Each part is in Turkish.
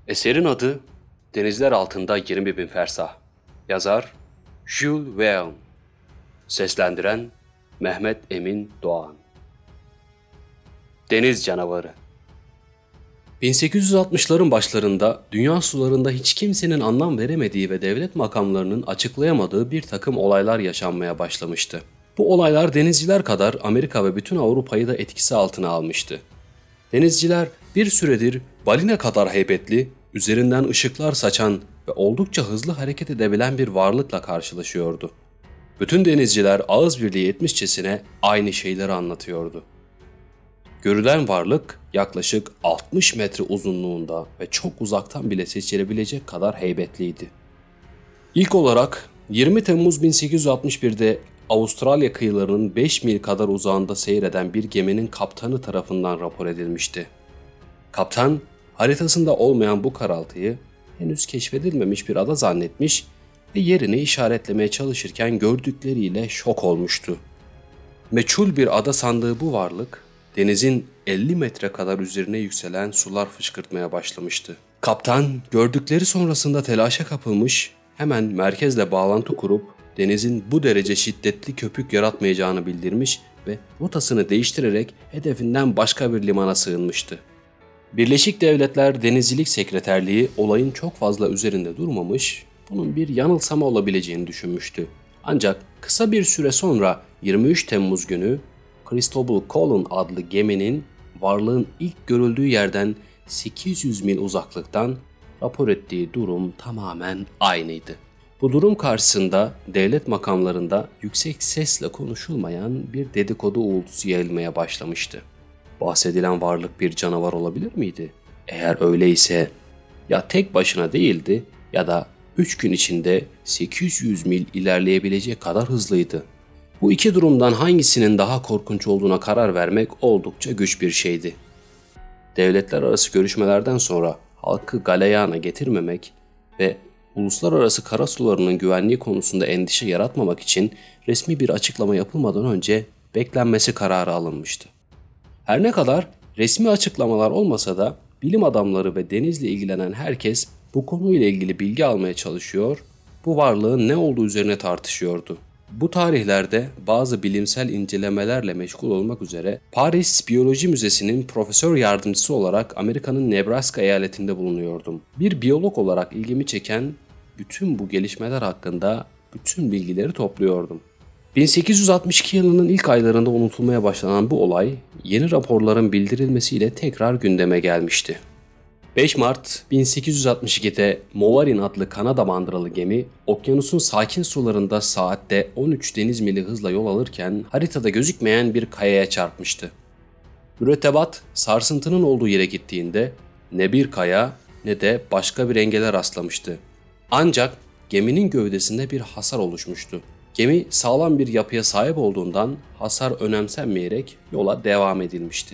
Eserin adı Denizler Altında 20.000 Fersah. Yazar Jules Verne. Seslendiren Mehmet Emin Doğan. Deniz Canavarı. 1860'ların başlarında dünya sularında hiç kimsenin anlam veremediği ve devlet makamlarının açıklayamadığı bir takım olaylar yaşanmaya başlamıştı. Bu olaylar denizciler kadar Amerika ve bütün Avrupa'yı da etkisi altına almıştı. Denizciler bir süredir balina kadar heybetli, üzerinden ışıklar saçan ve oldukça hızlı hareket edebilen bir varlıkla karşılaşıyordu. Bütün denizciler ağız birliği etmişçesine aynı şeyleri anlatıyordu. Görülen varlık yaklaşık 60 metre uzunluğunda ve çok uzaktan bile seçilebilecek kadar heybetliydi. İlk olarak 20 Temmuz 1861'de Avustralya kıyılarının 5 mil kadar uzağında seyreden bir geminin kaptanı tarafından rapor edilmişti. Kaptan, haritasında olmayan bu karaltıyı henüz keşfedilmemiş bir ada zannetmiş ve yerini işaretlemeye çalışırken gördükleriyle şok olmuştu. Meçhul bir ada sandığı bu varlık, denizin 50 metre kadar üzerine yükselen sular fışkırtmaya başlamıştı. Kaptan, gördükleri sonrasında telaşa kapılmış, hemen merkezle bağlantı kurup denizin bu derece şiddetli köpük yaratmayacağını bildirmiş ve rotasını değiştirerek hedefinden başka bir limana sığınmıştı. Birleşik Devletler Denizcilik Sekreterliği olayın çok fazla üzerinde durmamış, bunun bir yanılsama olabileceğini düşünmüştü. Ancak kısa bir süre sonra 23 Temmuz günü Cristobal Colon adlı geminin varlığın ilk görüldüğü yerden 800 mil uzaklıktan rapor ettiği durum tamamen aynıydı. Bu durum karşısında devlet makamlarında yüksek sesle konuşulmayan bir dedikodu uğultusu yayılmaya başlamıştı. Bahsedilen varlık bir canavar olabilir miydi? Eğer öyleyse ya tek başına değildi ya da 3 gün içinde 800 mil ilerleyebilecek kadar hızlıydı. Bu iki durumdan hangisinin daha korkunç olduğuna karar vermek oldukça güç bir şeydi. Devletler arası görüşmelerden sonra halkı galeyana getirmemek ve uluslararası karasularının güvenliği konusunda endişe yaratmamak için resmi bir açıklama yapılmadan önce beklenmesi kararı alınmıştı. Her ne kadar resmi açıklamalar olmasa da bilim adamları ve denizle ilgilenen herkes bu konuyla ilgili bilgi almaya çalışıyor, bu varlığın ne olduğu üzerine tartışıyordu. Bu tarihlerde bazı bilimsel incelemelerle meşgul olmak üzere Paris Biyoloji Müzesi'nin profesör yardımcısı olarak Amerika'nın Nebraska eyaletinde bulunuyordum. Bir biyolog olarak ilgimi çeken bütün bu gelişmeler hakkında bütün bilgileri topluyordum. 1862 yılının ilk aylarında unutulmaya başlanan bu olay yeni raporların bildirilmesiyle tekrar gündeme gelmişti. 5 Mart 1862'de Movarin adlı Kanada bandıralı gemi okyanusun sakin sularında saatte 13 deniz mili hızla yol alırken haritada gözükmeyen bir kayaya çarpmıştı. Mürettebat sarsıntının olduğu yere gittiğinde ne bir kaya ne de başka bir engele rastlamıştı. Ancak geminin gövdesinde bir hasar oluşmuştu. Gemi sağlam bir yapıya sahip olduğundan hasar önemsenmeyerek yola devam edilmişti.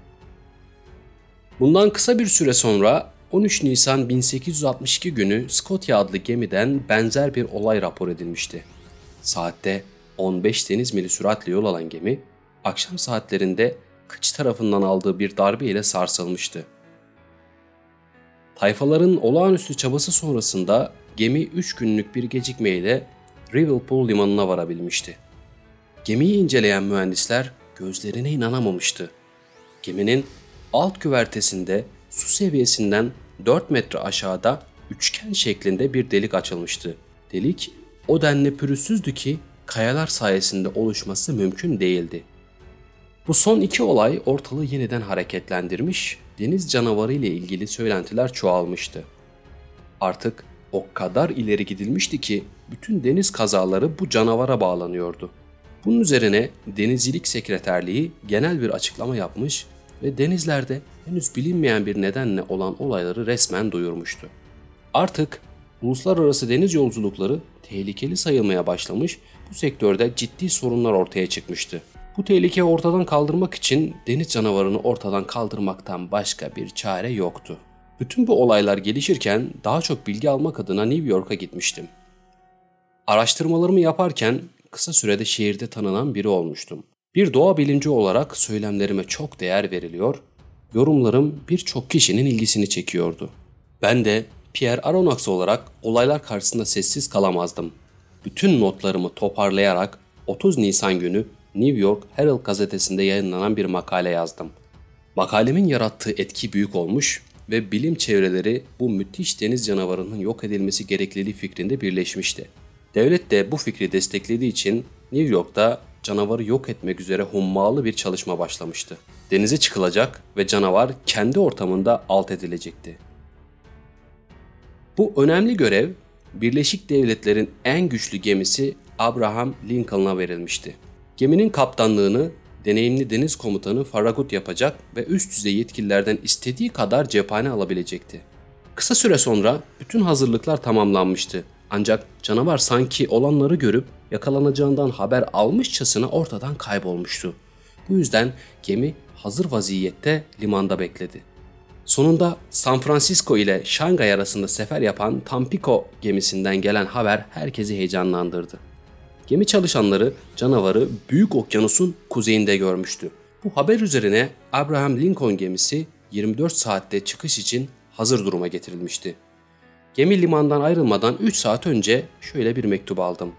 Bundan kısa bir süre sonra 13 Nisan 1862 günü Scotia adlı gemiden benzer bir olay rapor edilmişti. Saatte 15 deniz mili süratle yol alan gemi, akşam saatlerinde kıç tarafından aldığı bir darbe ile sarsılmıştı. Tayfaların olağanüstü çabası sonrasında gemi 3 günlük bir gecikmeyle Liverpool limanına varabilmişti. Gemiyi inceleyen mühendisler gözlerine inanamamıştı. Geminin alt güvertesinde su seviyesinden 4 metre aşağıda üçgen şeklinde bir delik açılmıştı. Delik o denli pürüzsüzdü ki kayalar sayesinde oluşması mümkün değildi. Bu son iki olay ortalığı yeniden hareketlendirmiş, deniz canavarı ile ilgili söylentiler çoğalmıştı. Artık o kadar ileri gidilmişti ki bütün deniz kazaları bu canavara bağlanıyordu. Bunun üzerine Denizcilik Sekreterliği genel bir açıklama yapmış ve denizlerde henüz bilinmeyen bir nedenle olan olayları resmen duyurmuştu. Artık uluslararası deniz yolculukları tehlikeli sayılmaya başlamış, bu sektörde ciddi sorunlar ortaya çıkmıştı. Bu tehlikeyi ortadan kaldırmak için deniz canavarını ortadan kaldırmaktan başka bir çare yoktu. Bütün bu olaylar gelişirken daha çok bilgi almak adına New York'a gitmiştim. Araştırmalarımı yaparken kısa sürede şehirde tanınan biri olmuştum. Bir doğa bilimci olarak söylemlerime çok değer veriliyor, yorumlarım birçok kişinin ilgisini çekiyordu. Ben de Pierre Aronnax olarak olaylar karşısında sessiz kalamazdım. Bütün notlarımı toparlayarak 30 Nisan günü New York Herald gazetesinde yayınlanan bir makale yazdım. Makalemin yarattığı etki büyük olmuş ve bilim çevreleri bu müthiş deniz canavarının yok edilmesi gerekliliği fikrinde birleşmişti. Devlet de bu fikri desteklediği için New York'ta canavarı yok etmek üzere hummalı bir çalışma başlamıştı. Denize çıkılacak ve canavar kendi ortamında alt edilecekti. Bu önemli görev Birleşik Devletler'in en güçlü gemisi Abraham Lincoln'a verilmişti. Geminin kaptanlığını deneyimli deniz komutanı Farragut yapacak ve üst düzey yetkililerden istediği kadar cephane alabilecekti. Kısa süre sonra bütün hazırlıklar tamamlanmıştı. Ancak canavar sanki olanları görüp yakalanacağından haber almışçasına ortadan kaybolmuştu. Bu yüzden gemi hazır vaziyette limanda bekledi. Sonunda San Francisco ile Şangay arasında sefer yapan Tampico gemisinden gelen haber herkesi heyecanlandırdı. Gemi çalışanları canavarı Büyük Okyanus'un kuzeyinde görmüştü. Bu haber üzerine Abraham Lincoln gemisi 24 saatte çıkış için hazır duruma getirilmişti. Gemi limandan ayrılmadan 3 saat önce şöyle bir mektup aldım.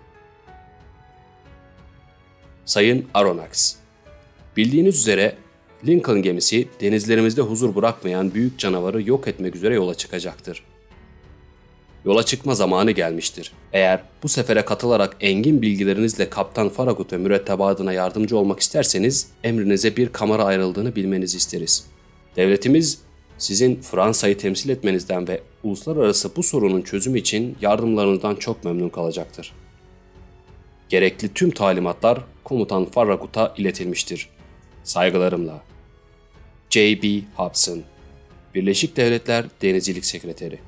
Sayın Aronnax, bildiğiniz üzere Lincoln gemisi denizlerimizde huzur bırakmayan büyük canavarı yok etmek üzere yola çıkacaktır. Yola çıkma zamanı gelmiştir. Eğer bu sefere katılarak engin bilgilerinizle Kaptan Farragut ve mürettebatına yardımcı olmak isterseniz emrinize bir kamera ayrıldığını bilmenizi isteriz. Devletimiz sizin Fransa'yı temsil etmenizden ve uluslararası bu sorunun çözümü için yardımlarınızdan çok memnun kalacaktır. Gerekli tüm talimatlar Komutan Farragut'a iletilmiştir. Saygılarımla. J.B. Hobson, Birleşik Devletler Denizcilik Sekreteri.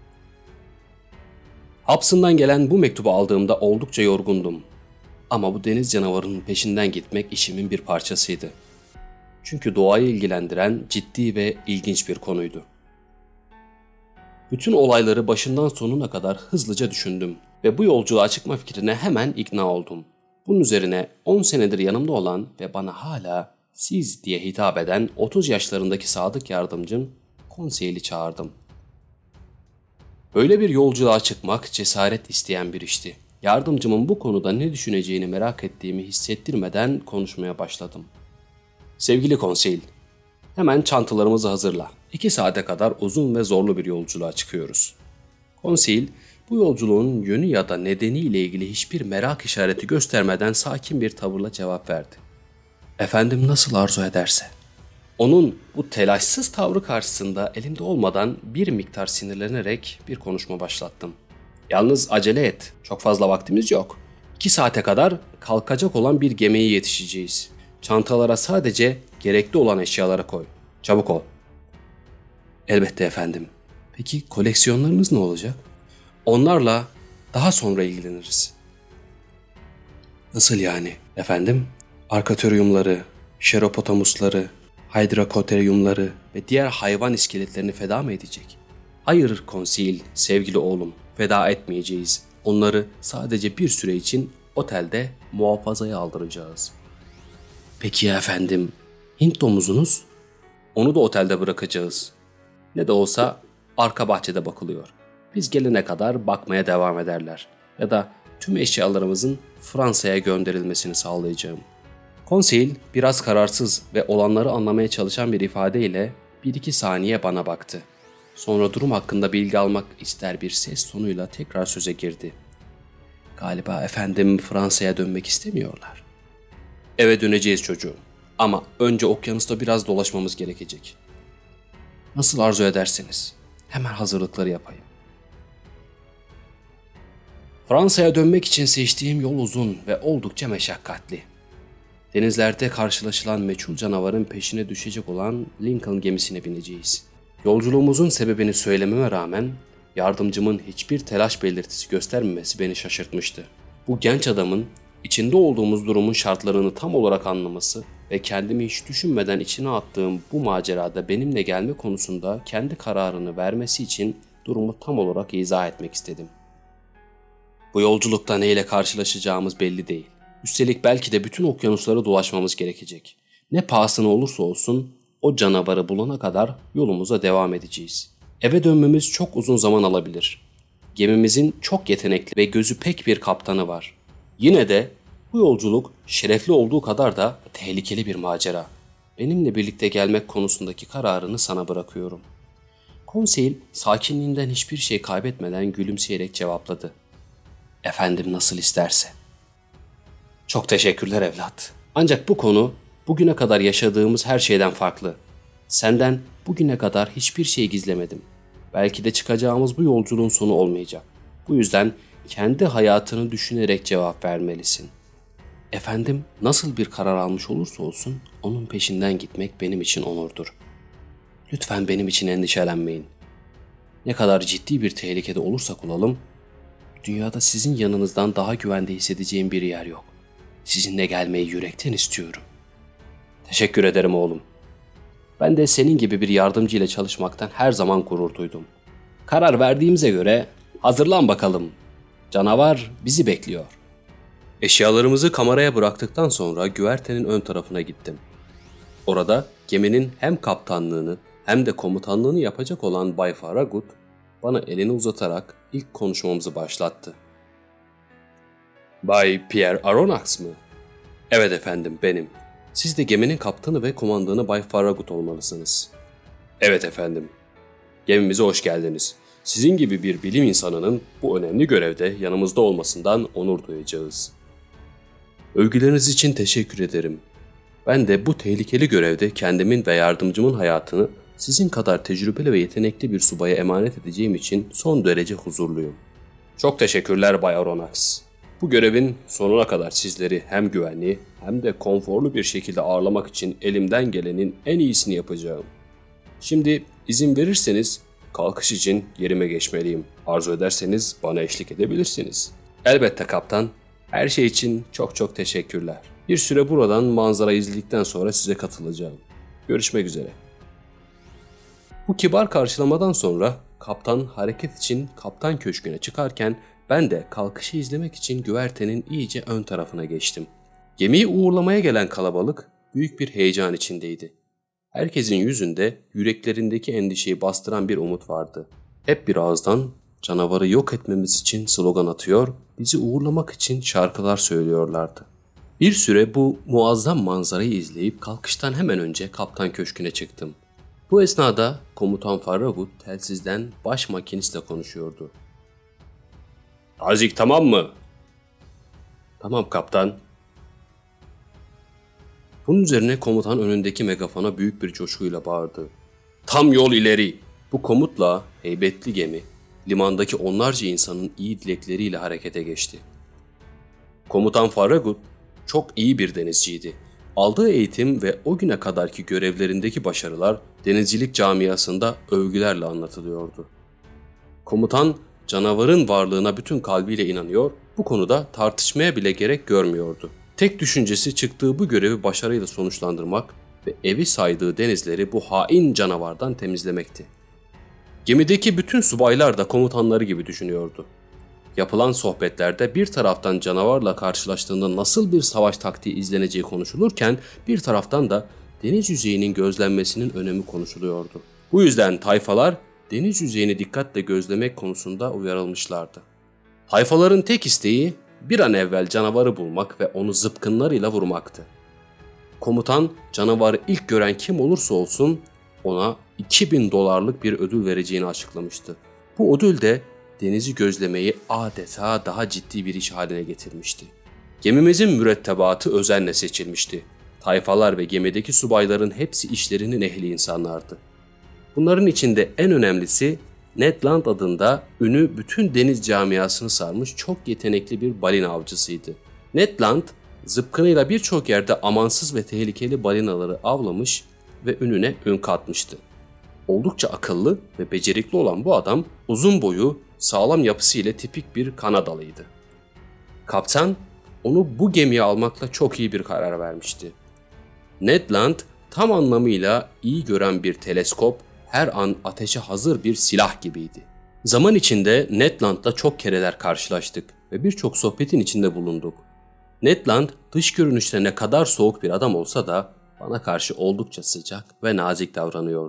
Hobson'dan gelen bu mektubu aldığımda oldukça yorgundum. Ama bu deniz canavarının peşinden gitmek işimin bir parçasıydı. Çünkü doğayı ilgilendiren ciddi ve ilginç bir konuydu. Bütün olayları başından sonuna kadar hızlıca düşündüm ve bu yolculuğa çıkma fikrine hemen ikna oldum. Bunun üzerine 10 senedir yanımda olan ve bana hala siz diye hitap eden 30 yaşlarındaki sadık yardımcım Conseil'i çağırdım. Böyle bir yolculuğa çıkmak cesaret isteyen bir işti. Yardımcımın bu konuda ne düşüneceğini merak ettiğimi hissettirmeden konuşmaya başladım. Sevgili Conseil, hemen çantalarımızı hazırla. 2 saate kadar uzun ve zorlu bir yolculuğa çıkıyoruz. Conseil, bu yolculuğun yönü ya da nedeniyle ilgili hiçbir merak işareti göstermeden sakin bir tavırla cevap verdi. Efendim nasıl arzu ederse. Onun bu telaşsız tavrı karşısında elimde olmadan bir miktar sinirlenerek bir konuşma başlattım. Yalnız acele et, çok fazla vaktimiz yok. 2 saate kadar kalkacak olan bir gemiye yetişeceğiz. Çantalara sadece gerekli olan eşyaları koy. Çabuk ol. Elbette efendim. Peki koleksiyonlarınız ne olacak? Onlarla daha sonra ilgileniriz. Nasıl yani? Efendim? Arkatöryumları, şeropotamusları, hydrakoteryumları ve diğer hayvan iskeletlerini feda mı edecek? Hayır Conseil, sevgili oğlum, feda etmeyeceğiz. Onları sadece bir süre için otelde muhafazaya aldıracağız. Peki ya efendim, Hint domuzunuz? Onu da otelde bırakacağız. Ne de olsa arka bahçede bakılıyor. Biz gelene kadar bakmaya devam ederler. Ya da tüm eşyalarımızın Fransa'ya gönderilmesini sağlayacağım. Conseil biraz kararsız ve olanları anlamaya çalışan bir ifadeyle 1-2 saniye bana baktı. Sonra durum hakkında bilgi almak ister bir ses tonuyla tekrar söze girdi. Galiba efendim Fransa'ya dönmek istemiyorlar. Eve döneceğiz çocuğum. Ama önce okyanusta biraz dolaşmamız gerekecek. Nasıl arzu ederseniz. Hemen hazırlıkları yapayım. Fransa'ya dönmek için seçtiğim yol uzun ve oldukça meşakkatli. Denizlerde karşılaşılan meçhul canavarın peşine düşecek olan Lincoln gemisine bineceğiz. Yolculuğumuzun sebebini söylememe rağmen yardımcımın hiçbir telaş belirtisi göstermemesi beni şaşırtmıştı. Bu genç adamın içinde olduğumuz durumun şartlarını tam olarak anlaması ve kendimi hiç düşünmeden içine attığım bu macerada benimle gelme konusunda kendi kararını vermesi için durumu tam olarak izah etmek istedim. Bu yolculukta neyle karşılaşacağımız belli değil. Üstelik belki de bütün okyanusları dolaşmamız gerekecek. Ne pahasına olursa olsun o canavarı bulana kadar yolumuza devam edeceğiz. Eve dönmemiz çok uzun zaman alabilir. Gemimizin çok yetenekli ve gözü pek bir kaptanı var. Yine de bu yolculuk şerefli olduğu kadar da tehlikeli bir macera. Benimle birlikte gelmek konusundaki kararını sana bırakıyorum. Conseil sakinliğinden hiçbir şey kaybetmeden gülümseyerek cevapladı. Efendim nasıl isterse. Çok teşekkürler evlat. Ancak bu konu bugüne kadar yaşadığımız her şeyden farklı. Senden bugüne kadar hiçbir şey gizlemedim. Belki de çıkacağımız bu yolculuğun sonu olmayacak. Bu yüzden kendi hayatını düşünerek cevap vermelisin. Efendim nasıl bir karar almış olursa olsun onun peşinden gitmek benim için onurdur. Lütfen benim için endişelenmeyin. Ne kadar ciddi bir tehlikede olursak olalım, dünyada sizin yanınızdan daha güvende hissedeceğim bir yer yok. Sizinle gelmeyi yürekten istiyorum. Teşekkür ederim oğlum. Ben de senin gibi bir yardımcı ile çalışmaktan her zaman gurur duydum. Karar verdiğimize göre hazırlan bakalım. Canavar bizi bekliyor. Eşyalarımızı kameraya bıraktıktan sonra güvertenin ön tarafına gittim. Orada geminin hem kaptanlığını hem de komutanlığını yapacak olan Bay Farragut bana elini uzatarak ilk konuşmamızı başlattı. Bay Pierre Aronnax mı? Evet efendim benim. Siz de geminin kaptanı ve komandanı Bay Farragut olmalısınız. Evet efendim. Gemimize hoş geldiniz. Sizin gibi bir bilim insanının bu önemli görevde yanımızda olmasından onur duyacağız. Övgüleriniz için teşekkür ederim. Ben de bu tehlikeli görevde kendimin ve yardımcımın hayatını sizin kadar tecrübeli ve yetenekli bir subaya emanet edeceğim için son derece huzurluyum. Çok teşekkürler Bay Aronnax. Bu görevin sonuna kadar sizleri hem güvenli hem de konforlu bir şekilde ağırlamak için elimden gelenin en iyisini yapacağım. Şimdi izin verirseniz kalkış için yerime geçmeliyim. Arzu ederseniz bana eşlik edebilirsiniz. Elbette kaptan. Her şey için çok teşekkürler. Bir süre buradan manzara izledikten sonra size katılacağım. Görüşmek üzere. Bu kibar karşılamadan sonra kaptan hareket için kaptan köşküne çıkarken ben de kalkışı izlemek için güvertenin iyice ön tarafına geçtim. Gemiyi uğurlamaya gelen kalabalık büyük bir heyecan içindeydi. Herkesin yüzünde yüreklerindeki endişeyi bastıran bir umut vardı. Hep bir ağızdan canavarı yok etmemiz için slogan atıyor, bizi uğurlamak için şarkılar söylüyorlardı. Bir süre bu muazzam manzarayı izleyip kalkıştan hemen önce kaptan köşküne çıktım. Bu esnada komutan Farragut telsizden baş makinistle konuşuyordu. Tazik tamam mı? Tamam kaptan. Bunun üzerine komutan önündeki megafona büyük bir coşkuyla bağırdı. Tam yol ileri! Bu komutla heybetli gemi limandaki onlarca insanın iyi dilekleriyle harekete geçti. Komutan Farragut çok iyi bir denizciydi. Aldığı eğitim ve o güne kadarki görevlerindeki başarılar denizcilik camiasında övgülerle anlatılıyordu. Komutan canavarın varlığına bütün kalbiyle inanıyor, bu konuda tartışmaya bile gerek görmüyordu. Tek düşüncesi çıktığı bu görevi başarıyla sonuçlandırmak ve evi saydığı denizleri bu hain canavardan temizlemekti. Gemideki bütün subaylar da komutanları gibi düşünüyordu. Yapılan sohbetlerde bir taraftan canavarla karşılaştığında nasıl bir savaş taktiği izleneceği konuşulurken bir taraftan da deniz yüzeyinin gözlenmesinin önemi konuşuluyordu. Bu yüzden tayfalar deniz yüzeyini dikkatle gözlemek konusunda uyarılmışlardı. Tayfaların tek isteği bir an evvel canavarı bulmak ve onu zıpkınlarıyla vurmaktı. Komutan canavarı ilk gören kim olursa olsun ona $2000 bir ödül vereceğini açıklamıştı. Bu ödül de denizi gözlemeyi adeta daha ciddi bir iş haline getirmişti. Gemimizin mürettebatı özenle seçilmişti. Tayfalar ve gemideki subayların hepsi işlerinin ehli insanlardı. Bunların içinde en önemlisi Ned Land adında ünü bütün deniz camiasını sarmış çok yetenekli bir balina avcısıydı. Ned Land zıpkınıyla birçok yerde amansız ve tehlikeli balinaları avlamış ve ününe ün katmıştı. Oldukça akıllı ve becerikli olan bu adam uzun boyu, sağlam yapısı ile tipik bir Kanadalıydı. Kaptan onu bu gemiye almakla çok iyi bir karar vermişti. Ned Land tam anlamıyla iyi gören bir teleskop, her an ateşe hazır bir silah gibiydi. Zaman içinde Ned Land'la çok kereler karşılaştık ve birçok sohbetin içinde bulunduk. Ned Land dış görünüşte ne kadar soğuk bir adam olsa da bana karşı oldukça sıcak ve nazik davranıyordu.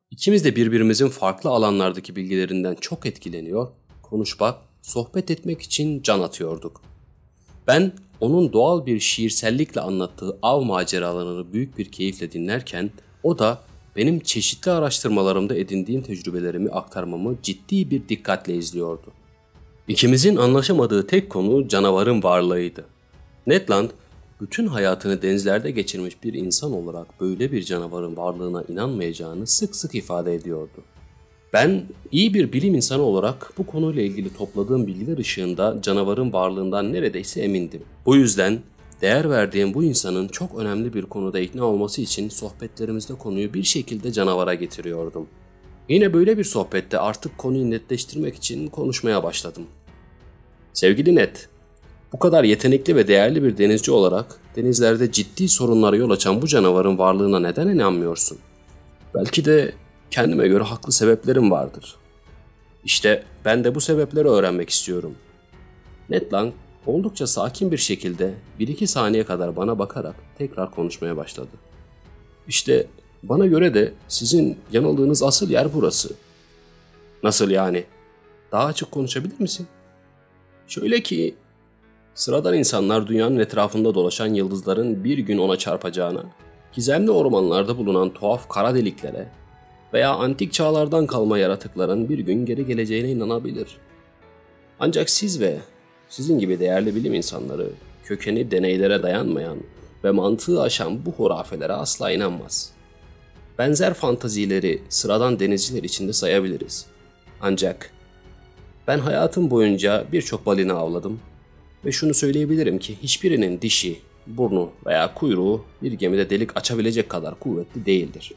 İkimiz de birbirimizin farklı alanlardaki bilgilerinden çok etkileniyor, konuşmak, sohbet etmek için can atıyorduk. Ben onun doğal bir şiirsellikle anlattığı av maceralarını büyük bir keyifle dinlerken o da benim çeşitli araştırmalarımda edindiğim tecrübelerimi aktarmamı ciddi bir dikkatle izliyordu. İkimizin anlaşamadığı tek konu canavarın varlığıydı. Ned Land, bütün hayatını denizlerde geçirmiş bir insan olarak böyle bir canavarın varlığına inanmayacağını sık sık ifade ediyordu. Ben iyi bir bilim insanı olarak bu konuyla ilgili topladığım bilgiler ışığında canavarın varlığından neredeyse emindim. Bu yüzden değer verdiğim bu insanın çok önemli bir konuda ikna olması için sohbetlerimizde konuyu bir şekilde canavara getiriyordum. Yine böyle bir sohbette artık konuyu netleştirmek için konuşmaya başladım. Sevgili Ned, bu kadar yetenekli ve değerli bir denizci olarak denizlerde ciddi sorunlara yol açan bu canavarın varlığına neden inanmıyorsun? Belki de kendime göre haklı sebeplerim vardır. İşte ben de bu sebepleri öğrenmek istiyorum. Ned Land oldukça sakin bir şekilde 1-2 saniye kadar bana bakarak tekrar konuşmaya başladı. İşte bana göre de sizin yanıldığınız asıl yer burası. Nasıl yani? Daha açık konuşabilir misin? Şöyle ki, sıradan insanlar dünyanın etrafında dolaşan yıldızların bir gün ona çarpacağına, gizemli ormanlarda bulunan tuhaf kara deliklere veya antik çağlardan kalma yaratıkların bir gün geri geleceğine inanabilir. Ancak siz ve sizin gibi değerli bilim insanları kökeni deneylere dayanmayan ve mantığı aşan bu hurafelere asla inanmaz. Benzer fantazileri sıradan denizciler içinde sayabiliriz. Ancak ben hayatım boyunca birçok balina avladım ve şunu söyleyebilirim ki hiçbirinin dişi, burnu veya kuyruğu bir gemide delik açabilecek kadar kuvvetli değildir.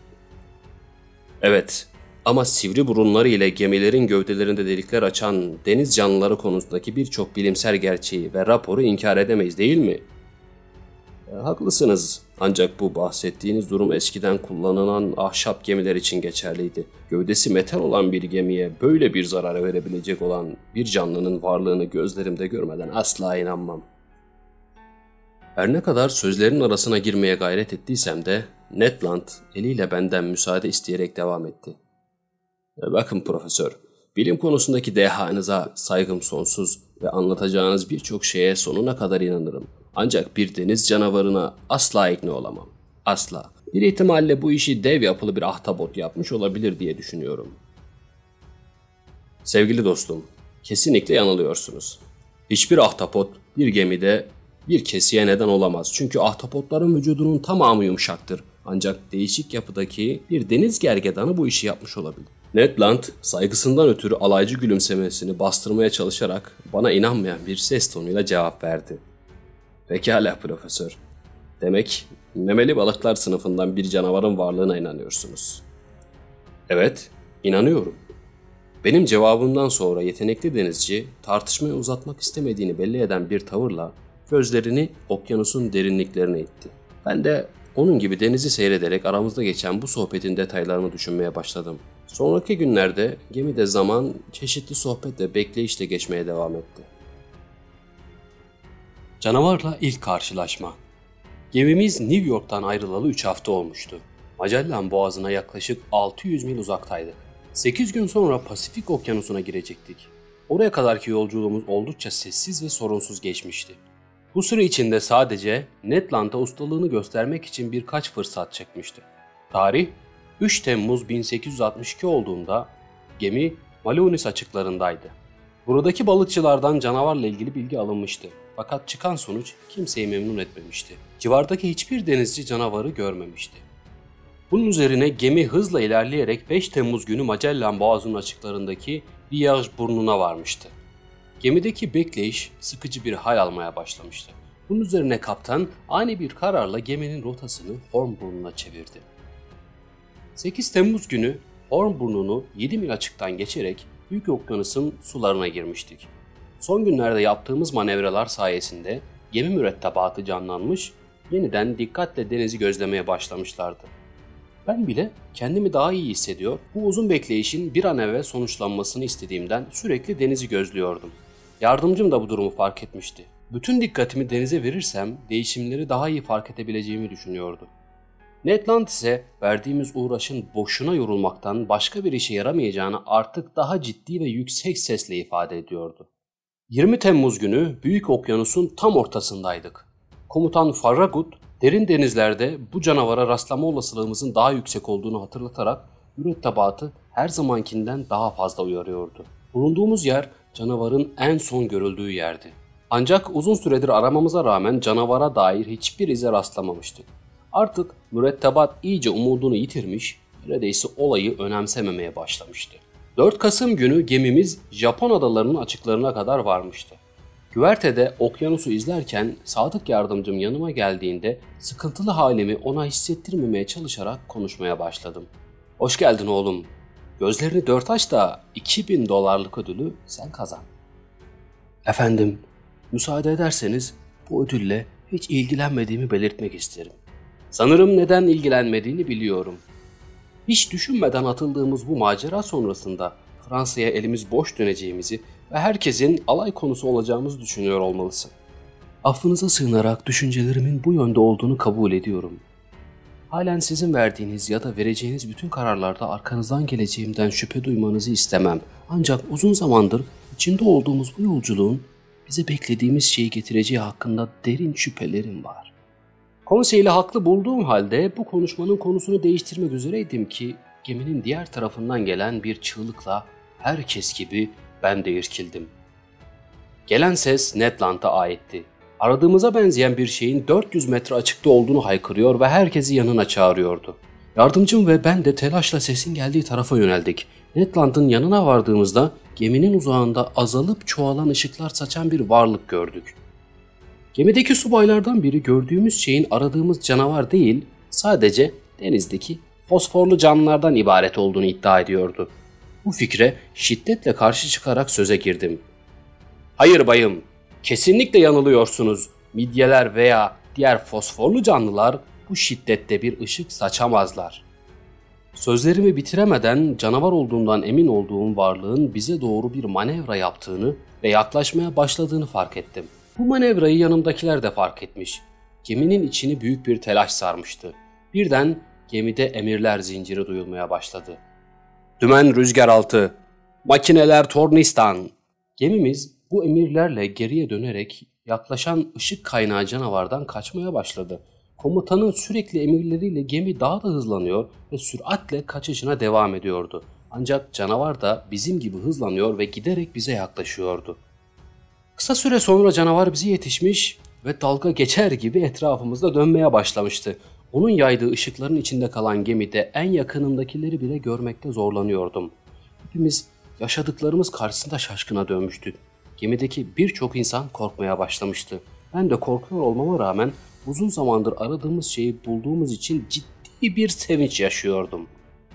Evet, ama sivri burunları ile gemilerin gövdelerinde delikler açan deniz canlıları konusundaki birçok bilimsel gerçeği ve raporu inkar edemeyiz, değil mi? Haklısınız, ancak bu bahsettiğiniz durum eskiden kullanılan ahşap gemiler için geçerliydi. Gövdesi metal olan bir gemiye böyle bir zarar verebilecek olan bir canlının varlığını gözlerimde görmeden asla inanmam. Her ne kadar sözlerin arasına girmeye gayret ettiysem de Ned Land eliyle benden müsaade isteyerek devam etti. Bakın profesör, bilim konusundaki dehanıza saygım sonsuz ve anlatacağınız birçok şeye sonuna kadar inanırım. Ancak bir deniz canavarına asla ikna olamam. Asla. Bir ihtimalle bu işi dev yapılı bir ahtapot yapmış olabilir diye düşünüyorum. Sevgili dostum, kesinlikle yanılıyorsunuz. Hiçbir ahtapot bir gemide bir kesiye neden olamaz. Çünkü ahtapotların vücudunun tamamı yumuşaktır. Ancak değişik yapıdaki bir deniz gergedanı bu işi yapmış olabilir. Ned Land saygısından ötürü alaycı gülümsemesini bastırmaya çalışarak bana inanmayan bir ses tonuyla cevap verdi. Pekala profesör. Demek memeli balıklar sınıfından bir canavarın varlığına inanıyorsunuz. Evet, inanıyorum. Benim cevabımdan sonra yetenekli denizci tartışmayı uzatmak istemediğini belli eden bir tavırla gözlerini okyanusun derinliklerine itti. Ben de onun gibi denizi seyrederek aramızda geçen bu sohbetin detaylarını düşünmeye başladım. Sonraki günlerde gemide zaman çeşitli sohbet ve bekleyişle geçmeye devam etti. Canavarla ilk karşılaşma. Gemimiz New York'tan ayrılalı 3 hafta olmuştu. Magellan Boğazı'na yaklaşık 600 mil uzaktaydık. 8 gün sonra Pasifik Okyanusu'na girecektik. Oraya kadarki yolculuğumuz oldukça sessiz ve sorunsuz geçmişti. Bu süre içinde sadece Ned Land'a ustalığını göstermek için birkaç fırsat çekmişti. Tarih 3 Temmuz 1862 olduğunda gemi Malonis açıklarındaydı. Buradaki balıkçılardan canavarla ilgili bilgi alınmıştı. Fakat çıkan sonuç kimseyi memnun etmemişti. Civardaki hiçbir denizci canavarı görmemişti. Bunun üzerine gemi hızla ilerleyerek 5 Temmuz günü Magellan Boğazı'nın açıklarındaki Liège burnuna varmıştı. Gemideki bekleyiş sıkıcı bir hal almaya başlamıştı. Bunun üzerine kaptan ani bir kararla geminin rotasını Horn burnuna çevirdi. 8 Temmuz günü Horn burnunu 7 mil açıktan geçerek Büyük Okyanus'un sularına girmiştik. Son günlerde yaptığımız manevralar sayesinde gemi mürettebatı canlanmış, yeniden dikkatle denizi gözlemeye başlamışlardı. Ben bile kendimi daha iyi hissediyor, bu uzun bekleyişin bir an evvel sonuçlanmasını istediğimden sürekli denizi gözlüyordum. Yardımcım da bu durumu fark etmişti. Bütün dikkatimi denize verirsem değişimleri daha iyi fark edebileceğimi düşünüyordu. Ned Land ise verdiğimiz uğraşın boşuna yorulmaktan başka bir işe yaramayacağını artık daha ciddi ve yüksek sesle ifade ediyordu. 20 Temmuz günü Büyük Okyanus'un tam ortasındaydık. Komutan Farragut, derin denizlerde bu canavara rastlama olasılığımızın daha yüksek olduğunu hatırlatarak mürettebatı her zamankinden daha fazla uyarıyordu. Bulunduğumuz yer canavarın en son görüldüğü yerdi. Ancak uzun süredir aramamıza rağmen canavara dair hiçbir ize rastlamamıştık. Artık mürettebat iyice umudunu yitirmiş, neredeyse olayı önemsememeye başlamıştı. 4 Kasım günü gemimiz Japon adalarının açıklarına kadar varmıştı. Güvertede okyanusu izlerken sadık yardımcım yanıma geldiğinde sıkıntılı halimi ona hissettirmemeye çalışarak konuşmaya başladım. "Hoş geldin oğlum. Gözlerini dört aç da $2000 ödülü sen kazan." "Efendim, müsaade ederseniz bu ödülle hiç ilgilenmediğimi belirtmek isterim." "Sanırım neden ilgilenmediğini biliyorum. Hiç düşünmeden atıldığımız bu macera sonrasında Fransa'ya elimiz boş döneceğimizi ve herkesin alay konusu olacağımızı düşünüyor olmalısın. Affınıza sığınarak düşüncelerimin bu yönde olduğunu kabul ediyorum. Halen sizin verdiğiniz ya da vereceğiniz bütün kararlarda arkanızdan geleceğimden şüphe duymanızı istemem. Ancak uzun zamandır içinde olduğumuz bu yolculuğun bize beklediğimiz şeyi getireceği hakkında derin şüphelerim var." Konseyle haklı bulduğum halde bu konuşmanın konusunu değiştirmek üzereydim ki geminin diğer tarafından gelen bir çığlıkla herkes gibi ben de irkildim. Gelen ses Ned Land'a aitti. Aradığımıza benzeyen bir şeyin 400 metre açıkta olduğunu haykırıyor ve herkesi yanına çağırıyordu. Yardımcım ve ben de telaşla sesin geldiği tarafa yöneldik. Ned Land'ın yanına vardığımızda geminin uzağında azalıp çoğalan ışıklar saçan bir varlık gördük. Gemideki subaylardan biri gördüğümüz şeyin aradığımız canavar değil, sadece denizdeki fosforlu canlılardan ibaret olduğunu iddia ediyordu. Bu fikre şiddetle karşı çıkarak söze girdim. "Hayır bayım, kesinlikle yanılıyorsunuz. Midyeler veya diğer fosforlu canlılar bu şiddette bir ışık saçamazlar." Sözlerimi bitiremeden canavar olduğundan emin olduğum varlığın bize doğru bir manevra yaptığını ve yaklaşmaya başladığını fark ettim. Bu manevrayı yanımdakiler de fark etmiş. Geminin içini büyük bir telaş sarmıştı. Birden gemide emirler zinciri duyulmaya başladı. "Dümen rüzgar altı, makineler tornistan." Gemimiz bu emirlerle geriye dönerek yaklaşan ışık kaynağı canavardan kaçmaya başladı. Komutanın sürekli emirleriyle gemi daha da hızlanıyor ve süratle kaçışına devam ediyordu. Ancak canavar da bizim gibi hızlanıyor ve giderek bize yaklaşıyordu. Kısa süre sonra canavar bize yetişmiş ve dalga geçer gibi etrafımızda dönmeye başlamıştı. Onun yaydığı ışıkların içinde kalan gemide en yakınımdakileri bile görmekte zorlanıyordum. Hepimiz yaşadıklarımız karşısında şaşkına dönmüştük. Gemideki birçok insan korkmaya başlamıştı. Ben de korkuyor olmama rağmen uzun zamandır aradığımız şeyi bulduğumuz için ciddi bir sevinç yaşıyordum.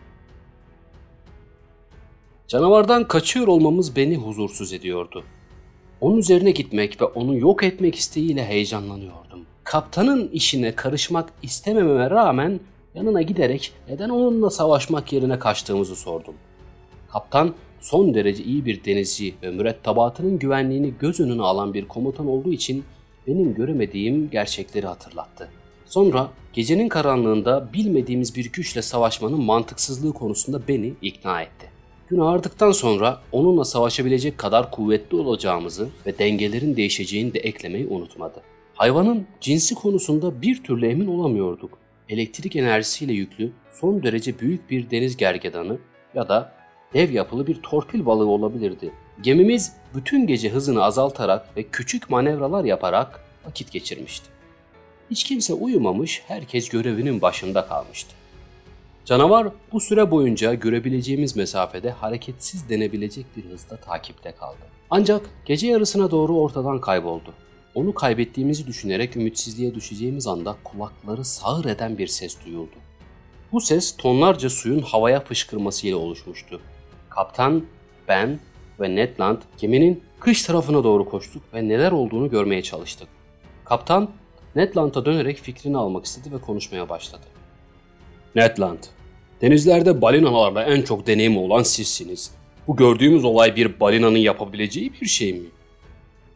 Canavardan kaçıyor olmamız beni huzursuz ediyordu. Onun üzerine gitmek ve onu yok etmek isteğiyle heyecanlanıyordum. Kaptanın işine karışmak istemememe rağmen yanına giderek neden onunla savaşmak yerine kaçtığımızı sordum. Kaptan son derece iyi bir denizci ve mürettebatının güvenliğini göz önüne alan bir komutan olduğu için benim göremediğim gerçekleri hatırlattı. Sonra gecenin karanlığında bilmediğimiz bir güçle savaşmanın mantıksızlığı konusunda beni ikna etti. Gün ağardıktan sonra onunla savaşabilecek kadar kuvvetli olacağımızı ve dengelerin değişeceğini de eklemeyi unutmadı. Hayvanın cinsi konusunda bir türlü emin olamıyorduk. Elektrik enerjisiyle yüklü son derece büyük bir deniz gergedanı ya da dev yapılı bir torpil balığı olabilirdi. Gemimiz bütün gece hızını azaltarak ve küçük manevralar yaparak vakit geçirmişti. Hiç kimse uyumamış, herkes görevinin başında kalmıştı. Canavar bu süre boyunca görebileceğimiz mesafede hareketsiz denebilecek bir hızda takipte kaldı. Ancak gece yarısına doğru ortadan kayboldu. Onu kaybettiğimizi düşünerek ümitsizliğe düşeceğimiz anda kulakları sağır eden bir ses duyuldu. Bu ses tonlarca suyun havaya fışkırmasıyla oluşmuştu. Kaptan, ben ve Ned Land geminin kış tarafına doğru koştuk ve neler olduğunu görmeye çalıştık. Kaptan, Ned Land'a dönerek fikrini almak istedi ve konuşmaya başladı. "Ned Land, denizlerde balinalarla en çok deneyimi olan sizsiniz. Bu gördüğümüz olay bir balinanın yapabileceği bir şey mi?"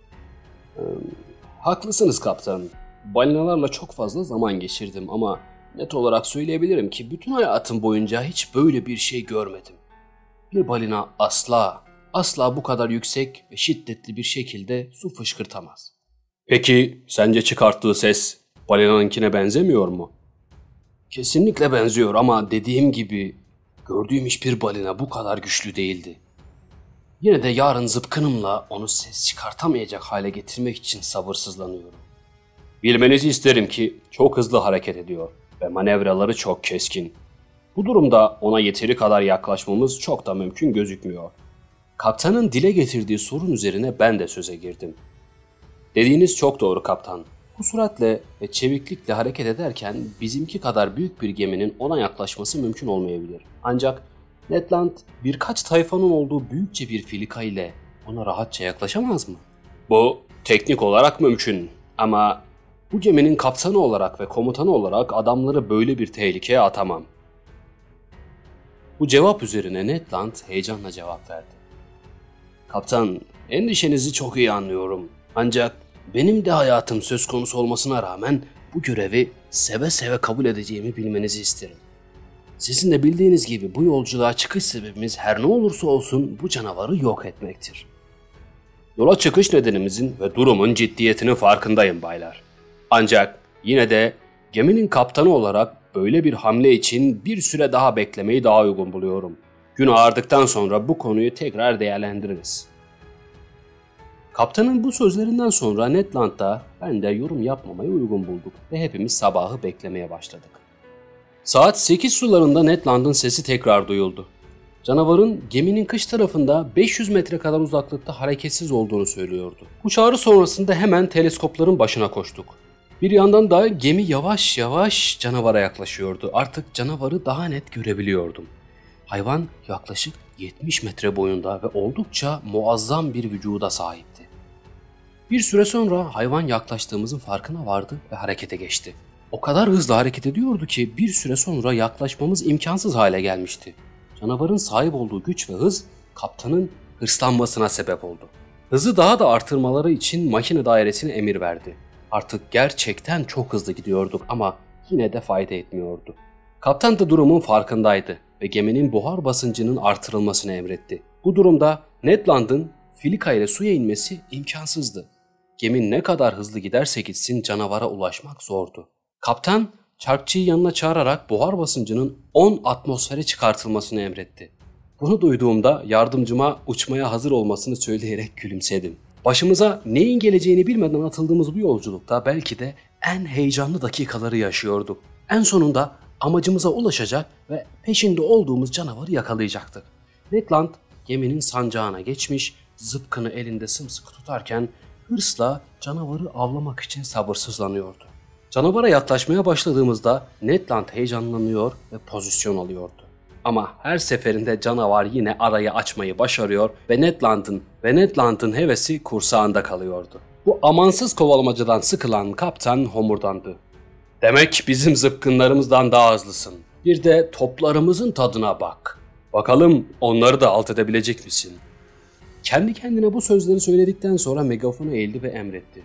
Haklısınız kaptan. Balinalarla çok fazla zaman geçirdim ama Net olarak söyleyebilirim ki bütün hayatım boyunca hiç böyle bir şey görmedim. Bir balina asla bu kadar yüksek ve şiddetli bir şekilde su fışkırtamaz. Peki sence çıkarttığı ses balinanınkine benzemiyor mu? Kesinlikle benziyor ama dediğim gibi gördüğüm hiçbir balina bu kadar güçlü değildi. Yine de yarın zıpkınımla onu ses çıkartamayacak hale getirmek için sabırsızlanıyorum. Bilmenizi isterim ki çok hızlı hareket ediyor ve manevraları çok keskin. Bu durumda ona yeteri kadar yaklaşmamız çok da mümkün gözükmüyor. Kaptanın dile getirdiği sorun üzerine ben de söze girdim. Dediğiniz çok doğru kaptan. Bu süratle ve çeviklikle hareket ederken bizimki kadar büyük bir geminin ona yaklaşması mümkün olmayabilir. Ancak Ned Land birkaç tayfanın olduğu büyükçe bir filika ile ona rahatça yaklaşamaz mı? Bu teknik olarak mümkün ama bu geminin kaptanı olarak ve komutanı olarak adamları böyle bir tehlikeye atamam. Bu cevap üzerine Ned Land heyecanla cevap verdi. Kaptan, endişenizi çok iyi anlıyorum. Ancak benim de hayatım söz konusu olmasına rağmen bu görevi seve seve kabul edeceğimi bilmenizi isterim. Sizin de bildiğiniz gibi bu yolculuğa çıkış sebebimiz her ne olursa olsun bu canavarı yok etmektir. Yola çıkış nedenimizin ve durumun ciddiyetinin farkındayım baylar. Ancak yine de geminin kaptanı olarak böyle bir hamle için bir süre daha beklemeyi daha uygun buluyorum. Gün ağardıktan sonra bu konuyu tekrar değerlendiririz. Kaptanın bu sözlerinden sonra Ned Land da ben de yorum yapmamayı uygun bulduk ve hepimiz sabahı beklemeye başladık. Saat 8 sularında Ned Land'ın sesi tekrar duyuldu. Canavarın geminin kış tarafında 500 metre kadar uzaklıkta hareketsiz olduğunu söylüyordu. Bu çağrı sonrasında hemen teleskopların başına koştuk. Bir yandan da gemi yavaş yavaş canavara yaklaşıyordu. Artık canavarı daha net görebiliyordum. Hayvan yaklaşık 70 metre boyunda ve oldukça muazzam bir vücuda sahipti. Bir süre sonra hayvan yaklaştığımızın farkına vardı ve harekete geçti. O kadar hızlı hareket ediyordu ki bir süre sonra yaklaşmamız imkansız hale gelmişti. Canavarın sahip olduğu güç ve hız kaptanın hırslanmasına sebep oldu. Hızı daha da artırmaları için makine dairesine emir verdi. Artık gerçekten çok hızlı gidiyorduk ama yine de fayda etmiyordu. Kaptan da durumun farkındaydı ve geminin buhar basıncının artırılmasını emretti. Bu durumda Ned Land'ın filika ile suya inmesi imkansızdı. Gemi ne kadar hızlı giderse gitsin canavara ulaşmak zordu. Kaptan çarkçıyı yanına çağırarak buhar basıncının 10 atmosfere çıkartılmasını emretti. Bunu duyduğumda yardımcıma uçmaya hazır olmasını söyleyerek gülümsedim. Başımıza neyin geleceğini bilmeden atıldığımız bu yolculukta belki de en heyecanlı dakikaları yaşıyorduk. En sonunda amacımıza ulaşacak ve peşinde olduğumuz canavarı yakalayacaktık. Ned Land geminin sancağına geçmiş, zıpkını elinde sımsıkı tutarken hırsla canavarı avlamak için sabırsızlanıyordu. Canavara yaklaşmaya başladığımızda Ned Land heyecanlanıyor ve pozisyon alıyordu. Ama her seferinde canavar yine arayı açmayı başarıyor ve Ned Land'ın hevesi kursağında kalıyordu. Bu amansız kovalamacadan sıkılan kaptan homurdandı. Demek bizim zıpkınlarımızdan daha hızlısın. Bir de toplarımızın tadına bak. Bakalım onları da alt edebilecek misin? Kendi kendine bu sözleri söyledikten sonra megafona eğildi ve emretti.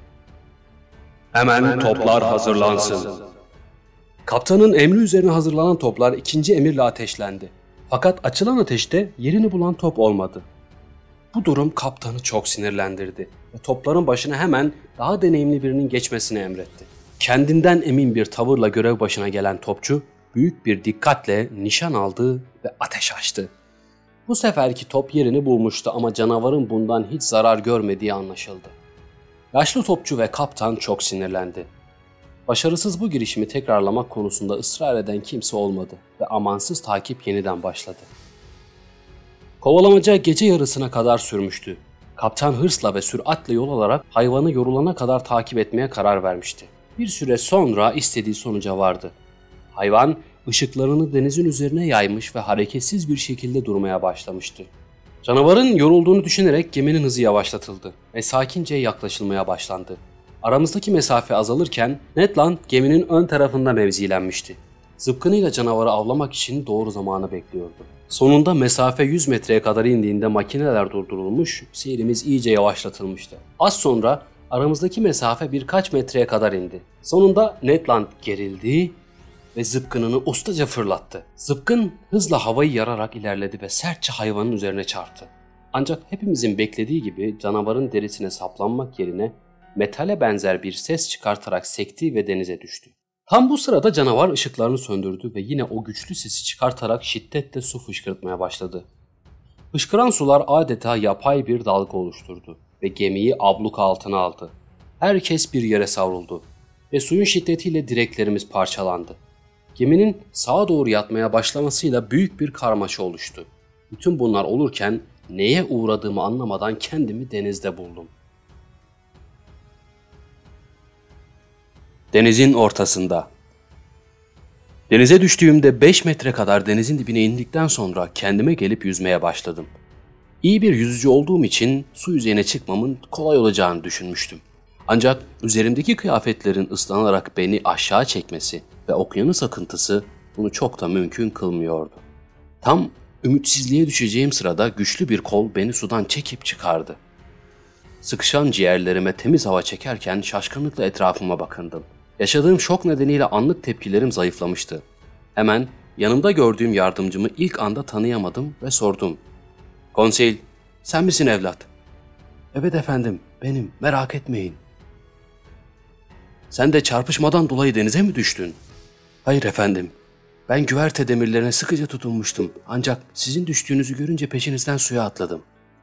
Hemen toplar hazırlansın. Kaptanın emri üzerine hazırlanan toplar ikinci emirle ateşlendi. Fakat açılan ateşte yerini bulan top olmadı. Bu durum kaptanı çok sinirlendirdi ve topların başına hemen daha deneyimli birinin geçmesini emretti. Kendinden emin bir tavırla görev başına gelen topçu büyük bir dikkatle nişan aldı ve ateş açtı. Bu seferki top yerini bulmuştu ama canavarın bundan hiç zarar görmediği anlaşıldı. Yaşlı topçu ve kaptan çok sinirlendi. Başarısız bu girişimi tekrarlamak konusunda ısrar eden kimse olmadı ve amansız takip yeniden başladı. Kovalamaca gece yarısına kadar sürmüştü. Kaptan hırsla ve süratle yol alarak hayvanı yorulana kadar takip etmeye karar vermişti. Bir süre sonra istediği sonuca vardı. Hayvan ışıklarını denizin üzerine yaymış ve hareketsiz bir şekilde durmaya başlamıştı. Canavarın yorulduğunu düşünerek geminin hızı yavaşlatıldı ve sakince yaklaşılmaya başlandı. Aramızdaki mesafe azalırken Ned Land geminin ön tarafında mevzilenmişti. Zıpkınıyla canavarı avlamak için doğru zamanı bekliyordu. Sonunda mesafe 100 metreye kadar indiğinde makineler durdurulmuş, seyrimiz iyice yavaşlatılmıştı. Az sonra aramızdaki mesafe birkaç metreye kadar indi. Sonunda Ned Land gerildi ve zıpkınını ustaca fırlattı. Zıpkın hızla havayı yararak ilerledi ve sertçe hayvanın üzerine çarptı. Ancak hepimizin beklediği gibi canavarın derisine saplanmak yerine metale benzer bir ses çıkartarak sekti ve denize düştü. Tam bu sırada canavar ışıklarını söndürdü ve yine o güçlü sesi çıkartarak şiddetle su fışkırtmaya başladı. Fışkıran sular adeta yapay bir dalga oluşturdu ve gemiyi abluka altına aldı. Herkes bir yere savruldu ve suyun şiddetiyle direklerimiz parçalandı. Geminin sağa doğru yatmaya başlamasıyla büyük bir karmaşa oluştu. Bütün bunlar olurken neye uğradığımı anlamadan kendimi denizde buldum. Denizin ortasında. Denize düştüğümde 5 metre kadar denizin dibine indikten sonra kendime gelip yüzmeye başladım. İyi bir yüzücü olduğum için su yüzeyine çıkmamın kolay olacağını düşünmüştüm. Ancak üzerimdeki kıyafetlerin ıslanarak beni aşağı çekmesi ve okyanus akıntısı bunu çok da mümkün kılmıyordu. Tam ümitsizliğe düşeceğim sırada güçlü bir kol beni sudan çekip çıkardı. Sıkışan ciğerlerime temiz hava çekerken şaşkınlıkla etrafıma bakındım. Yaşadığım şok nedeniyle anlık tepkilerim zayıflamıştı. Hemen yanımda gördüğüm yardımcımı ilk anda tanıyamadım ve sordum. "Konseil, sen misin evlat?" "Evet efendim, benim, merak etmeyin." "Sen de çarpışmadan dolayı denize mi düştün?" "Hayır efendim, ben güverte demirlerine sıkıca tutunmuştum ancak sizin düştüğünüzü görünce peşinizden suya atladım."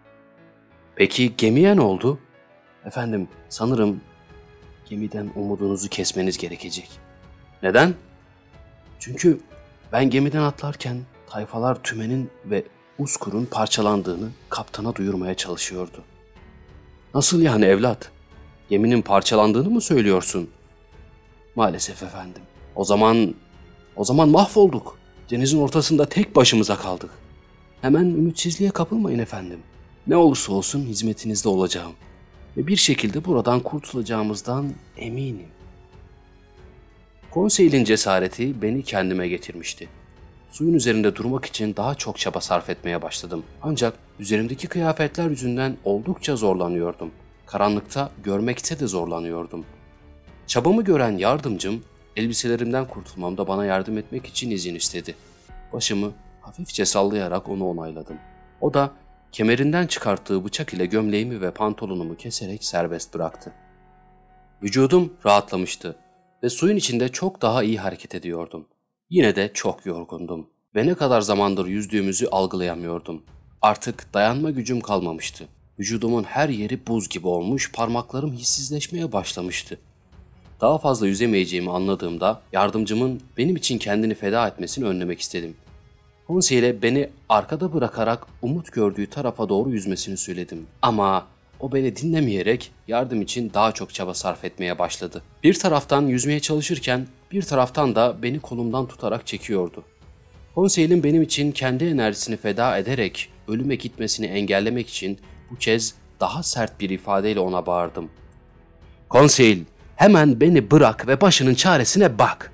"Peki gemiye ne oldu?" "Efendim, sanırım gemiden umudunuzu kesmeniz gerekecek." "Neden?" "Çünkü ben gemiden atlarken tayfalar tümenin ve uskurun parçalandığını kaptana duyurmaya çalışıyordu." "Nasıl yani evlat? Geminin parçalandığını mı söylüyorsun?" "Maalesef efendim. O zaman mahvolduk. Denizin ortasında tek başımıza kaldık." "Hemen ümitsizliğe kapılmayın efendim. Ne olursa olsun hizmetinizde olacağım. Ve bir şekilde buradan kurtulacağımızdan eminim." Konseylin cesareti beni kendime getirmişti. Suyun üzerinde durmak için daha çok çaba sarf etmeye başladım. Ancak üzerimdeki kıyafetler yüzünden oldukça zorlanıyordum. Karanlıkta görmekte de zorlanıyordum. Çabamı gören yardımcım elbiselerimden kurtulmamda bana yardım etmek için izin istedi. Başımı hafifçe sallayarak onu onayladım. O da kemerinden çıkarttığı bıçak ile gömleğimi ve pantolonumu keserek serbest bıraktı. Vücudum rahatlamıştı ve suyun içinde çok daha iyi hareket ediyordum. Yine de çok yorgundum ve ne kadar zamandır yüzdüğümüzü algılayamıyordum. Artık dayanma gücüm kalmamıştı. Vücudumun her yeri buz gibi olmuş, parmaklarım hissizleşmeye başlamıştı. Daha fazla yüzemeyeceğimi anladığımda yardımcımın benim için kendini feda etmesini önlemek istedim. Konseyle beni arkada bırakarak umut gördüğü tarafa doğru yüzmesini söyledim. Ama o beni dinlemeyerek yardım için daha çok çaba sarf etmeye başladı. Bir taraftan yüzmeye çalışırken bir taraftan da beni kolumdan tutarak çekiyordu. Konseylin benim için kendi enerjisini feda ederek ölüme gitmesini engellemek için bu kez daha sert bir ifadeyle ona bağırdım. "Konseyl, hemen beni bırak ve başının çaresine bak."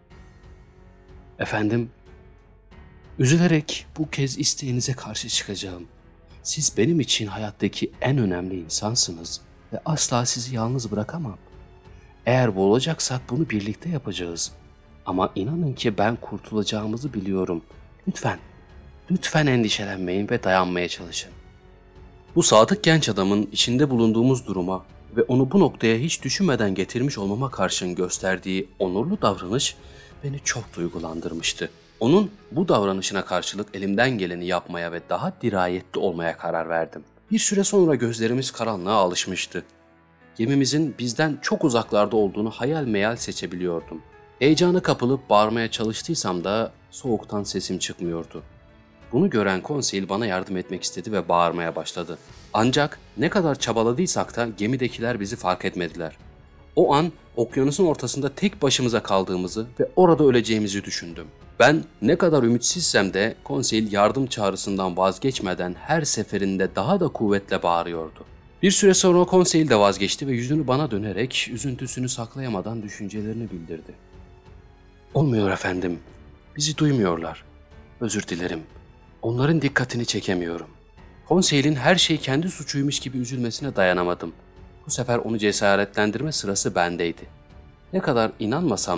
"Efendim, üzülerek bu kez isteğinize karşı çıkacağım. Siz benim için hayattaki en önemli insansınız ve asla sizi yalnız bırakamam. Eğer bu olacaksak bunu birlikte yapacağız. Ama inanın ki ben kurtulacağımızı biliyorum. Lütfen endişelenmeyin ve dayanmaya çalışın." Bu sadık genç adamın içinde bulunduğumuz duruma ve onu bu noktaya hiç düşünmeden getirmiş olmama karşın gösterdiği onurlu davranış beni çok duygulandırmıştı. Onun bu davranışına karşılık elimden geleni yapmaya ve daha dirayetli olmaya karar verdim. Bir süre sonra gözlerimiz karanlığa alışmıştı. Gemimizin bizden çok uzaklarda olduğunu hayal meyal seçebiliyordum. Heyecana kapılıp bağırmaya çalıştıysam da soğuktan sesim çıkmıyordu. Bunu gören konsey bana yardım etmek istedi ve bağırmaya başladı. Ancak ne kadar çabaladıysak da gemidekiler bizi fark etmediler. O an okyanusun ortasında tek başımıza kaldığımızı ve orada öleceğimizi düşündüm. Ben ne kadar ümitsizsem de konsey yardım çağrısından vazgeçmeden her seferinde daha da kuvvetle bağırıyordu. Bir süre sonra konsey de vazgeçti ve yüzünü bana dönerek üzüntüsünü saklayamadan düşüncelerini bildirdi. "Olmuyor efendim, bizi duymuyorlar. Özür dilerim, onların dikkatini çekemiyorum." Konseylin her şey kendi suçuymuş gibi üzülmesine dayanamadım. Bu sefer onu cesaretlendirme sırası bendeydi. Ne kadar inanmasam da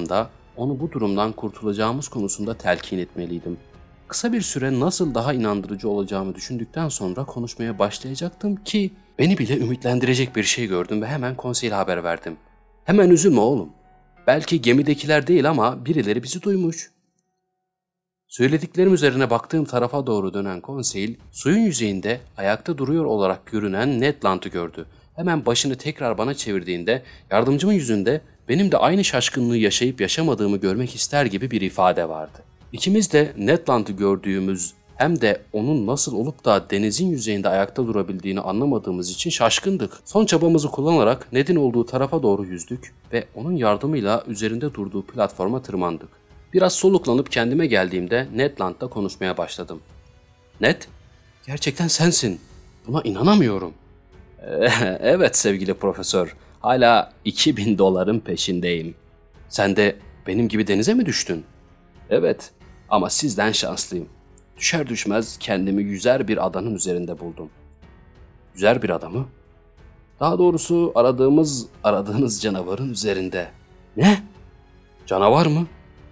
onu bu durumdan kurtulacağımız konusunda telkin etmeliydim. Kısa bir süre nasıl daha inandırıcı olacağımı düşündükten sonra konuşmaya başlayacaktım ki beni bile ümitlendirecek bir şey gördüm ve hemen konseyle haber verdim. Hemen üzülme oğlum. Belki gemidekiler değil ama birileri bizi duymuş. Söylediklerim üzerine baktığım tarafa doğru dönen konseyil, suyun yüzeyinde ayakta duruyor olarak görünen Ned Land'ı gördü. Hemen başını tekrar bana çevirdiğinde yardımcımın yüzünde benim de aynı şaşkınlığı yaşayıp yaşamadığımı görmek ister gibi bir ifade vardı. İkimiz de Ned Land'ı gördüğümüz hem de onun nasıl olup da denizin yüzeyinde ayakta durabildiğini anlamadığımız için şaşkındık. Son çabamızı kullanarak Ned'in olduğu tarafa doğru yüzdük ve onun yardımıyla üzerinde durduğu platforma tırmandık. Biraz soluklanıp kendime geldiğimde Ned Land'la konuşmaya başladım. Ned, gerçekten sensin. Buna inanamıyorum. Evet sevgili profesör, hala $2000 peşindeyim. Sen de benim gibi denize mi düştün? Evet, ama sizden şanslıyım. Düşer düşmez kendimi yüzer bir adanın üzerinde buldum. Yüzer bir ada mı? Daha doğrusu aradığınız canavarın üzerinde. Ne? Canavar mı?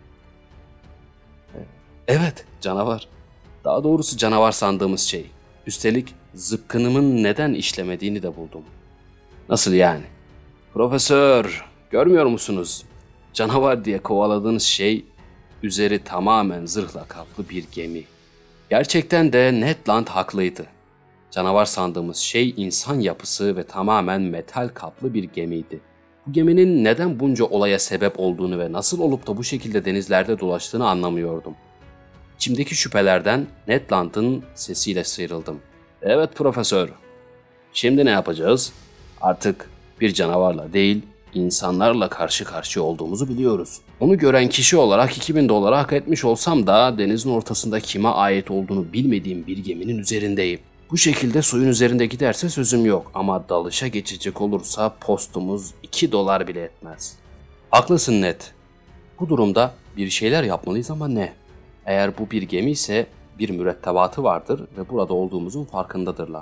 Evet, canavar. Daha doğrusu canavar sandığımız şey. Üstelik zıpkınımın neden işlemediğini de buldum. Nasıl yani? Profesör, görmüyor musunuz? Canavar diye kovaladığınız şey üzeri tamamen zırhla kaplı bir gemi. Gerçekten de Ned Land haklıydı. Canavar sandığımız şey insan yapısı ve tamamen metal kaplı bir gemiydi. Bu geminin neden bunca olaya sebep olduğunu ve nasıl olup da bu şekilde denizlerde dolaştığını anlamıyordum. İçimdeki şüphelerden Ned Land'ın sesiyle sıyrıldım. Evet profesör, şimdi ne yapacağız? Artık bir canavarla değil, insanlarla karşı karşıya olduğumuzu biliyoruz. Onu gören kişi olarak $2000 hak etmiş olsam da denizin ortasında kime ait olduğunu bilmediğim bir geminin üzerindeyim. Bu şekilde suyun üzerinde giderse sözüm yok ama dalışa geçecek olursa postumuz $2 bile etmez. Haklısın Ned. Bu durumda bir şeyler yapmalıyız ama ne? Eğer bu bir gemi ise bir mürettebatı vardır ve burada olduğumuzun farkındadırlar.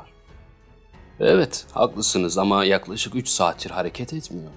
Evet, haklısınız ama yaklaşık 3 saattir hareket etmiyor.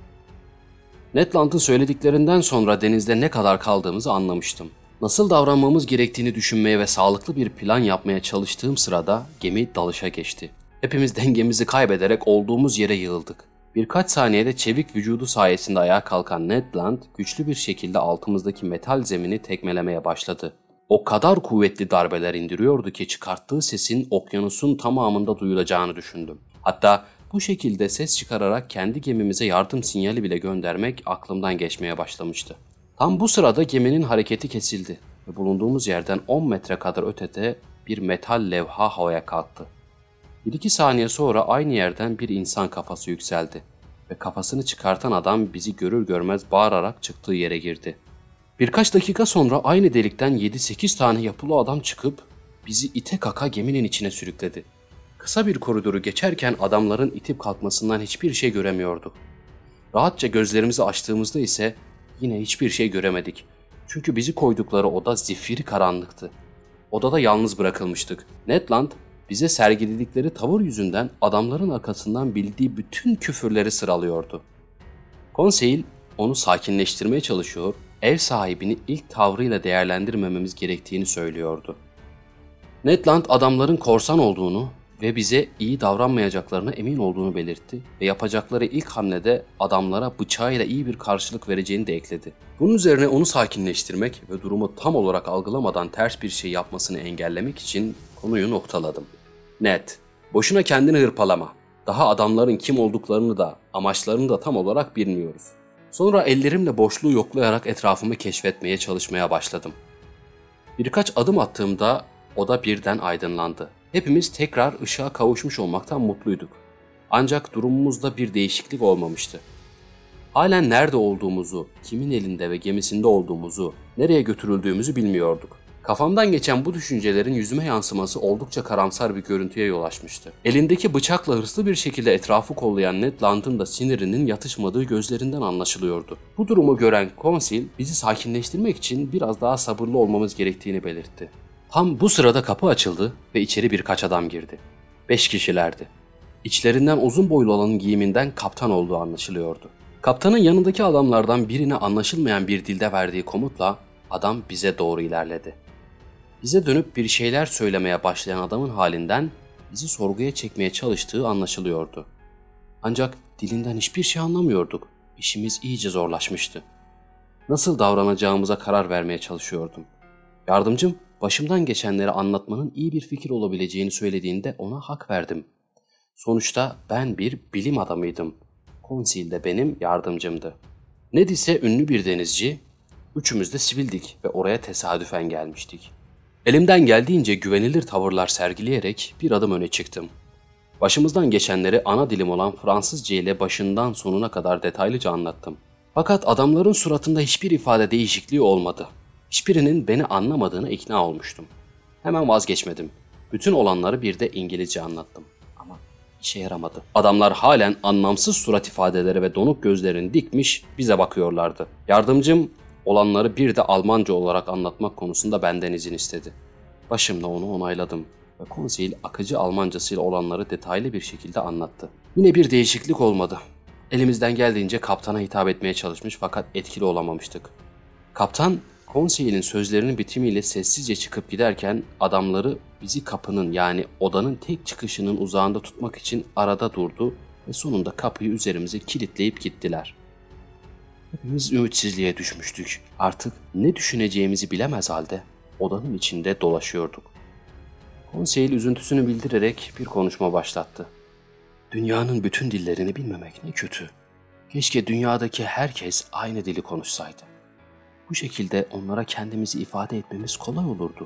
Ned Land'ın söylediklerinden sonra denizde ne kadar kaldığımızı anlamıştım. Nasıl davranmamız gerektiğini düşünmeye ve sağlıklı bir plan yapmaya çalıştığım sırada gemi dalışa geçti. Hepimiz dengemizi kaybederek olduğumuz yere yığıldık. Birkaç saniyede çevik vücudu sayesinde ayağa kalkan Ned Land güçlü bir şekilde altımızdaki metal zemini tekmelemeye başladı. O kadar kuvvetli darbeler indiriyordu ki çıkarttığı sesin okyanusun tamamında duyulacağını düşündüm. Hatta bu şekilde ses çıkararak kendi gemimize yardım sinyali bile göndermek aklımdan geçmeye başlamıştı. Tam bu sırada geminin hareketi kesildi ve bulunduğumuz yerden 10 metre kadar ötede bir metal levha havaya kalktı. 1-2 saniye sonra aynı yerden bir insan kafası yükseldi ve kafasını çıkartan adam bizi görür görmez bağırarak çıktığı yere girdi. Birkaç dakika sonra aynı delikten 7-8 tane yapılı adam çıkıp bizi ite kaka geminin içine sürükledi. Kısa bir koridoru geçerken adamların itip kalkmasından hiçbir şey göremiyorduk. Rahatça gözlerimizi açtığımızda ise yine hiçbir şey göremedik. Çünkü bizi koydukları oda zifiri karanlıktı. Odada yalnız bırakılmıştık. Ned Land bize sergiledikleri tavır yüzünden adamların arkasından bildiği bütün küfürleri sıralıyordu. Konseyil onu sakinleştirmeye çalışıyor, ev sahibini ilk tavrıyla değerlendirmememiz gerektiğini söylüyordu. Ned Land adamların korsan olduğunu ve bize iyi davranmayacaklarına emin olduğunu belirtti ve yapacakları ilk hamlede adamlara bıçağıyla iyi bir karşılık vereceğini de ekledi. Bunun üzerine onu sakinleştirmek ve durumu tam olarak algılamadan ters bir şey yapmasını engellemek için konuyu noktaladım. Ned, boşuna kendini hırpalama. Daha adamların kim olduklarını da amaçlarını da tam olarak bilmiyoruz. Sonra ellerimle boşluğu yoklayarak etrafımı keşfetmeye çalışmaya başladım. Birkaç adım attığımda oda birden aydınlandı. Hepimiz tekrar ışığa kavuşmuş olmaktan mutluyduk. Ancak durumumuzda bir değişiklik olmamıştı. Halen nerede olduğumuzu, kimin elinde ve gemisinde olduğumuzu, nereye götürüldüğümüzü bilmiyorduk. Kafamdan geçen bu düşüncelerin yüzüme yansıması oldukça karamsar bir görüntüye yol açmıştı. Elindeki bıçakla hırslı bir şekilde etrafı kollayan Ned Land'ın da sinirinin yatışmadığı gözlerinden anlaşılıyordu. Bu durumu gören konsil bizi sakinleştirmek için biraz daha sabırlı olmamız gerektiğini belirtti. Tam bu sırada kapı açıldı ve içeri birkaç adam girdi. 5 kişilerdi. İçlerinden uzun boylu olanın giyiminden kaptan olduğu anlaşılıyordu. Kaptanın yanındaki adamlardan birine anlaşılmayan bir dilde verdiği komutla adam bize doğru ilerledi. Bize dönüp bir şeyler söylemeye başlayan adamın halinden bizi sorguya çekmeye çalıştığı anlaşılıyordu. Ancak dilinden hiçbir şey anlamıyorduk. İşimiz iyice zorlaşmıştı. Nasıl davranacağımıza karar vermeye çalışıyordum. Yardımcım başımdan geçenleri anlatmanın iyi bir fikir olabileceğini söylediğinde ona hak verdim. Sonuçta ben bir bilim adamıydım. Konsil de benim yardımcımdı. Ned ise ünlü bir denizci, üçümüz de sivildik ve oraya tesadüfen gelmiştik. Elimden geldiğince güvenilir tavırlar sergileyerek bir adım öne çıktım. Başımızdan geçenleri ana dilim olan Fransızca ile başından sonuna kadar detaylıca anlattım. Fakat adamların suratında hiçbir ifade değişikliği olmadı. Hiçbirinin beni anlamadığına ikna olmuştum. Hemen vazgeçmedim. Bütün olanları bir de İngilizce anlattım. Ama işe yaramadı. Adamlar halen anlamsız surat ifadeleri ve donuk gözlerini dikmiş bize bakıyorlardı. Yardımcım olanları bir de Almanca olarak anlatmak konusunda benden izin istedi. Başımla onu onayladım ve konsil akıcı Almancasıyla olanları detaylı bir şekilde anlattı. Yine bir değişiklik olmadı. Elimizden geldiğince kaptana hitap etmeye çalışmış fakat etkili olamamıştık. Kaptan, konseyin sözlerinin bitimiyle sessizce çıkıp giderken adamları bizi kapının yani odanın tek çıkışının uzağında tutmak için arada durdu ve sonunda kapıyı üzerimize kilitleyip gittiler. Hepimiz ümitsizliğe düşmüştük. Artık ne düşüneceğimizi bilemez halde odanın içinde dolaşıyorduk. Konseyil üzüntüsünü bildirerek bir konuşma başlattı. Dünyanın bütün dillerini bilmemek ne kötü. Keşke dünyadaki herkes aynı dili konuşsaydı. Bu şekilde onlara kendimizi ifade etmemiz kolay olurdu.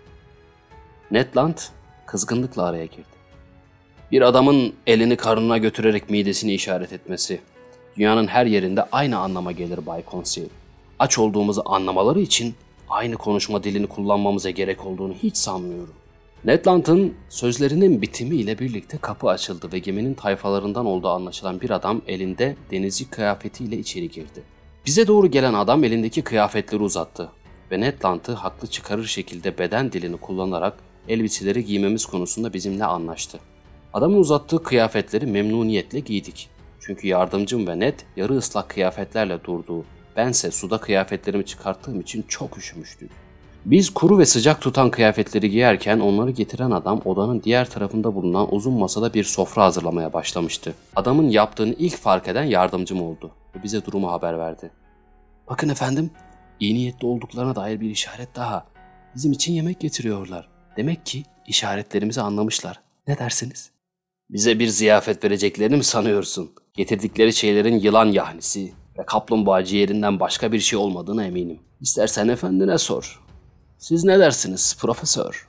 Ned Land kızgınlıkla araya girdi. Bir adamın elini karnına götürerek midesini işaret etmesi dünyanın her yerinde aynı anlama gelir Bay Conseil. Aç olduğumuzu anlamaları için aynı konuşma dilini kullanmamıza gerek olduğunu hiç sanmıyorum. Ned Land'ın sözlerinin bitimiyle birlikte kapı açıldı ve geminin tayfalarından olduğu anlaşılan bir adam elinde denizci kıyafetiyle içeri girdi. Bize doğru gelen adam elindeki kıyafetleri uzattı ve Ned Land'ı haklı çıkarır şekilde beden dilini kullanarak elbiseleri giymemiz konusunda bizimle anlaştı. Adamın uzattığı kıyafetleri memnuniyetle giydik. Çünkü yardımcım ve Ned yarı ıslak kıyafetlerle durduğu, bense suda kıyafetlerimi çıkarttığım için çok üşümüştük. Biz kuru ve sıcak tutan kıyafetleri giyerken onları getiren adam odanın diğer tarafında bulunan uzun masada bir sofra hazırlamaya başlamıştı. Adamın yaptığını ilk fark eden yardımcım oldu ve bize durumu haber verdi. Bakın efendim, iyi niyetli olduklarına dair bir işaret daha. Bizim için yemek getiriyorlar. Demek ki işaretlerimizi anlamışlar. Ne dersiniz? Bize bir ziyafet vereceklerini mi sanıyorsun? Getirdikleri şeylerin yılan yahnisi ve kaplumbağa ciğerinden başka bir şey olmadığına eminim. İstersen efendine sor. Siz ne dersiniz profesör?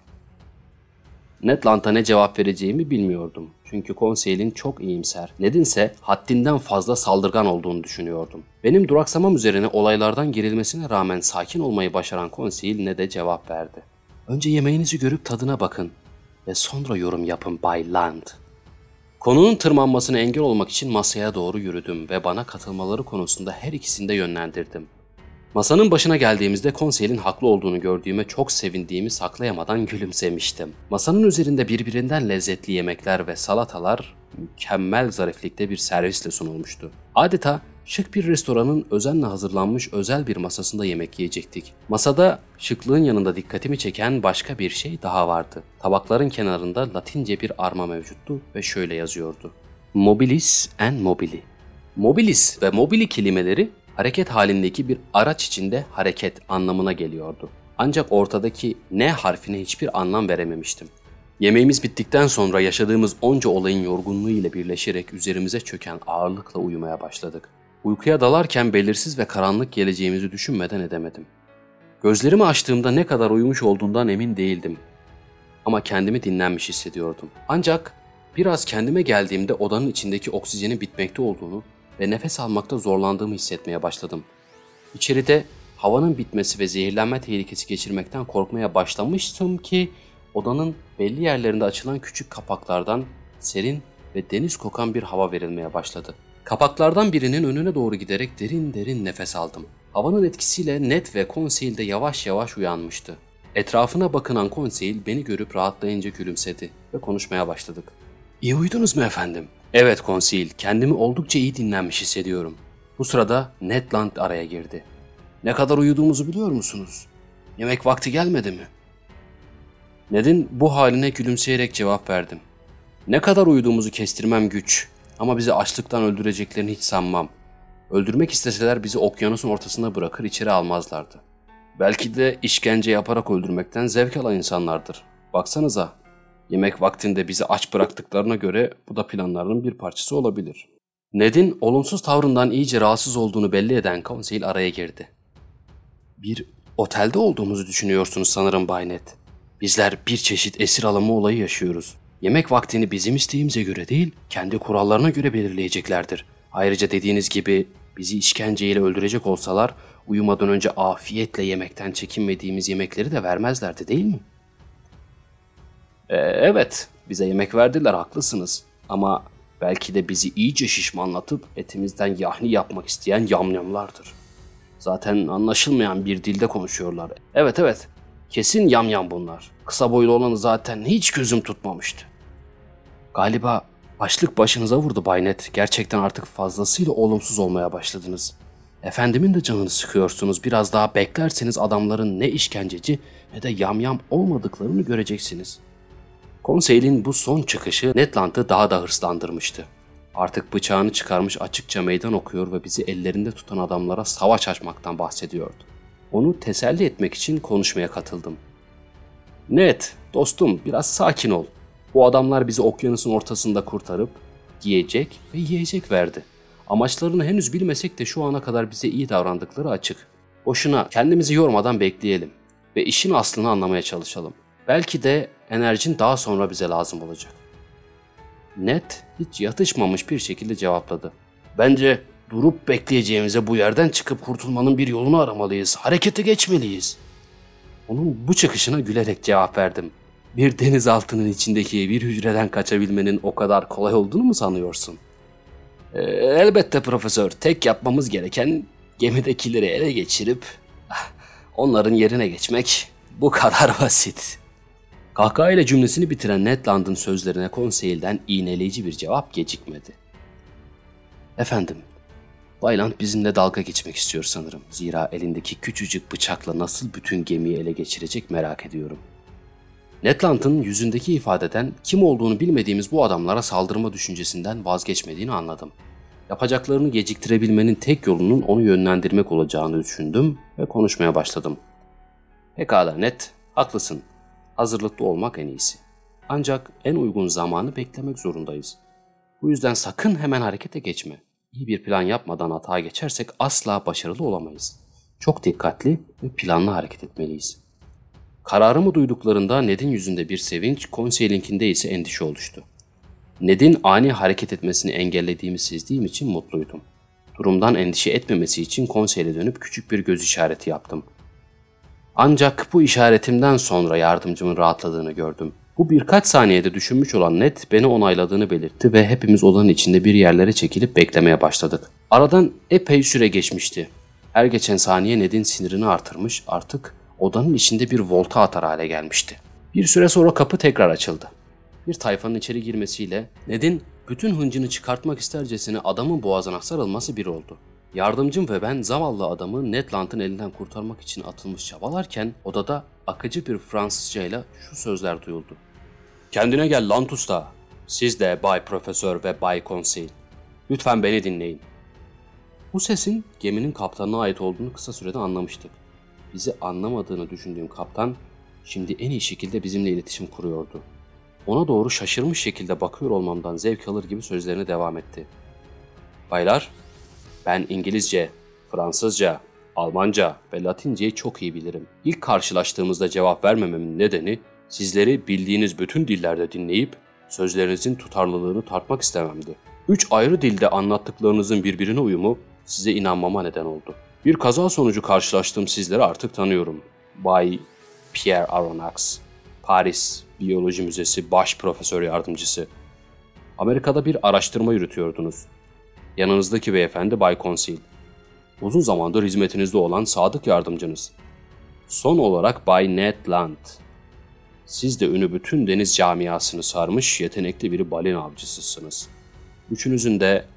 Ned Land'a ne cevap vereceğimi bilmiyordum. Çünkü konseyin çok iyimser, Ned'inse haddinden fazla saldırgan olduğunu düşünüyordum. Benim duraksamam üzerine olaylardan gerilmesine rağmen sakin olmayı başaran konsey Ned'e cevap verdi. Önce yemeğinizi görüp tadına bakın ve sonra yorum yapın Bay Land. Konunun tırmanmasına engel olmak için masaya doğru yürüdüm ve bana katılmaları konusunda her ikisini de yönlendirdim. Masanın başına geldiğimizde konseyin haklı olduğunu gördüğüme çok sevindiğimi saklayamadan gülümsemiştim. Masanın üzerinde birbirinden lezzetli yemekler ve salatalar mükemmel zariflikte bir servisle sunulmuştu. Adeta şık bir restoranın özenle hazırlanmış özel bir masasında yemek yiyecektik. Masada şıklığın yanında dikkatimi çeken başka bir şey daha vardı. Tabakların kenarında Latince bir arma mevcuttu ve şöyle yazıyordu. Mobilis en mobili. Mobilis ve mobili kelimeleri hareket halindeki bir araç içinde hareket anlamına geliyordu. Ancak ortadaki N harfine hiçbir anlam verememiştim. Yemeğimiz bittikten sonra yaşadığımız onca olayın yorgunluğu ile birleşerek üzerimize çöken ağırlıkla uyumaya başladık. Uykuya dalarken belirsiz ve karanlık geleceğimizi düşünmeden edemedim. Gözlerimi açtığımda ne kadar uyumuş olduğundan emin değildim. Ama kendimi dinlenmiş hissediyordum. Ancak biraz kendime geldiğimde odanın içindeki oksijenin bitmekte olduğunu ve nefes almakta zorlandığımı hissetmeye başladım. İçeride havanın bitmesi ve zehirlenme tehlikesi geçirmekten korkmaya başlamıştım ki odanın belli yerlerinde açılan küçük kapaklardan serin ve deniz kokan bir hava verilmeye başladı. Kapaklardan birinin önüne doğru giderek derin derin nefes aldım. Havanın etkisiyle Ned ve Conseil de yavaş yavaş uyanmıştı. Etrafına bakınan Conseil beni görüp rahatlayınca gülümsedi ve konuşmaya başladık. "İyi uyudunuz mu efendim?" "Evet Conseil, kendimi oldukça iyi dinlenmiş hissediyorum." Bu sırada Ned Land araya girdi. "Ne kadar uyuduğumuzu biliyor musunuz? Yemek vakti gelmedi mi?" Ned'in bu haline gülümseyerek cevap verdim. "Ne kadar uyuduğumuzu kestirmem güç ama bizi açlıktan öldüreceklerini hiç sanmam. Öldürmek isteseler bizi okyanusun ortasına bırakır içeri almazlardı. Belki de işkence yaparak öldürmekten zevk alan insanlardır. Baksanıza, yemek vaktinde bizi aç bıraktıklarına göre bu da planlarının bir parçası olabilir." Ned'in olumsuz tavrından iyice rahatsız olduğunu belli eden Conseil araya girdi. "Bir otelde olduğumuzu düşünüyorsunuz sanırım Bay Ned. Bizler bir çeşit esir alımı olayı yaşıyoruz. Yemek vaktini bizim isteğimize göre değil, kendi kurallarına göre belirleyeceklerdir. Ayrıca dediğiniz gibi bizi işkenceyle öldürecek olsalar uyumadan önce afiyetle yemekten çekinmediğimiz yemekleri de vermezlerdi değil mi?" Evet, bize yemek verdiler, haklısınız. Ama belki de bizi iyice şişmanlatıp etimizden yahni yapmak isteyen yamyamlardır. Zaten anlaşılmayan bir dilde konuşuyorlar. Evet, kesin yamyam bunlar. Kısa boylu olanı zaten hiç gözüm tutmamıştı. Galiba açlık başınıza vurdu Bay Ned. Gerçekten artık fazlasıyla olumsuz olmaya başladınız. Efendimin de canını sıkıyorsunuz. Biraz daha beklerseniz adamların ne işkenceci ne de yamyam olmadıklarını göreceksiniz. Conseil'in bu son çıkışı Ned Land'ı daha da hırslandırmıştı. Artık bıçağını çıkarmış açıkça meydan okuyor ve bizi ellerinde tutan adamlara savaş açmaktan bahsediyordu. Onu teselli etmek için konuşmaya katıldım. "Ned, dostum biraz sakin ol. Bu adamlar bizi okyanusun ortasında kurtarıp giyecek ve yiyecek verdi. Amaçlarını henüz bilmesek de şu ana kadar bize iyi davrandıkları açık. Boşuna kendimizi yormadan bekleyelim ve işin aslını anlamaya çalışalım. Belki de enerjin daha sonra bize lazım olacak." Ned hiç yatışmamış bir şekilde cevapladı. "Bence durup bekleyeceğimize bu yerden çıkıp kurtulmanın bir yolunu aramalıyız. Harekete geçmeliyiz." Onun bu çıkışına gülerek cevap verdim. "Bir denizaltının içindeki bir hücreden kaçabilmenin o kadar kolay olduğunu mu sanıyorsun?" Elbette profesör. Tek yapmamız gereken gemidekileri ele geçirip onların yerine geçmek. Bu kadar basit." Kahkahayla cümlesini bitiren Ned Land'ın sözlerine Conseil'den iğneleyici bir cevap gecikmedi. "Efendim, Bay Land bizimle dalga geçmek istiyor sanırım. Zira elindeki küçücük bıçakla nasıl bütün gemiyi ele geçirecek merak ediyorum." Ned Land'ın yüzündeki ifadeden kim olduğunu bilmediğimiz bu adamlara saldırma düşüncesinden vazgeçmediğini anladım. Yapacaklarını geciktirebilmenin tek yolunun onu yönlendirmek olacağını düşündüm ve konuşmaya başladım. "Pekala Ned, haklısın. Hazırlıklı olmak en iyisi. Ancak en uygun zamanı beklemek zorundayız. Bu yüzden sakın hemen harekete geçme. İyi bir plan yapmadan hata geçersek asla başarılı olamayız. Çok dikkatli ve planlı hareket etmeliyiz." Kararımı duyduklarında Ned'in yüzünde bir sevinç, Conseil'inkinde ise endişe oluştu. Ned'in ani hareket etmesini engellediğimi sezdiğim için mutluydum. Durumdan endişe etmemesi için Conseil'e dönüp küçük bir göz işareti yaptım. Ancak bu işaretimden sonra yardımcımın rahatladığını gördüm. Bu birkaç saniyede düşünmüş olan Ned beni onayladığını belirtti ve hepimiz odanın içinde bir yerlere çekilip beklemeye başladık. Aradan epey süre geçmişti. Her geçen saniye Ned'in sinirini artırmış, artık odanın içinde bir volta atar hale gelmişti. Bir süre sonra kapı tekrar açıldı. Bir tayfanın içeri girmesiyle Ned'in bütün hıncını çıkartmak istercesine adamın boğazına sarılması bir oldu. Yardımcım ve ben zavallı adamı Ned Land'ın elinden kurtarmak için atılmış çabalarken odada akıcı bir Fransızcayla şu sözler duyuldu. "Kendine gel Land Usta. Siz de Bay Profesör ve Bay Conseil. Lütfen beni dinleyin." Bu sesin geminin kaptanına ait olduğunu kısa sürede anlamıştık. Bizi anlamadığını düşündüğüm kaptan şimdi en iyi şekilde bizimle iletişim kuruyordu. Ona doğru şaşırmış şekilde bakıyor olmamdan zevk alır gibi sözlerine devam etti. "Baylar, ben İngilizce, Fransızca, Almanca ve Latinceyi çok iyi bilirim. İlk karşılaştığımızda cevap vermememin nedeni sizleri bildiğiniz bütün dillerde dinleyip sözlerinizin tutarlılığını tartmak istememdi. 3 ayrı dilde anlattıklarınızın birbirine uyumu size inanmama neden oldu. Bir kaza sonucu karşılaştığım sizleri artık tanıyorum. Bay Pierre Aronnax, Paris Biyoloji Müzesi Baş Profesör Yardımcısı. Amerika'da bir araştırma yürütüyordunuz. Yanınızdaki beyefendi Bay Conseil. Uzun zamandır hizmetinizde olan sadık yardımcınız. Son olarak Bay Ned Land. Siz de ünü bütün deniz camiasını sarmış yetenekli bir balina avcısısınız. Üçünüzün de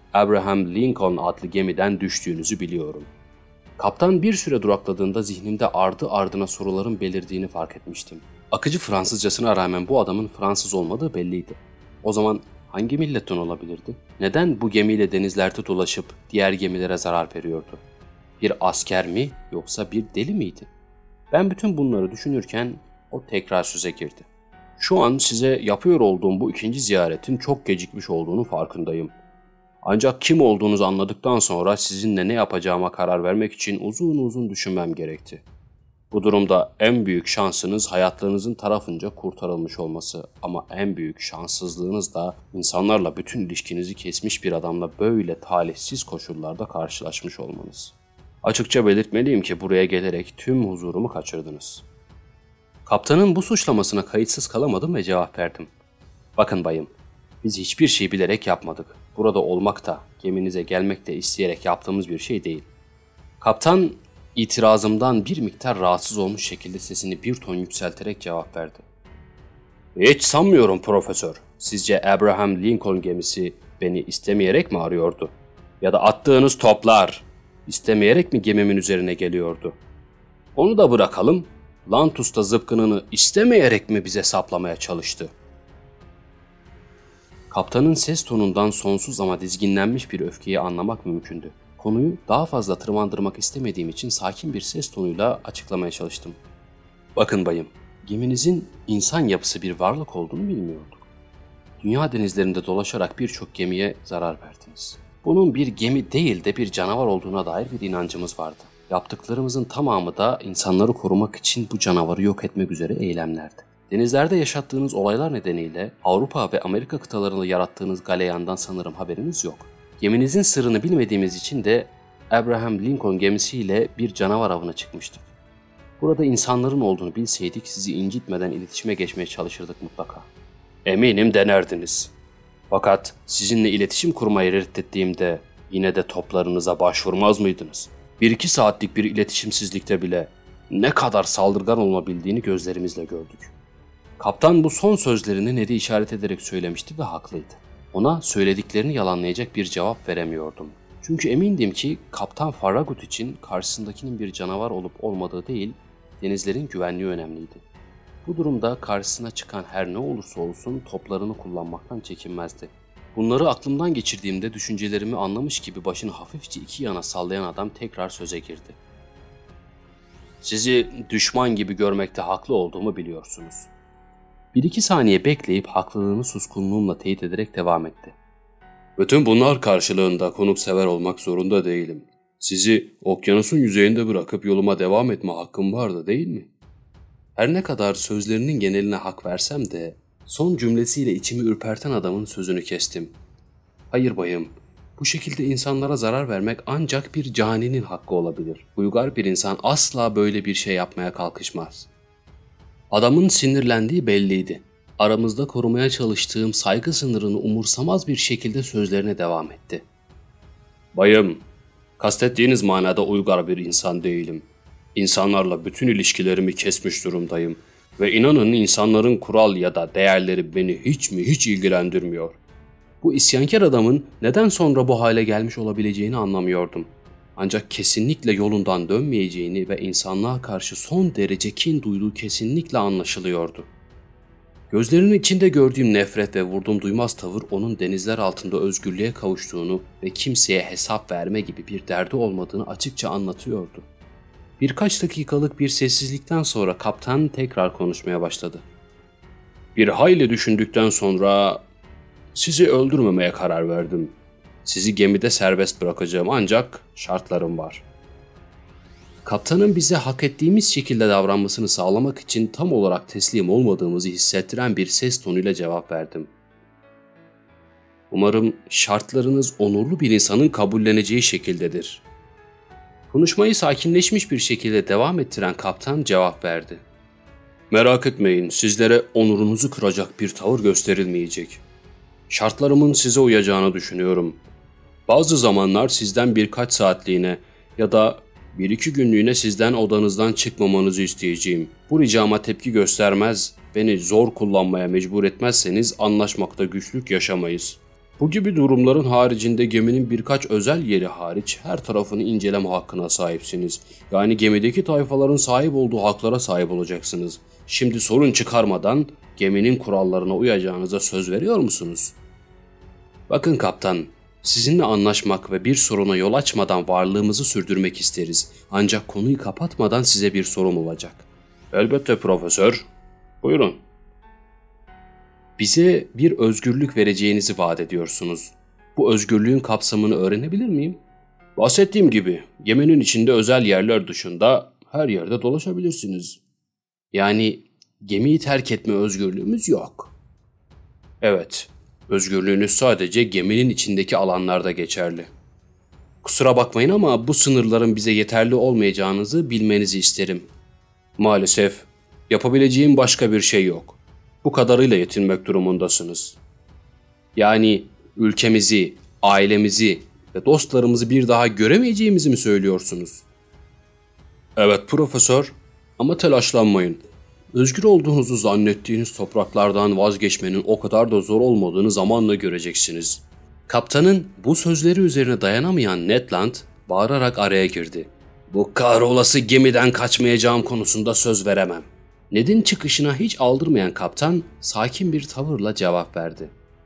Abraham Lincoln adlı gemiden düştüğünüzü biliyorum. Kaptan bir süre durakladığında zihnimde ardı ardına soruların belirdiğini fark etmiştim. Akıcı Fransızcasına rağmen bu adamın Fransız olmadığı belliydi. O zaman hangi milletten olabilirdi? Neden bu gemiyle denizlerde dolaşıp diğer gemilere zarar veriyordu? Bir asker mi yoksa bir deli miydi? Ben bütün bunları düşünürken o tekrar söze girdi. Şu an size yapıyor olduğum bu ikinci ziyaretin çok gecikmiş olduğunu farkındayım. Ancak kim olduğunuzu anladıktan sonra sizinle ne yapacağıma karar vermek için uzun uzun düşünmem gerekti. Bu durumda en büyük şansınız hayatlarınızın tarafınca kurtarılmış olması ama en büyük şanssızlığınız da insanlarla bütün ilişkinizi kesmiş bir adamla böyle talihsiz koşullarda karşılaşmış olmanız. Açıkça belirtmeliyim ki buraya gelerek tüm huzurumu kaçırdınız. Kaptanın bu suçlamasına kayıtsız kalamadım ve cevap verdim. Bakın bayım, biz hiçbir şey bilerek yapmadık. Burada olmak da, geminize gelmek de isteyerek yaptığımız bir şey değil. Kaptan itirazımdan bir miktar rahatsız olmuş şekilde sesini bir ton yükselterek cevap verdi. Hiç sanmıyorum profesör. Sizce Abraham Lincoln gemisi beni istemeyerek mi arıyordu? Ya da attığınız toplar istemeyerek mi gemimin üzerine geliyordu? Onu da bırakalım. Lantus'ta zıpkınını istemeyerek mi bize saplamaya çalıştı? Kaptanın ses tonundan sonsuz ama dizginlenmiş bir öfkeyi anlamak mümkündü. Konuyu daha fazla tırmandırmak istemediğim için sakin bir ses tonuyla açıklamaya çalıştım. Bakın bayım, geminizin insan yapısı bir varlık olduğunu bilmiyorduk. Dünya denizlerinde dolaşarak birçok gemiye zarar verdiniz. Bunun bir gemi değil de bir canavar olduğuna dair bir inancımız vardı. Yaptıklarımızın tamamı da insanları korumak için bu canavarı yok etmek üzere eylemlerdi. Denizlerde yaşattığınız olaylar nedeniyle Avrupa ve Amerika kıtalarında yarattığınız galeyandan sanırım haberiniz yok. Geminizin sırrını bilmediğimiz için de Abraham Lincoln gemisiyle bir canavar avına çıkmıştık. Burada insanların olduğunu bilseydik sizi incitmeden iletişime geçmeye çalışırdık mutlaka. Eminim denerdiniz. Fakat sizinle iletişim kurmayı reddettiğimde yine de toplarınıza başvurmaz mıydınız? 1-2 saatlik bir iletişimsizlikte bile ne kadar saldırgan olabildiğini gözlerimizle gördük. Kaptan bu son sözlerini Ned'e işaret ederek söylemişti ve haklıydı. Ona söylediklerini yalanlayacak bir cevap veremiyordum. Çünkü emindim ki Kaptan Farragut için karşısındakinin bir canavar olup olmadığı değil, denizlerin güvenliği önemliydi. Bu durumda karşısına çıkan her ne olursa olsun toplarını kullanmaktan çekinmezdi. Bunları aklımdan geçirdiğimde düşüncelerimi anlamış gibi başını hafifçe iki yana sallayan adam tekrar söze girdi. Sizi düşman gibi görmekte haklı olduğumu biliyorsunuz. 1-2 saniye bekleyip haklılığını suskunluğumla teyit ederek devam etti. Bütün bunlar karşılığında konuksever olmak zorunda değilim. Sizi okyanusun yüzeyinde bırakıp yoluma devam etme hakkım vardı değil mi? Her ne kadar sözlerinin geneline hak versem de son cümlesiyle içimi ürperten adamın sözünü kestim. Hayır bayım, bu şekilde insanlara zarar vermek ancak bir caninin hakkı olabilir. Uygar bir insan asla böyle bir şey yapmaya kalkışmaz. Adamın sinirlendiği belliydi. Aramızda korumaya çalıştığım saygı sınırını umursamaz bir şekilde sözlerine devam etti. Bayım, kastettiğiniz manada uygar bir insan değilim. İnsanlarla bütün ilişkilerimi kesmiş durumdayım ve inanın insanların kural ya da değerleri beni hiç ilgilendirmiyor. Bu isyankar adamın neden sonra bu hale gelmiş olabileceğini anlamıyordum. Ancak kesinlikle yolundan dönmeyeceğini ve insanlığa karşı son derece kin duyduğu kesinlikle anlaşılıyordu. Gözlerinin içinde gördüğüm nefret ve vurdum duymaz tavır onun denizler altında özgürlüğe kavuştuğunu ve kimseye hesap verme gibi bir derdi olmadığını açıkça anlatıyordu. Birkaç dakikalık bir sessizlikten sonra kaptan tekrar konuşmaya başladı. Bir hayli düşündükten sonra sizi öldürmemeye karar verdim. Sizi gemide serbest bırakacağım ancak şartlarım var. Kaptanın bize hak ettiğimiz şekilde davranmasını sağlamak için tam olarak teslim olmadığımızı hissettiren bir ses tonuyla cevap verdim. Umarım şartlarınız onurlu bir insanın kabulleneceği şekildedir. Konuşmayı sakinleşmiş bir şekilde devam ettiren kaptan cevap verdi. Merak etmeyin, sizlere onurunuzu kıracak bir tavır gösterilmeyecek. Şartlarımın size uyacağını düşünüyorum. Bazı zamanlar sizden birkaç saatliğine ya da 1-2 günlüğüne sizden odanızdan çıkmamanızı isteyeceğim. Bu ricama tepki göstermez, beni zor kullanmaya mecbur etmezseniz anlaşmakta güçlük yaşamayız. Bu gibi durumların haricinde geminin birkaç özel yeri hariç her tarafını inceleme hakkına sahipsiniz. Yani gemideki tayfaların sahip olduğu haklara sahip olacaksınız. Şimdi sorun çıkarmadan geminin kurallarına uyacağınıza söz veriyor musunuz? Bakın kaptan, sizinle anlaşmak ve bir soruna yol açmadan varlığımızı sürdürmek isteriz. Ancak konuyu kapatmadan size bir sorum olacak. Elbette profesör. Buyurun. Bize bir özgürlük vereceğinizi vaat ediyorsunuz. Bu özgürlüğün kapsamını öğrenebilir miyim? Bahsettiğim gibi geminin içinde özel yerler dışında her yerde dolaşabilirsiniz. Yani gemiyi terk etme özgürlüğümüz yok. Evet, özgürlüğünüz sadece geminin içindeki alanlarda geçerli. Kusura bakmayın ama bu sınırların bize yeterli olmayacağınızı bilmenizi isterim. Maalesef yapabileceğim başka bir şey yok. Bu kadarıyla yetinmek durumundasınız. Yani ülkemizi, ailemizi ve dostlarımızı bir daha göremeyeceğimizi mi söylüyorsunuz? Evet profesör, ama telaşlanmayın. Özgür olduğunuzu zannettiğiniz topraklardan vazgeçmenin o kadar da zor olmadığını zamanla göreceksiniz. Kaptanın bu sözleri üzerine dayanamayan Ned Land bağırarak araya girdi. Bu kahrolası gemiden kaçmayacağım konusunda söz veremem. Ned'in çıkışına hiç aldırmayan kaptan sakin bir tavırla cevap verdi.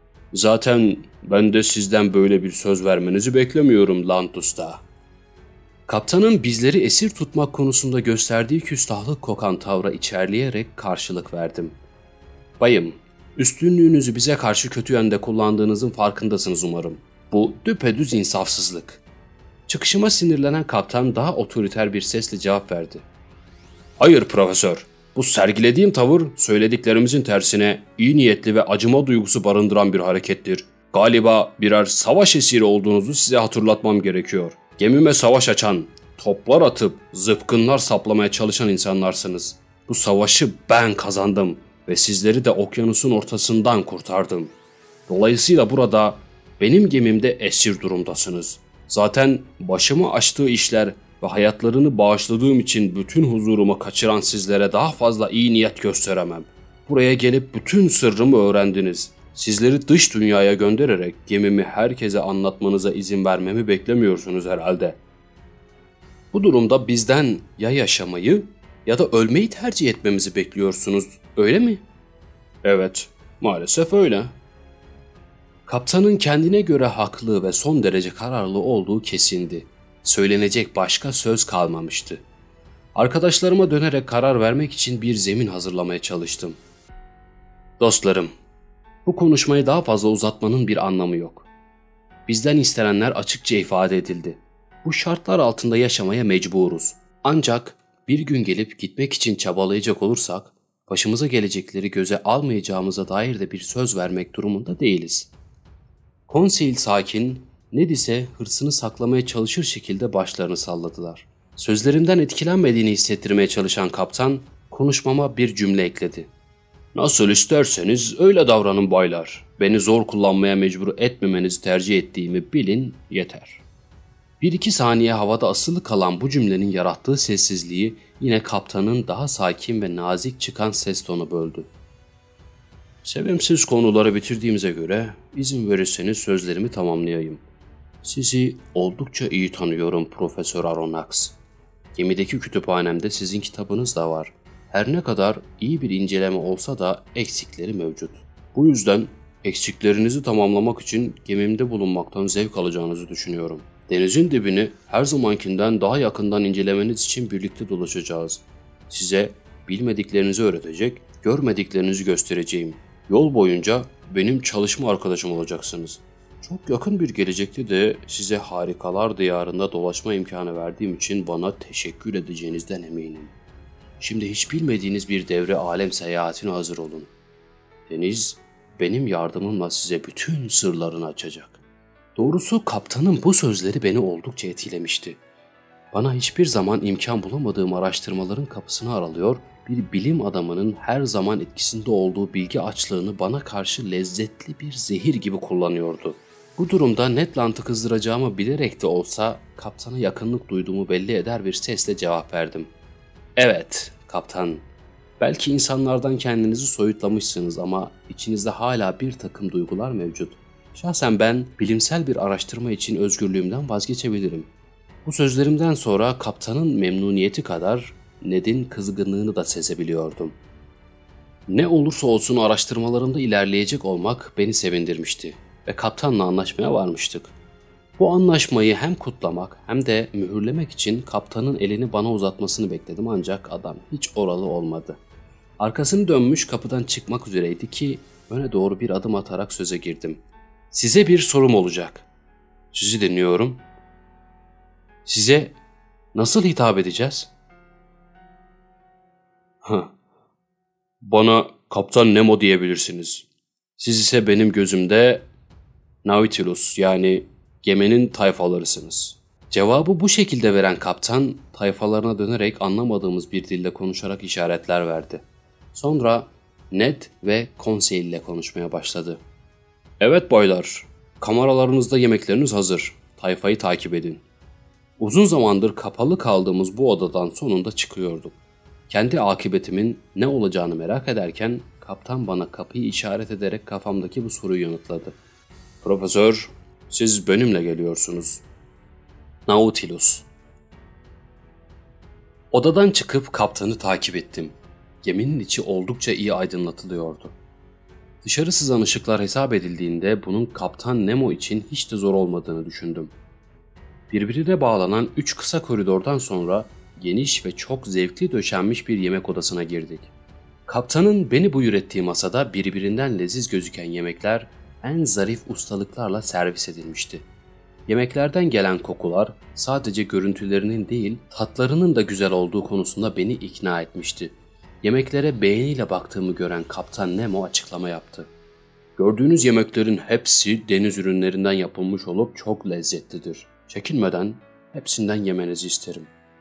Zaten ben de sizden böyle bir söz vermenizi beklemiyorum Land Usta. Kaptanın bizleri esir tutmak konusunda gösterdiği küstahlık kokan tavra içerleyerek karşılık verdim. Bayım, üstünlüğünüzü bize karşı kötü yönde kullandığınızın farkındasınız umarım. Bu düpedüz insafsızlık. Çıkışıma sinirlenen kaptan daha otoriter bir sesle cevap verdi. Hayır profesör, bu sergilediğim tavır söylediklerimizin tersine iyi niyetli ve acıma duygusu barındıran bir harekettir. Galiba birer savaş esiri olduğunuzu size hatırlatmam gerekiyor. Gemime savaş açan, toplar atıp zıpkınlar saplamaya çalışan insanlarsınız. Bu savaşı ben kazandım ve sizleri de okyanusun ortasından kurtardım. Dolayısıyla burada benim gemimde esir durumdasınız. Zaten başımı açtığı işler ve hayatlarını bağışladığım için bütün huzurumu kaçıran sizlere daha fazla iyi niyet gösteremem. Buraya gelip bütün sırrımı öğrendiniz. Sizleri dış dünyaya göndererek gemimi herkese anlatmanıza izin vermemi beklemiyorsunuz herhalde. Bu durumda bizden ya yaşamayı ya da ölmeyi tercih etmemizi bekliyorsunuz, öyle mi? Evet, maalesef öyle. Kaptanın kendine göre haklı ve son derece kararlı olduğu kesindi. Söylenecek başka söz kalmamıştı. Arkadaşlarıma dönerek karar vermek için bir zemin hazırlamaya çalıştım. Dostlarım, bu konuşmayı daha fazla uzatmanın bir anlamı yok. Bizden istenenler açıkça ifade edildi. Bu şartlar altında yaşamaya mecburuz. Ancak bir gün gelip gitmek için çabalayacak olursak, başımıza gelecekleri göze almayacağımıza dair de bir söz vermek durumunda değiliz. Conseil sakin, Ned ise hırsını saklamaya çalışır şekilde başlarını salladılar. Sözlerimden etkilenmediğini hissettirmeye çalışan kaptan, konuşmama bir cümle ekledi. Nasıl isterseniz öyle davranın baylar. Beni zor kullanmaya mecbur etmemenizi tercih ettiğimi bilin yeter. 1-2 saniye havada asılı kalan bu cümlenin yarattığı sessizliği yine kaptanın daha sakin ve nazik çıkan ses tonu böldü. Sevimsiz konuları bitirdiğimize göre izin verirseniz sözlerimi tamamlayayım. Sizi oldukça iyi tanıyorum Profesör Aronnax. Gemideki kütüphanemde sizin kitabınız da var. Her ne kadar iyi bir inceleme olsa da eksikleri mevcut. Bu yüzden eksiklerinizi tamamlamak için gemimde bulunmaktan zevk alacağınızı düşünüyorum. Denizin dibini her zamankinden daha yakından incelemeniz için birlikte dolaşacağız. Size bilmediklerinizi öğretecek, görmediklerinizi göstereceğim. Yol boyunca benim çalışma arkadaşım olacaksınız. Çok yakın bir gelecekte de size harikalar diyarında dolaşma imkanı verdiğim için bana teşekkür edeceğinizden eminim. Şimdi hiç bilmediğiniz bir devre alem seyahatine hazır olun. Deniz benim yardımımla size bütün sırlarını açacak. Doğrusu kaptanın bu sözleri beni oldukça etkilemişti. Bana hiçbir zaman imkan bulamadığım araştırmaların kapısını aralıyor, bir bilim adamının her zaman etkisinde olduğu bilgi açlığını bana karşı lezzetli bir zehir gibi kullanıyordu. Bu durumda Ned Land'ı kızdıracağımı bilerek de olsa kaptana yakınlık duyduğumu belli eder bir sesle cevap verdim. Evet, kaptan. Belki insanlardan kendinizi soyutlamışsınız ama içinizde hala bir takım duygular mevcut. Şahsen ben bilimsel bir araştırma için özgürlüğümden vazgeçebilirim. Bu sözlerimden sonra kaptanın memnuniyeti kadar Ned'in kızgınlığını da sezebiliyordum. Ne olursa olsun araştırmalarımda ilerleyecek olmak beni sevindirmişti ve kaptanla anlaşmaya varmıştık. Bu anlaşmayı hem kutlamak hem de mühürlemek için kaptanın elini bana uzatmasını bekledim ancak adam hiç oralı olmadı. Arkasını dönmüş kapıdan çıkmak üzereydi ki öne doğru bir adım atarak söze girdim. Size bir sorum olacak. Sizi dinliyorum. Size nasıl hitap edeceğiz? Bana Kaptan Nemo diyebilirsiniz. Siz ise benim gözümde Nautilus yani geminin tayfalarısınız. Cevabı bu şekilde veren kaptan tayfalarına dönerek anlamadığımız bir dilde konuşarak işaretler verdi. Sonra Ned ve Conseil ile konuşmaya başladı. Evet baylar, kameralarınızda yemekleriniz hazır. Tayfayı takip edin. Uzun zamandır kapalı kaldığımız bu odadan sonunda çıkıyorduk. Kendi akıbetimin ne olacağını merak ederken kaptan bana kapıyı işaret ederek kafamdaki bu soruyu yanıtladı. Profesör, siz benimle geliyorsunuz. Nautilus. Odadan çıkıp kaptanı takip ettim. Geminin içi oldukça iyi aydınlatılıyordu. Dışarı sızan ışıklar hesap edildiğinde bunun Kaptan Nemo için hiç de zor olmadığını düşündüm. Birbirine bağlanan 3 kısa koridordan sonra geniş ve çok zevkli döşenmiş bir yemek odasına girdik. Kaptanın beni buyur ettiği masada birbirinden leziz gözüken yemekler en zarif ustalıklarla servis edilmişti. Yemeklerden gelen kokular sadece görüntülerinin değil, tatlarının da güzel olduğu konusunda beni ikna etmişti. Yemeklere beğeniyle baktığımı gören Kaptan Nemo açıklama yaptı. Gördüğünüz yemeklerin hepsi deniz ürünlerinden yapılmış olup çok lezzetlidir. Çekinmeden hepsinden yemenizi isterim.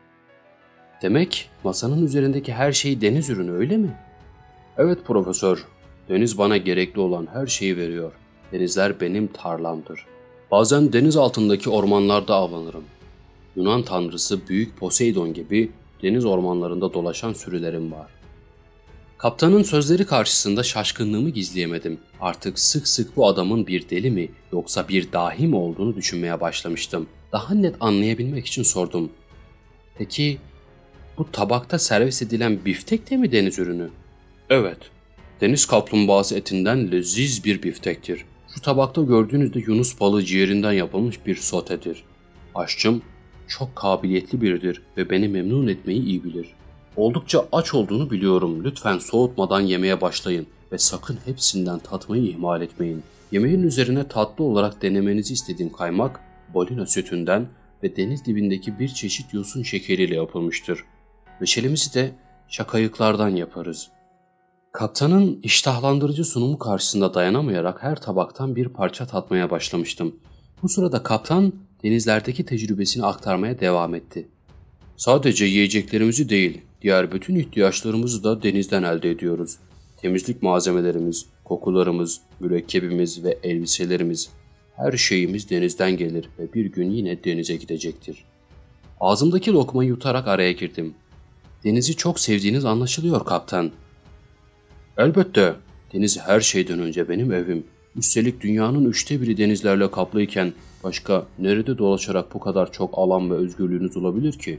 Demek masanın üzerindeki her şey deniz ürünü öyle mi? Evet profesör, deniz bana gerekli olan her şeyi veriyor. Denizler benim tarlamdır. Bazen deniz altındaki ormanlarda avlanırım. Yunan tanrısı Büyük Poseidon gibi deniz ormanlarında dolaşan sürülerim var. Kaptanın sözleri karşısında şaşkınlığımı gizleyemedim. Artık sık sık bu adamın bir deli mi yoksa bir dahi mi olduğunu düşünmeye başlamıştım. Daha net anlayabilmek için sordum. Peki bu tabakta servis edilen biftek de mi deniz ürünü? Evet, deniz kaplumbağası etinden leziz bir biftektir. Şu tabakta gördüğünüz de yunus balığı ciğerinden yapılmış bir sotedir. Aşçım çok kabiliyetli biridir ve beni memnun etmeyi iyi bilir. Oldukça aç olduğunu biliyorum. Lütfen soğutmadan yemeye başlayın ve sakın hepsinden tatmayı ihmal etmeyin. Yemeğin üzerine tatlı olarak denemenizi istediğim kaymak, balina sütünden ve deniz dibindeki bir çeşit yosun şekeriyle yapılmıştır. Reçelimizi de şakayıklardan yaparız. Kaptanın iştahlandırıcı sunumu karşısında dayanamayarak her tabaktan bir parça tatmaya başlamıştım. Bu sırada kaptan denizlerdeki tecrübesini aktarmaya devam etti. Sadece yiyeceklerimizi değil, diğer bütün ihtiyaçlarımızı da denizden elde ediyoruz. Temizlik malzemelerimiz, kokularımız, mürekkebimiz ve elbiselerimiz, her şeyimiz denizden gelir ve bir gün yine denize gidecektir. Ağzımdaki lokmayı yutarak araya girdim. Denizi çok sevdiğiniz anlaşılıyor kaptan. Elbette, deniz her şeyden önce benim evim. Üstelik dünyanın 1/3 denizlerle kaplıyken başka nerede dolaşarak bu kadar çok alan ve özgürlüğünüz olabilir ki?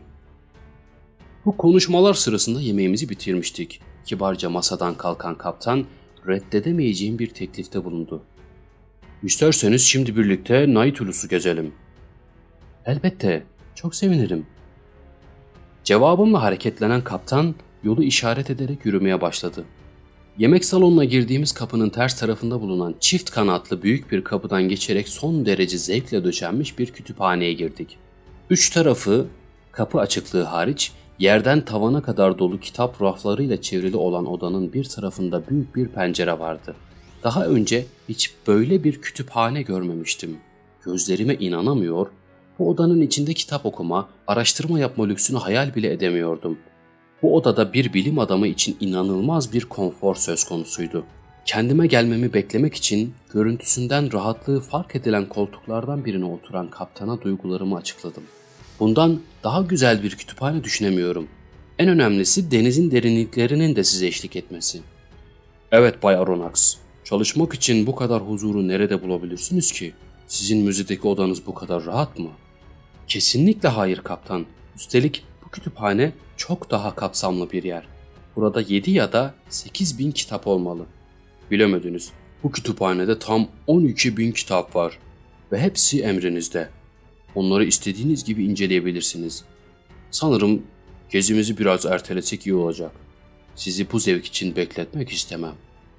Bu konuşmalar sırasında yemeğimizi bitirmiştik. Kibarca masadan kalkan kaptan reddedemeyeceğim bir teklifte bulundu. İsterseniz şimdi birlikte Nautilus'u gezelim. Elbette, çok sevinirim. Cevabımla hareketlenen kaptan yolu işaret ederek yürümeye başladı. Yemek salonuna girdiğimiz kapının ters tarafında bulunan çift kanatlı büyük bir kapıdan geçerek son derece zevkle döşenmiş bir kütüphaneye girdik. Üç tarafı, kapı açıklığı hariç, yerden tavana kadar dolu kitap raflarıyla çevrili olan odanın bir tarafında büyük bir pencere vardı. Daha önce hiç böyle bir kütüphane görmemiştim. Gözlerime inanamıyor, bu odanın içinde kitap okuma, araştırma yapma lüksünü hayal bile edemiyordum. Bu odada bir bilim adamı için inanılmaz bir konfor söz konusuydu. Kendime gelmemi beklemek için görüntüsünden rahatlığı fark edilen koltuklardan birine oturan kaptana duygularımı açıkladım. Bundan daha güzel bir kütüphane düşünemiyorum. En önemlisi denizin derinliklerinin de size eşlik etmesi. Evet Bay Aronnax, Çalışmak için bu kadar huzuru nerede bulabilirsiniz ki? Sizin müzedeki odanız bu kadar rahat mı? Kesinlikle hayır kaptan. Üstelik bu kütüphane çok daha kapsamlı bir yer. Burada 7 ya da 8 bin kitap olmalı. Bilemediniz. Bu kütüphanede tam 12 bin kitap var. Ve hepsi emrinizde. Onları istediğiniz gibi inceleyebilirsiniz. Sanırım gezimizi biraz ertelesek iyi olacak. Sizi bu zevk için bekletmek istemem.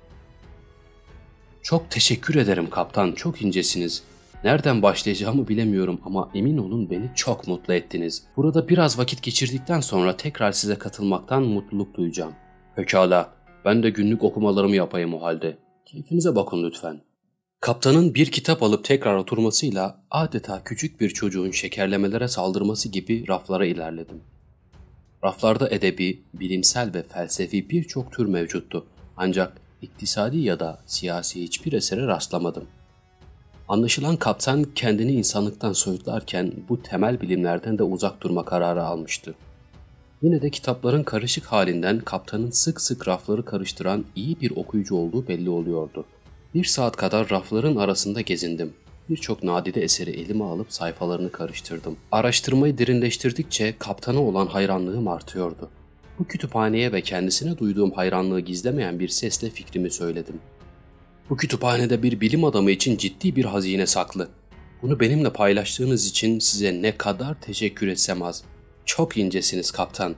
Çok teşekkür ederim kaptan, çok incesiniz. Nereden başlayacağımı bilemiyorum ama emin olun beni çok mutlu ettiniz. Burada biraz vakit geçirdikten sonra tekrar size katılmaktan mutluluk duyacağım. Pekala, ben de günlük okumalarımı yapayım o halde. Keyfinize bakın lütfen. Kaptanın bir kitap alıp tekrar oturmasıyla adeta küçük bir çocuğun şekerlemelere saldırması gibi raflara ilerledim. Raflarda edebi, bilimsel ve felsefi birçok tür mevcuttu. Ancak iktisadi ya da siyasi hiçbir esere rastlamadım. Anlaşılan kaptan kendini insanlıktan soyutlarken bu temel bilimlerden de uzak durma kararı almıştı. Yine de kitapların karışık halinden kaptanın sık sık rafları karıştıran iyi bir okuyucu olduğu belli oluyordu. 1 saat kadar rafların arasında gezindim. Birçok nadide eseri elime alıp sayfalarını karıştırdım. Araştırmayı derinleştirdikçe kaptana olan hayranlığım artıyordu. Bu kütüphaneye ve kendisine duyduğum hayranlığı gizlemeyen bir sesle fikrimi söyledim. Bu kütüphanede bir bilim adamı için ciddi bir hazine saklı. Bunu benimle paylaştığınız için size ne kadar teşekkür etsem az. Çok incesiniz kaptan.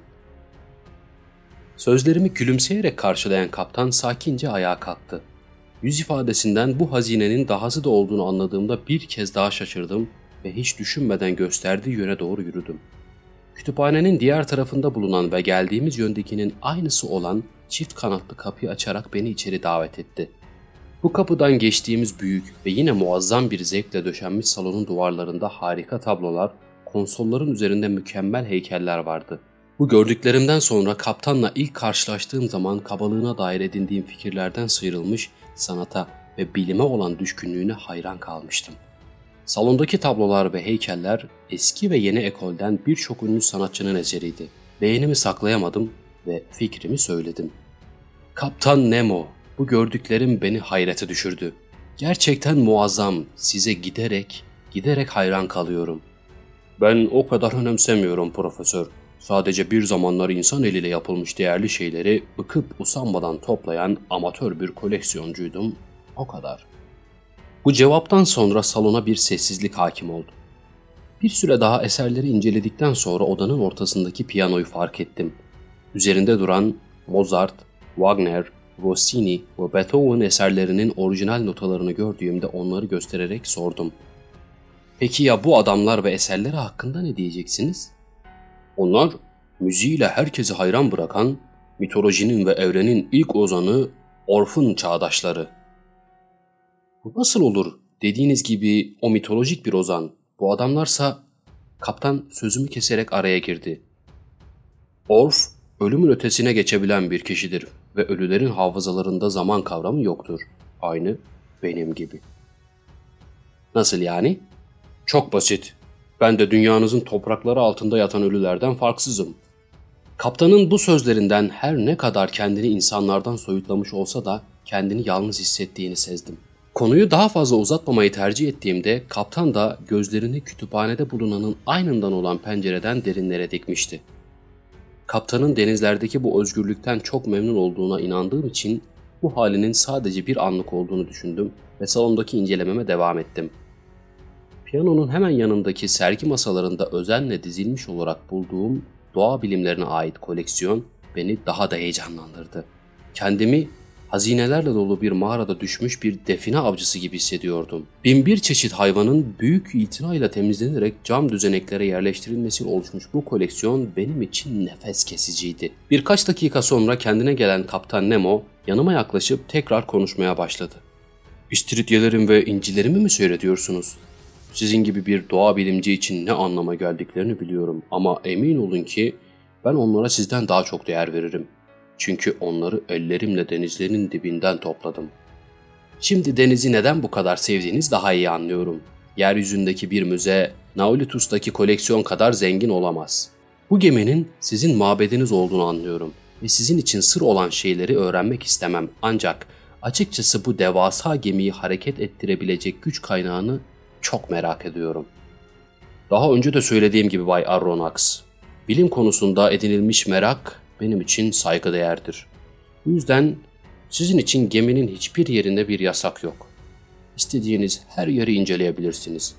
Sözlerimi gülümseyerek karşılayan kaptan sakince ayağa kalktı. Yüz ifadesinden bu hazinenin dahası da olduğunu anladığımda bir kez daha şaşırdım ve hiç düşünmeden gösterdiği yöne doğru yürüdüm. Kütüphanenin diğer tarafında bulunan ve geldiğimiz yöndekinin aynısı olan çift kanatlı kapıyı açarak beni içeri davet etti. Bu kapıdan geçtiğimiz büyük ve yine muazzam bir zevkle döşenmiş salonun duvarlarında harika tablolar, konsolların üzerinde mükemmel heykeller vardı. Bu gördüklerimden sonra kaptanla ilk karşılaştığım zaman kabalığına dair edindiğim fikirlerden sıyrılmış, sanata ve bilime olan düşkünlüğüne hayran kalmıştım. Salondaki tablolar ve heykeller eski ve yeni ekolden birçok ünlü sanatçının eseriydi. Beğenimi saklayamadım ve fikrimi söyledim. Kaptan Nemo, bu gördüklerim beni hayrete düşürdü. Gerçekten muazzam, size giderek hayran kalıyorum. Ben o kadar önemsemiyorum profesör. Sadece bir zamanlar insan eliyle yapılmış değerli şeyleri bıkıp usanmadan toplayan amatör bir koleksiyoncuydum, o kadar. Bu cevaptan sonra salona bir sessizlik hakim oldu. Bir süre daha eserleri inceledikten sonra odanın ortasındaki piyanoyu fark ettim. Üzerinde duran Mozart, Wagner, Rossini ve Beethoven eserlerinin orijinal notalarını gördüğümde onları göstererek sordum. Peki ya bu adamlar ve eserleri hakkında ne diyeceksiniz? Onlar, müziğiyle herkesi hayran bırakan, mitolojinin ve evrenin ilk ozanı Orf'un çağdaşları. Bu nasıl olur? Dediğiniz gibi o mitolojik bir ozan. Bu adamlarsa... Kaptan sözümü keserek araya girdi. Orf, ölümün ötesine geçebilen bir kişidir ve ölülerin hafızalarında zaman kavramı yoktur. Aynı benim gibi. Nasıl yani? Çok basit. Ben de dünyanızın toprakları altında yatan ölülerden farksızım. Kaptanın bu sözlerinden her ne kadar kendini insanlardan soyutlamış olsa da kendini yalnız hissettiğini sezdim. Konuyu daha fazla uzatmamayı tercih ettiğimde kaptan da gözlerini kütüphanede bulunanın aynından olan pencereden derinlere dikmişti. Kaptanın denizlerdeki bu özgürlükten çok memnun olduğuna inandığım için bu halinin sadece bir anlık olduğunu düşündüm ve salondaki incelememe devam ettim. Piyanonun hemen yanındaki sergi masalarında özenle dizilmiş olarak bulduğum doğa bilimlerine ait koleksiyon beni daha da heyecanlandırdı. Kendimi hazinelerle dolu bir mağarada düşmüş bir define avcısı gibi hissediyordum. Binbir çeşit hayvanın büyük itinayla temizlenerek cam düzeneklere yerleştirilmesiyle oluşmuş bu koleksiyon benim için nefes kesiciydi. Birkaç dakika sonra kendine gelen Kaptan Nemo yanıma yaklaşıp tekrar konuşmaya başladı. İstiridyelerimi ve incilerimi mi seyrediyorsunuz? Sizin gibi bir doğa bilimci için ne anlama geldiklerini biliyorum ama emin olun ki ben onlara sizden daha çok değer veririm. Çünkü onları ellerimle denizlerin dibinden topladım. Şimdi denizi neden bu kadar sevdiğiniz daha iyi anlıyorum. Yeryüzündeki bir müze, Nautilus koleksiyon kadar zengin olamaz. Bu geminin sizin mabediniz olduğunu anlıyorum ve sizin için sır olan şeyleri öğrenmek istemem. Ancak Açıkçası bu devasa gemiyi hareket ettirebilecek güç kaynağını çok merak ediyorum. Daha önce de söylediğim gibi Bay Aronnax, bilim konusunda edinilmiş merak benim için saygıdeğerdir. Bu yüzden sizin için geminin hiçbir yerinde bir yasak yok. İstediğiniz her yeri inceleyebilirsiniz.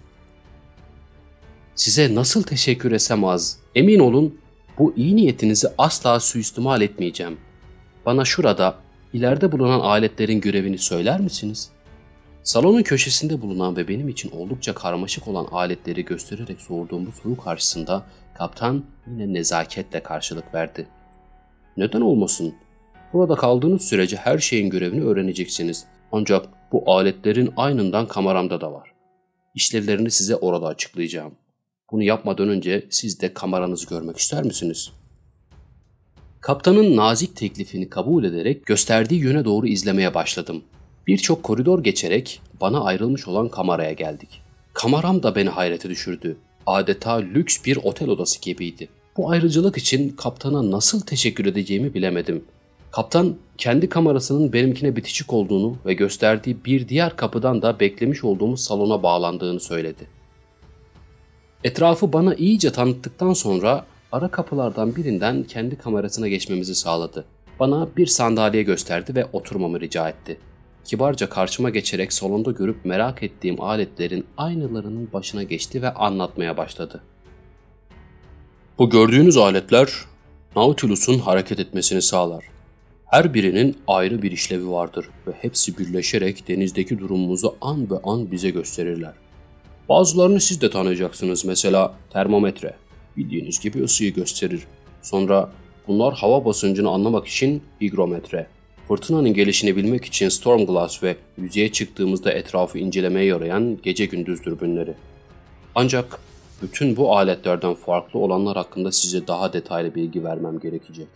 Size nasıl teşekkür etsem az. Emin olun bu iyi niyetinizi asla suistimal etmeyeceğim. Bana şurada, ileride bulunan aletlerin görevini söyler misiniz? Salonun köşesinde bulunan ve benim için oldukça karmaşık olan aletleri göstererek sorduğum bu soru karşısında kaptan yine nezaketle karşılık verdi. Neden olmasın? Burada kaldığınız sürece her şeyin görevini öğreneceksiniz. Ancak bu aletlerin aynından kameramda da var. İşlevlerini size orada açıklayacağım. Bunu yapmadan önce siz de kameranızı görmek ister misiniz? Kaptanın nazik teklifini kabul ederek gösterdiği yöne doğru izlemeye başladım. Birçok koridor geçerek bana ayrılmış olan kameraya geldik. Kameram da beni hayrete düşürdü. Adeta lüks bir otel odası gibiydi. Bu ayrıcalık için kaptana nasıl teşekkür edeceğimi bilemedim. Kaptan kendi kamerasının benimkine bitişik olduğunu ve gösterdiği bir diğer kapıdan da beklemiş olduğumuz salona bağlandığını söyledi. Etrafı bana iyice tanıttıktan sonra ara kapılardan birinden kendi kamerasına geçmemizi sağladı. Bana bir sandalye gösterdi ve oturmamı rica etti. Kibarca karşıma geçerek salonda görüp merak ettiğim aletlerin aynılarının başına geçti ve anlatmaya başladı. Bu gördüğünüz aletler Nautilus'un hareket etmesini sağlar. Her birinin ayrı bir işlevi vardır ve hepsi birleşerek denizdeki durumumuzu an be an bize gösterirler. Bazılarını siz de tanıyacaksınız, mesela termometre. Bildiğiniz gibi ısıyı gösterir. Sonra bunlar hava basıncını anlamak için higrometre. Fırtınanın gelişini bilmek için storm glass ve yüzeye çıktığımızda etrafı incelemeye yarayan gece gündüz dürbünleri. Ancak bütün bu aletlerden farklı olanlar hakkında size daha detaylı bilgi vermem gerekecek.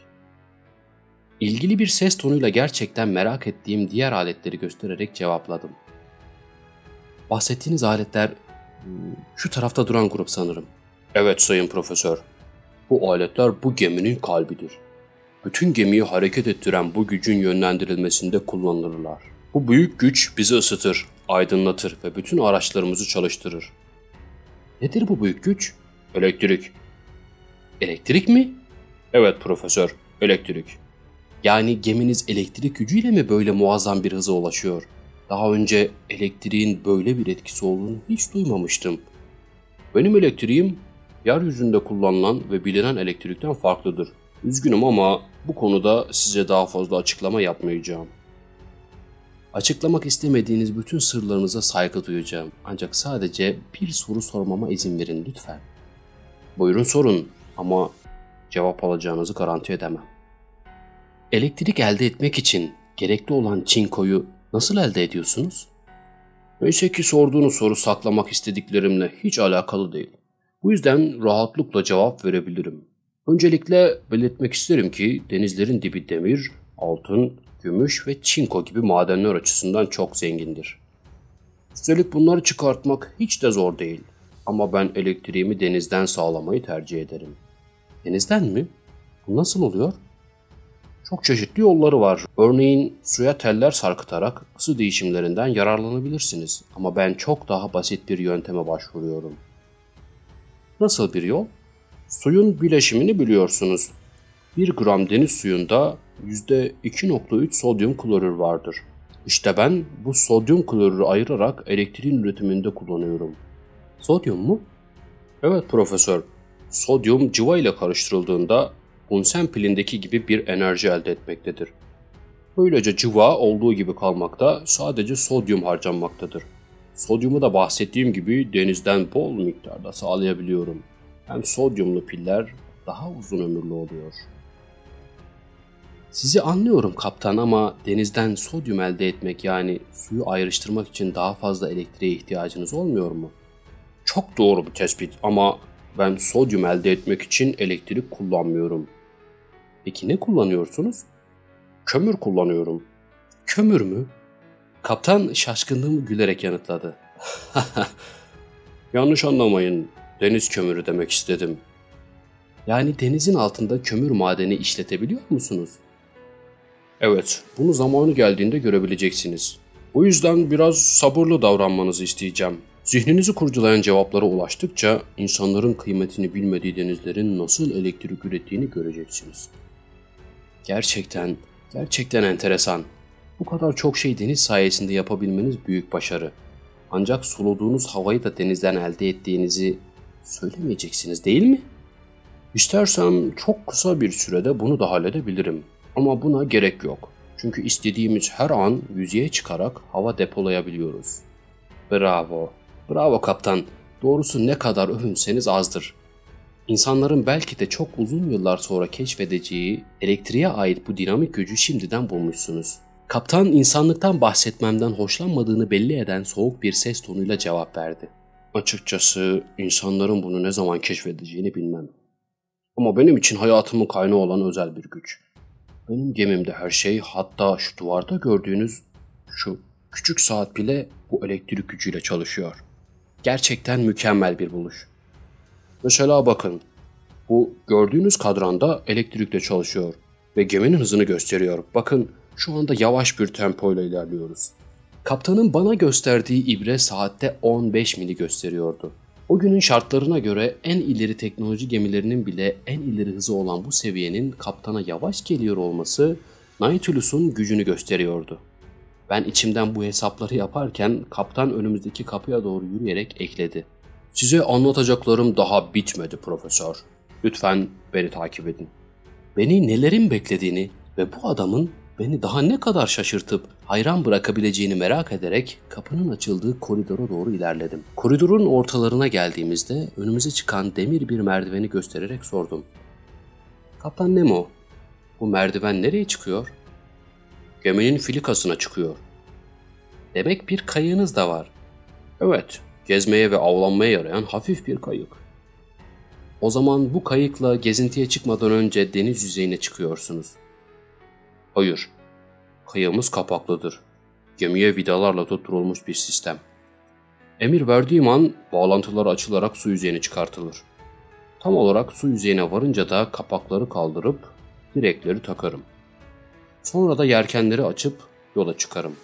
İlgili bir ses tonuyla gerçekten merak ettiğim diğer aletleri göstererek cevapladım. Bahsettiğiniz aletler şu tarafta duran grup sanırım. Evet sayın profesör. Bu aletler bu geminin kalbidir. Bütün gemiyi hareket ettiren bu gücün yönlendirilmesinde kullanılırlar. Bu büyük güç bizi ısıtır, aydınlatır ve bütün araçlarımızı çalıştırır. Nedir bu büyük güç? Elektrik. Elektrik mi? Evet profesör, elektrik. Yani geminiz elektrik gücüyle mi böyle muazzam bir hıza ulaşıyor? Daha önce elektriğin böyle bir etkisi olduğunu hiç duymamıştım. Benim elektriğim yeryüzünde kullanılan ve bilinen elektrikten farklıdır. Üzgünüm ama bu konuda size daha fazla açıklama yapmayacağım. Açıklamak istemediğiniz bütün sırlarınıza saygı duyacağım. Ancak sadece bir soru sormama izin verin lütfen. Buyurun sorun ama cevap alacağınızı garanti edemem. Elektrik elde etmek için gerekli olan çinkoyu nasıl elde ediyorsunuz? Neyse ki sorduğunuz soru saklamak istediklerimle hiç alakalı değil. Bu yüzden rahatlıkla cevap verebilirim. Öncelikle belirtmek isterim ki denizlerin dibi demir, altın, gümüş ve çinko gibi madenler açısından çok zengindir. Üstelik bunları çıkartmak hiç de zor değil. Ama ben elektriğimi denizden sağlamayı tercih ederim. Denizden mi? Bu nasıl oluyor? Çok çeşitli yolları var. Örneğin suya teller sarkıtarak ısı değişimlerinden yararlanabilirsiniz. Ama ben çok daha basit bir yönteme başvuruyorum. Nasıl bir yol? Suyun bileşimini biliyorsunuz. 1 gram deniz suyunda %2,3 sodyum klorür vardır. İşte ben bu sodyum klorürü ayırarak elektriğin üretiminde kullanıyorum. Sodyum mu? Evet profesör. Sodyum cıva ile karıştırıldığında Bunsen pilindeki gibi bir enerji elde etmektedir. Böylece cıva olduğu gibi kalmakta, sadece sodyum harcanmaktadır. Sodyumu da bahsettiğim gibi denizden bol miktarda sağlayabiliyorum. Hem sodyumlu piller daha uzun ömürlü oluyor. Sizi anlıyorum kaptan ama denizden sodyum elde etmek, yani suyu ayrıştırmak için daha fazla elektriğe ihtiyacınız olmuyor mu? Çok doğru bir tespit ama ben sodyum elde etmek için elektrik kullanmıyorum. Peki ne kullanıyorsunuz? Kömür kullanıyorum. Kömür mü? Kaptan şaşkınlığımı gülerek yanıtladı. Yanlış anlamayın, deniz kömürü demek istedim. Yani denizin altında kömür madeni işletebiliyor musunuz? Evet, bunu zamanı geldiğinde görebileceksiniz. Bu yüzden biraz sabırlı davranmanızı isteyeceğim. Zihninizi kurcalayan cevaplara ulaştıkça insanların kıymetini bilmediği denizlerin nasıl elektrik ürettiğini göreceksiniz. Gerçekten enteresan. Bu kadar çok şey deniz sayesinde yapabilmeniz büyük başarı. Ancak soluduğunuz havayı da denizden elde ettiğinizi söylemeyeceksiniz, değil mi? İstersem çok kısa bir sürede bunu da halledebilirim. Ama buna gerek yok. Çünkü istediğimiz her an yüzeye çıkarak hava depolayabiliyoruz. Bravo. Bravo kaptan. Doğrusu ne kadar övünseniz azdır. İnsanların belki de çok uzun yıllar sonra keşfedeceği elektriğe ait bu dinamik gücü şimdiden bulmuşsunuz. Kaptan insanlıktan bahsetmemden hoşlanmadığını belli eden soğuk bir ses tonuyla cevap verdi. Açıkçası insanların bunu ne zaman keşfedeceğini bilmem. Ama benim için hayatımın kaynağı olan özel bir güç. Benim gemimde her şey, hatta şu duvarda gördüğünüz şu küçük saat bile bu elektrik gücüyle çalışıyor. Gerçekten mükemmel bir buluş. Mesela bakın, bu gördüğünüz kadranda elektrikle çalışıyor ve geminin hızını gösteriyor. Bakın, şu anda yavaş bir tempoyla ilerliyoruz. Kaptanın bana gösterdiği ibre saatte 15 mili gösteriyordu. O günün şartlarına göre en ileri teknoloji gemilerinin bile en ileri hızı olan bu seviyenin kaptana yavaş geliyor olması Nautilus'un gücünü gösteriyordu. Ben içimden bu hesapları yaparken kaptan önümüzdeki kapıya doğru yürüyerek ekledi. Size anlatacaklarım daha bitmedi profesör. Lütfen beni takip edin. Beni nelerin beklediğini ve bu adamın beni daha ne kadar şaşırtıp hayran bırakabileceğini merak ederek kapının açıldığı koridora doğru ilerledim. Koridorun ortalarına geldiğimizde önümüze çıkan demir bir merdiveni göstererek sordum. Kaptan Nemo, bu merdiven nereye çıkıyor? Geminin filikasına çıkıyor. Demek bir kayığınız da var. Evet, gezmeye ve avlanmaya yarayan hafif bir kayık. O zaman bu kayıkla gezintiye çıkmadan önce deniz yüzeyine çıkıyorsunuz. Hayır, kayığımız kapaklıdır. Gemiye vidalarla tutturulmuş bir sistem. Emir verdiğim an bağlantılar açılarak su yüzeyine çıkartılır. Tam olarak su yüzeyine varınca da kapakları kaldırıp direkleri takarım. Sonra da yelkenleri açıp yola çıkarım.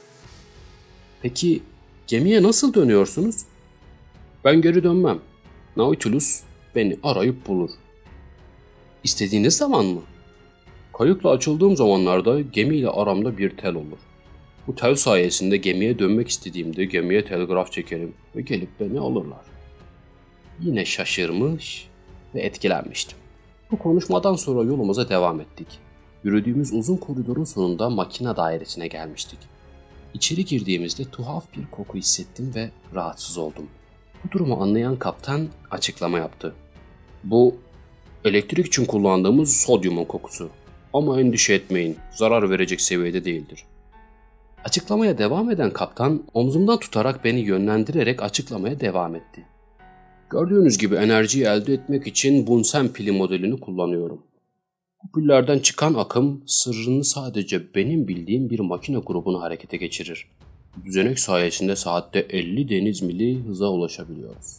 Peki gemiye nasıl dönüyorsunuz? Ben geri dönmem. Nautilus beni arayıp bulur. İstediğiniz zaman mı? Kayıkla açıldığım zamanlarda gemiyle aramda bir tel olur. Bu tel sayesinde gemiye dönmek istediğimde gemiye telgraf çekerim ve gelip beni alırlar. Yine şaşırmış ve etkilenmiştim. Bu konuşmadan sonra yolumuza devam ettik. Yürüdüğümüz uzun koridorun sonunda makine dairesine gelmiştik. İçeri girdiğimizde tuhaf bir koku hissettim ve rahatsız oldum. Bu durumu anlayan kaptan açıklama yaptı. Bu elektrik için kullandığımız sodyumun kokusu. Ama endişe etmeyin, zarar verecek seviyede değildir. Açıklamaya devam eden kaptan omzumdan tutarak beni yönlendirerek açıklamaya devam etti. Gördüğünüz gibi enerjiyi elde etmek için Bunsen pili modelini kullanıyorum. Bu pillerden çıkan akım sırrını sadece benim bildiğim bir makine grubunu harekete geçirir. Bu düzenek sayesinde saatte 50 deniz mili hıza ulaşabiliyoruz.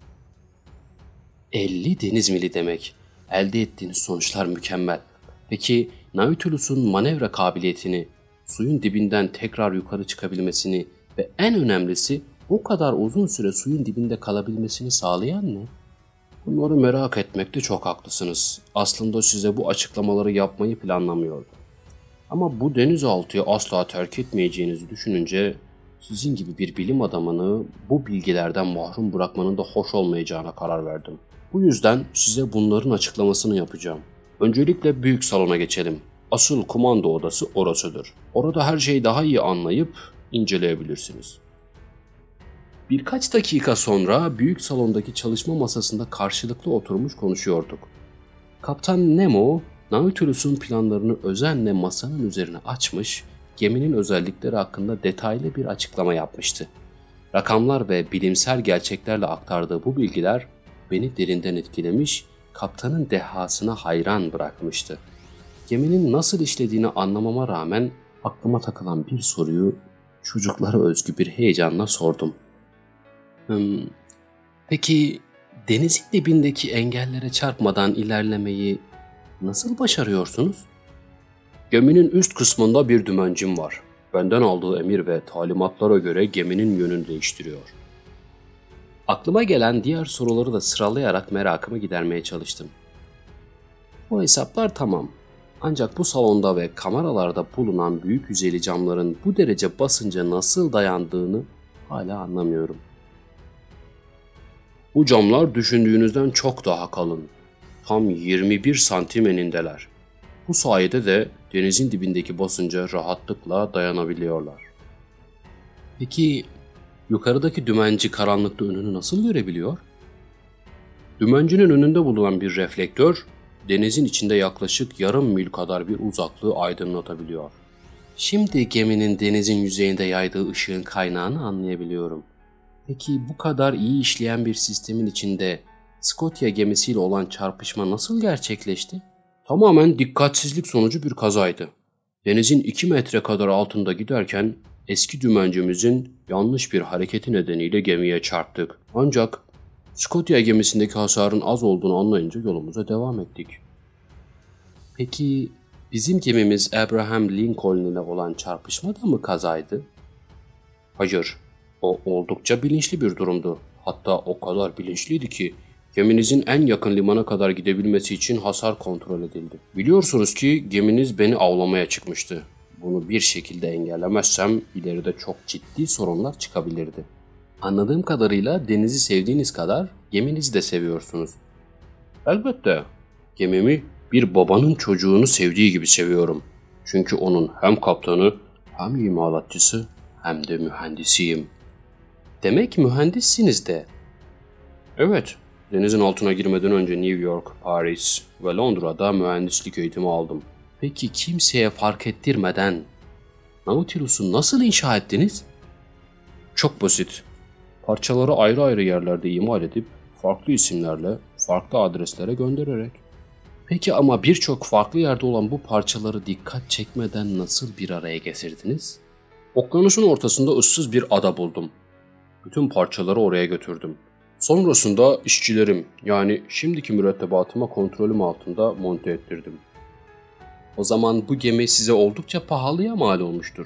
50 deniz mili demek. Elde ettiğiniz sonuçlar mükemmel. Peki Nautilus'un manevra kabiliyetini, suyun dibinden tekrar yukarı çıkabilmesini ve en önemlisi o kadar uzun süre suyun dibinde kalabilmesini sağlayan ne? Bunları merak etmekte çok haklısınız. Aslında size bu açıklamaları yapmayı planlamıyordum. Ama bu denizaltıyı asla terk etmeyeceğinizi düşününce sizin gibi bir bilim adamını bu bilgilerden mahrum bırakmanın da hoş olmayacağına karar verdim. Bu yüzden size bunların açıklamasını yapacağım. Öncelikle büyük salona geçelim. Asıl kumanda odası orasıdır. Orada her şeyi daha iyi anlayıp inceleyebilirsiniz. Birkaç dakika sonra büyük salondaki çalışma masasında karşılıklı oturmuş konuşuyorduk. Kaptan Nemo, Nautilus'un planlarını özenle masanın üzerine açmış, geminin özellikleri hakkında detaylı bir açıklama yapmıştı. Rakamlar ve bilimsel gerçeklerle aktardığı bu bilgiler beni derinden etkilemiş, kaptanın dehasına hayran bırakmıştı. Geminin nasıl işlediğini anlamama rağmen aklıma takılan bir soruyu çocuklara özgü bir heyecanla sordum. Peki denizin dibindeki engellere çarpmadan ilerlemeyi nasıl başarıyorsunuz? Geminin üst kısmında bir dümencim var. Benden aldığı emir ve talimatlara göre geminin yönünü değiştiriyor. Aklıma gelen diğer soruları da sıralayarak merakımı gidermeye çalıştım. Bu hesaplar tamam. Ancak bu salonda ve kameralarda bulunan büyük yüzeyli camların bu derece basınca nasıl dayandığını hala anlamıyorum. Bu camlar düşündüğünüzden çok daha kalın. Tam 21 santim enindeler. Bu sayede de denizin dibindeki basınca rahatlıkla dayanabiliyorlar. Peki yukarıdaki dümenci karanlıkta önünü nasıl görebiliyor? Dümencinin önünde bulunan bir reflektör, denizin içinde yaklaşık yarım mil kadar bir uzaklığı aydınlatabiliyor. Şimdi geminin denizin yüzeyinde yaydığı ışığın kaynağını anlayabiliyorum. Peki bu kadar iyi işleyen bir sistemin içinde Scotia gemisiyle olan çarpışma nasıl gerçekleşti? Tamamen dikkatsizlik sonucu bir kazaydı. Denizin 2 metre kadar altında giderken eski dümencimizin yanlış bir hareketi nedeniyle gemiye çarptık. Ancak Scotia gemisindeki hasarın az olduğunu anlayınca yolumuza devam ettik. Peki bizim gemimiz Abraham Lincoln ile olan çarpışma da mı kazaydı? Hayır, o oldukça bilinçli bir durumdu. Hatta o kadar bilinçliydi ki geminizin en yakın limana kadar gidebilmesi için hasar kontrol edildi. Biliyorsunuz ki geminiz beni avlamaya çıkmıştı. Bunu bir şekilde engellemezsem ileride çok ciddi sorunlar çıkabilirdi. Anladığım kadarıyla denizi sevdiğiniz kadar geminizi de seviyorsunuz. Elbette. Gemimi bir babanın çocuğunu sevdiği gibi seviyorum. Çünkü onun hem kaptanı hem imalatçısı hem de mühendisiyim. Demek mühendissiniz de. Evet, denizin altına girmeden önce New York, Paris ve Londra'da mühendislik eğitimi aldım. Peki kimseye fark ettirmeden Nautilus'u nasıl inşa ettiniz? Çok basit. Parçaları ayrı ayrı yerlerde imal edip farklı isimlerle, farklı adreslere göndererek. Peki ama birçok farklı yerde olan bu parçaları dikkat çekmeden nasıl bir araya getirdiniz? Okyanusun ortasında ıssız bir ada buldum. Bütün parçaları oraya götürdüm. Sonrasında işçilerim, yani şimdiki mürettebatıma kontrolüm altında monte ettirdim. O zaman bu gemi size oldukça pahalıya mal olmuştur.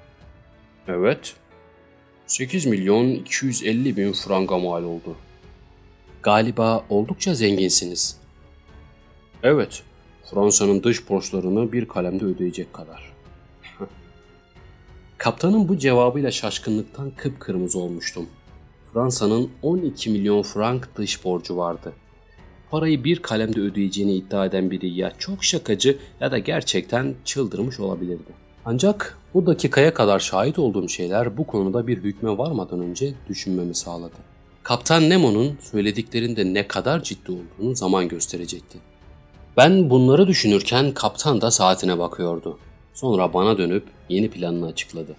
Evet. 8 milyon 250 bin franga mal oldu. Galiba oldukça zenginsiniz. Evet, Fransa'nın dış borçlarını bir kalemde ödeyecek kadar. Kaptanın bu cevabıyla şaşkınlıktan kıpkırmızı olmuştum. Fransa'nın 12 milyon frank dış borcu vardı. Parayı bir kalemde ödeyeceğini iddia eden biri ya çok şakacı ya da gerçekten çıldırmış olabilirdi. Ancak o dakikaya kadar şahit olduğum şeyler bu konuda bir hükme varmadan önce düşünmemi sağladı. Kaptan Nemo'nun söylediklerinde ne kadar ciddi olduğunu zaman gösterecekti. Ben bunları düşünürken kaptan da saatine bakıyordu. Sonra bana dönüp yeni planını açıkladı.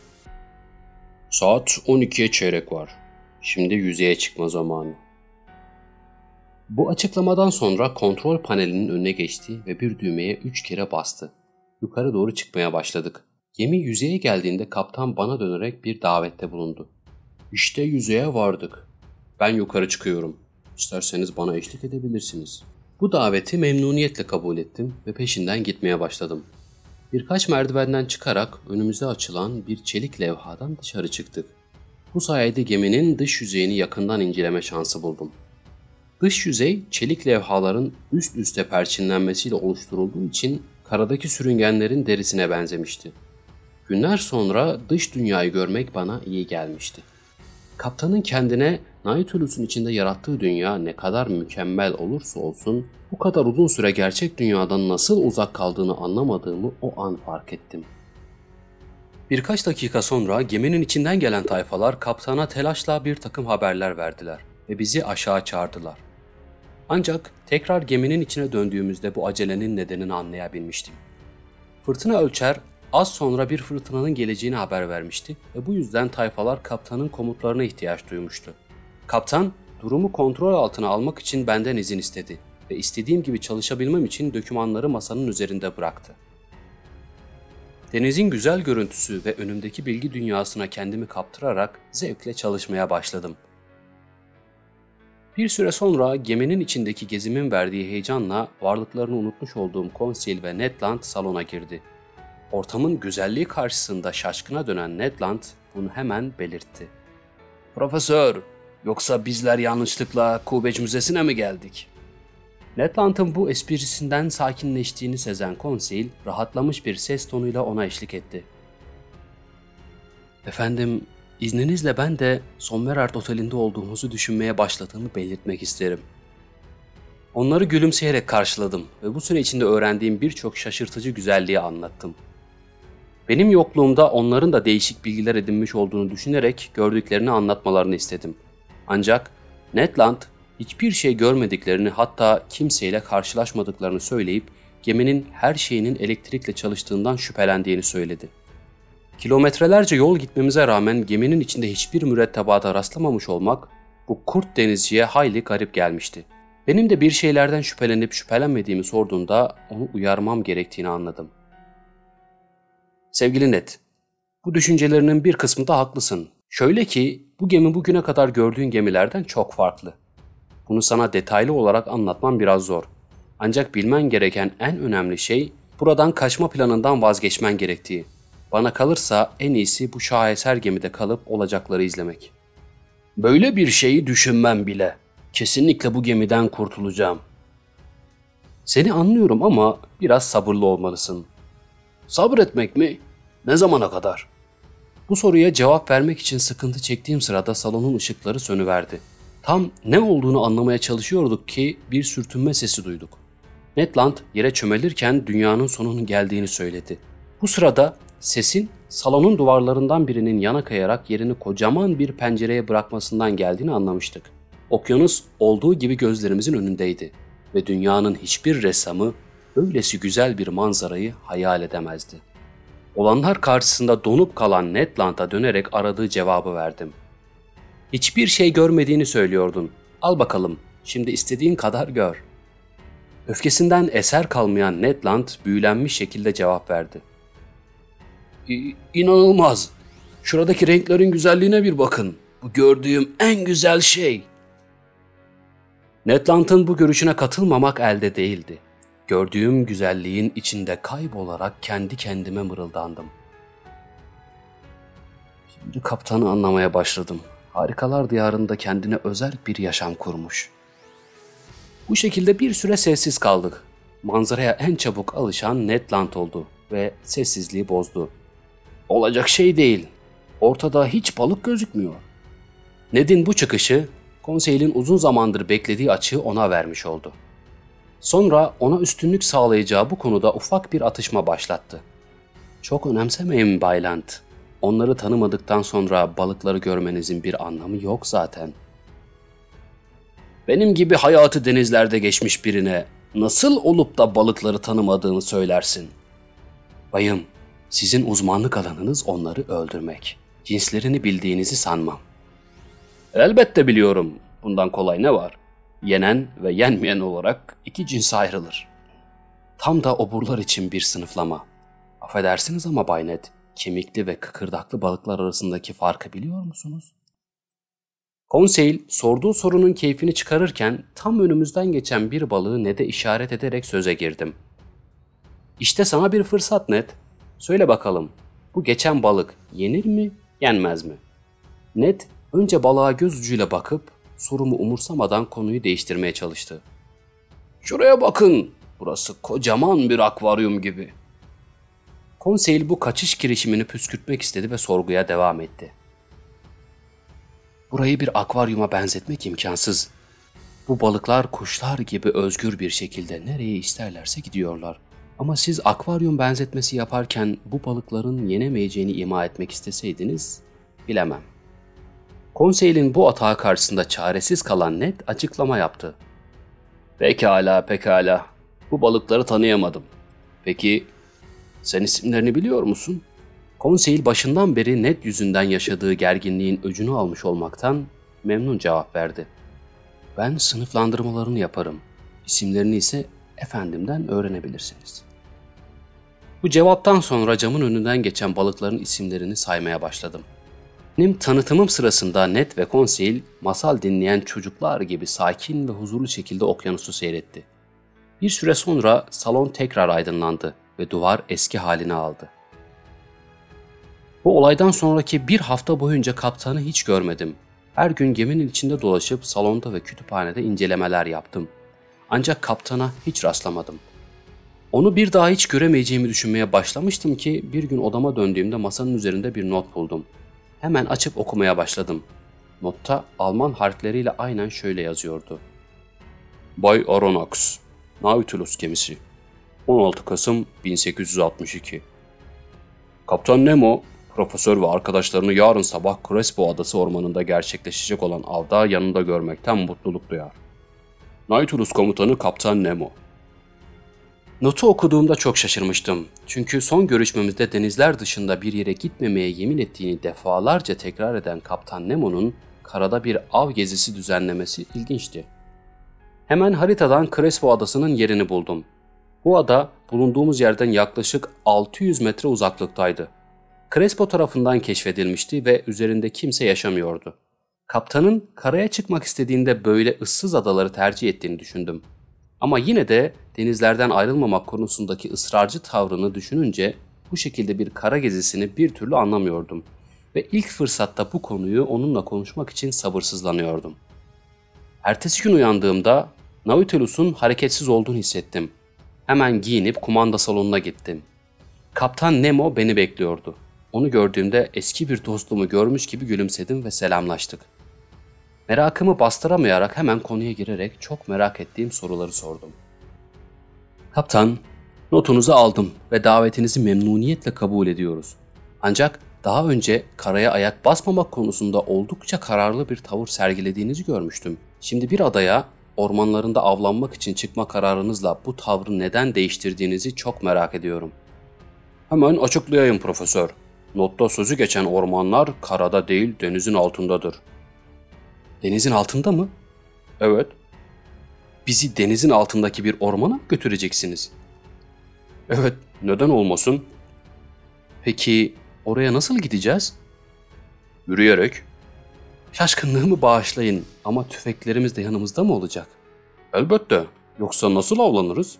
Saat 12'ye çeyrek var. Şimdi yüzeye çıkma zamanı. Bu açıklamadan sonra kontrol panelinin önüne geçti ve bir düğmeye 3 kere bastı. Yukarı doğru çıkmaya başladık. Gemi yüzeye geldiğinde kaptan bana dönerek bir davette bulundu. İşte yüzeye vardık. Ben yukarı çıkıyorum. İsterseniz bana eşlik edebilirsiniz. Bu daveti memnuniyetle kabul ettim ve peşinden gitmeye başladım. Birkaç merdivenden çıkarak önümüze açılan bir çelik levhadan dışarı çıktık. Bu sayede geminin dış yüzeyini yakından inceleme şansı buldum. Dış yüzey çelik levhaların üst üste perçinlenmesiyle oluşturulduğu için karadaki sürüngenlerin derisine benzemişti. Günler sonra dış dünyayı görmek bana iyi gelmişti. Kaptanın kendine Nautilus'un içinde yarattığı dünya ne kadar mükemmel olursa olsun bu kadar uzun süre gerçek dünyadan nasıl uzak kaldığını anlamadığımı o an fark ettim. Birkaç dakika sonra geminin içinden gelen tayfalar kaptana telaşla bir takım haberler verdiler ve bizi aşağı çağırdılar. Ancak tekrar geminin içine döndüğümüzde bu acelenin nedenini anlayabilmiştim. Fırtına ölçer az sonra bir fırtınanın geleceğini haber vermişti ve bu yüzden tayfalar kaptanın komutlarına ihtiyaç duymuştu. Kaptan, durumu kontrol altına almak için benden izin istedi ve istediğim gibi çalışabilmem için dokümanları masanın üzerinde bıraktı. Denizin güzel görüntüsü ve önümdeki bilgi dünyasına kendimi kaptırarak zevkle çalışmaya başladım. Bir süre sonra geminin içindeki gezimin verdiği heyecanla varlıklarını unutmuş olduğum Conseil ve Ned Land salona girdi. Ortamın güzelliği karşısında şaşkına dönen Ned Land bunu hemen belirtti. "Profesör, yoksa bizler yanlışlıkla Kubeç Müzesi'ne mi geldik?" Ned Land'ın bu esprisinden sakinleştiğini sezen Conseil rahatlamış bir ses tonuyla ona eşlik etti. "Efendim, izninizle ben de Sommerard Oteli'nde olduğumuzu düşünmeye başladığımı belirtmek isterim." Onları gülümseyerek karşıladım ve bu süre içinde öğrendiğim birçok şaşırtıcı güzelliği anlattım. Benim yokluğumda onların da değişik bilgiler edinmiş olduğunu düşünerek gördüklerini anlatmalarını istedim. Ancak Ned Land hiçbir şey görmediklerini, hatta kimseyle karşılaşmadıklarını söyleyip geminin her şeyinin elektrikle çalıştığından şüphelendiğini söyledi. Kilometrelerce yol gitmemize rağmen geminin içinde hiçbir mürettebata rastlamamış olmak bu kurt denizciye hayli garip gelmişti. Benim de bir şeylerden şüphelenip şüphelenmediğimi sorduğunda onu uyarmam gerektiğini anladım. "Sevgili Ned, bu düşüncelerinin bir kısmında haklısın. Şöyle ki, bu gemi bugüne kadar gördüğün gemilerden çok farklı. Bunu sana detaylı olarak anlatmam biraz zor. Ancak bilmen gereken en önemli şey, buradan kaçma planından vazgeçmen gerektiği. Bana kalırsa en iyisi bu şaheser gemide kalıp olacakları izlemek." "Böyle bir şeyi düşünmem bile. Kesinlikle bu gemiden kurtulacağım." "Seni anlıyorum ama biraz sabırlı olmalısın." "Sabretmek mi? Ne zamana kadar?" Bu soruya cevap vermek için sıkıntı çektiğim sırada salonun ışıkları sönüverdi. Tam ne olduğunu anlamaya çalışıyorduk ki bir sürtünme sesi duyduk. Ned Land yere çömelirken dünyanın sonunun geldiğini söyledi. Bu sırada sesin salonun duvarlarından birinin yana kayarak yerini kocaman bir pencereye bırakmasından geldiğini anlamıştık. Okyanus olduğu gibi gözlerimizin önündeydi ve dünyanın hiçbir ressamı öylesi güzel bir manzarayı hayal edemezdi. Olanlar karşısında donup kalan Ned Land'a dönerek aradığı cevabı verdim. "Hiçbir şey görmediğini söylüyordun. Al bakalım, şimdi istediğin kadar gör." Öfkesinden eser kalmayan Ned Land büyülenmiş şekilde cevap verdi. "İnanılmaz. Şuradaki renklerin güzelliğine bir bakın. Bu gördüğüm en güzel şey." Ned Land'ın bu görüşüne katılmamak elde değildi. Gördüğüm güzelliğin içinde kaybolarak kendi kendime mırıldandım. Şimdi kaptanı anlamaya başladım. Harikalar diyarında kendine özel bir yaşam kurmuş. Bu şekilde bir süre sessiz kaldık. Manzaraya en çabuk alışan Ned Land oldu ve sessizliği bozdu. "Olacak şey değil. Ortada hiç balık gözükmüyor." Ned'in bu çıkışı, Conseil'in uzun zamandır beklediği açığı ona vermiş oldu. Sonra ona üstünlük sağlayacağı bu konuda ufak bir atışma başlattı. "Çok önemsemeyin Bay Land. Onları tanımadıktan sonra balıkları görmenizin bir anlamı yok zaten." "Benim gibi hayatı denizlerde geçmiş birine nasıl olup da balıkları tanımadığını söylersin?" "Bayım, sizin uzmanlık alanınız onları öldürmek. Cinslerini bildiğinizi sanmam." "Elbette biliyorum. Bundan kolay ne var? Yenen ve yenmeyen olarak iki cins ayrılır." "Tam da oburlar için bir sınıflama. Affedersiniz ama Bay Ned, kemikli ve kıkırdaklı balıklar arasındaki farkı biliyor musunuz?" Conseil sorduğu sorunun keyfini çıkarırken tam önümüzden geçen bir balığı Ned'e işaret ederek söze girdim. "İşte sana bir fırsat Ned. Söyle bakalım, bu geçen balık yenir mi, yenmez mi?" Ned önce balığa göz ucuyla bakıp sorumu umursamadan konuyu değiştirmeye çalıştı. "Şuraya bakın, burası kocaman bir akvaryum gibi." Conseil bu kaçış girişimini püskürtmek istedi ve sorguya devam etti. "Burayı bir akvaryuma benzetmek imkansız. Bu balıklar kuşlar gibi özgür bir şekilde nereye isterlerse gidiyorlar. Ama siz akvaryum benzetmesi yaparken bu balıkların yenemeyeceğini ima etmek isteseydiniz, bilemem." Conseil'in bu atağı karşısında çaresiz kalan Ned açıklama yaptı. Pekala. Bu balıkları tanıyamadım. Peki, sen isimlerini biliyor musun?" Conseil başından beri Ned yüzünden yaşadığı gerginliğin öcünü almış olmaktan memnun cevap verdi. "Ben sınıflandırmalarını yaparım. İsimlerini ise efendimden öğrenebilirsiniz." Bu cevaptan sonra camın önünden geçen balıkların isimlerini saymaya başladım. Benim tanıtımım sırasında Ned ve Conseil masal dinleyen çocuklar gibi sakin ve huzurlu şekilde okyanusu seyretti. Bir süre sonra salon tekrar aydınlandı ve duvar eski halini aldı. Bu olaydan sonraki bir hafta boyunca kaptanı hiç görmedim. Her gün geminin içinde dolaşıp salonda ve kütüphanede incelemeler yaptım. Ancak kaptana hiç rastlamadım. Onu bir daha hiç göremeyeceğimi düşünmeye başlamıştım ki bir gün odama döndüğümde masanın üzerinde bir not buldum. Hemen açıp okumaya başladım. Notta Alman harfleriyle aynen şöyle yazıyordu. Bay Aronnax, Nautilus gemisi, 16 Kasım 1862. Kaptan Nemo, profesör ve arkadaşlarını yarın sabah Crespo Adası ormanında gerçekleşecek olan avda yanında görmekten mutluluk duyar. Nautilus komutanı Kaptan Nemo. Notu okuduğumda çok şaşırmıştım. Çünkü son görüşmemizde denizler dışında bir yere gitmemeye yemin ettiğini defalarca tekrar eden Kaptan Nemo'nun karada bir av gezisi düzenlemesi ilginçti. Hemen haritadan Crespo Adası'nın yerini buldum. Bu ada bulunduğumuz yerden yaklaşık 600 metre uzaklıktaydı. Crespo tarafından keşfedilmişti ve üzerinde kimse yaşamıyordu. Kaptanın karaya çıkmak istediğinde böyle ıssız adaları tercih ettiğini düşündüm. Ama yine de denizlerden ayrılmamak konusundaki ısrarcı tavrını düşününce bu şekilde bir kara gezisini bir türlü anlamıyordum. Ve ilk fırsatta bu konuyu onunla konuşmak için sabırsızlanıyordum. Ertesi gün uyandığımda Nautilus'un hareketsiz olduğunu hissettim. Hemen giyinip kumanda salonuna gittim. Kaptan Nemo beni bekliyordu. Onu gördüğümde eski bir dostumu görmüş gibi gülümsedim ve selamlaştık. Merakımı bastıramayarak hemen konuya girerek çok merak ettiğim soruları sordum. Kaptan, notunuzu aldım ve davetinizi memnuniyetle kabul ediyoruz. Ancak daha önce karaya ayak basmamak konusunda oldukça kararlı bir tavır sergilediğinizi görmüştüm. Şimdi bir adaya ormanlarında avlanmak için çıkma kararınızla bu tavrı neden değiştirdiğinizi çok merak ediyorum. Hemen açıklayayım profesör. Notta sözü geçen ormanlar karada değil denizin altındadır. Denizin altında mı? Evet. Bizi denizin altındaki bir ormana mı götüreceksiniz? Evet, neden olmasın? Peki oraya nasıl gideceğiz? Yürüyerek. Şaşkınlığımı bağışlayın ama tüfeklerimiz de yanımızda mı olacak? Elbette. Yoksa nasıl avlanırız?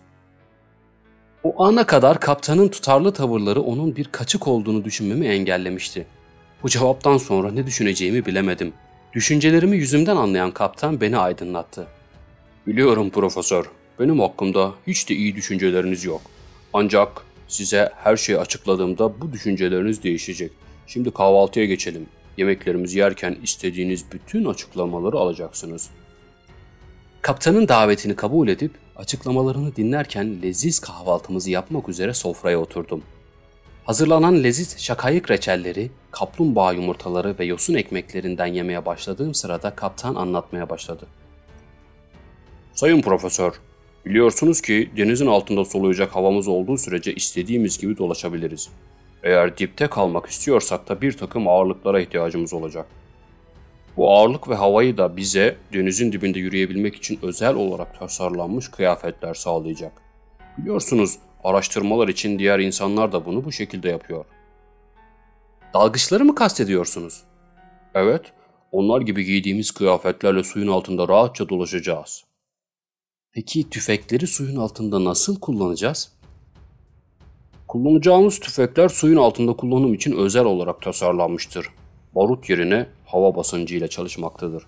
O ana kadar kaptanın tutarlı tavırları onun bir kaçık olduğunu düşünmemi engellemişti. Bu cevaptan sonra ne düşüneceğimi bilemedim. Düşüncelerimi yüzümden anlayan kaptan beni aydınlattı. Biliyorum profesör, benim hakkımda hiç de iyi düşünceleriniz yok. Ancak size her şeyi açıkladığımda bu düşünceleriniz değişecek. Şimdi kahvaltıya geçelim. Yemeklerimizi yerken istediğiniz bütün açıklamaları alacaksınız. Kaptanın davetini kabul edip açıklamalarını dinlerken leziz kahvaltımızı yapmak üzere sofraya oturdum. Hazırlanan leziz şakayık reçelleri, kaplumbağa yumurtaları ve yosun ekmeklerinden yemeye başladığım sırada kaptan anlatmaya başladı. Sayın profesör, biliyorsunuz ki denizin altında soluyacak havamız olduğu sürece istediğimiz gibi dolaşabiliriz. Eğer dipte kalmak istiyorsak da bir takım ağırlıklara ihtiyacımız olacak. Bu ağırlık ve havayı da bize denizin dibinde yürüyebilmek için özel olarak tasarlanmış kıyafetler sağlayacak. Biliyorsunuz, araştırmalar için diğer insanlar da bunu bu şekilde yapıyor. Dalgıçları mı kastediyorsunuz? Evet, onlar gibi giydiğimiz kıyafetlerle suyun altında rahatça dolaşacağız. Peki tüfekleri suyun altında nasıl kullanacağız? Kullanacağımız tüfekler suyun altında kullanım için özel olarak tasarlanmıştır. Barut yerine hava basıncı ile çalışmaktadır.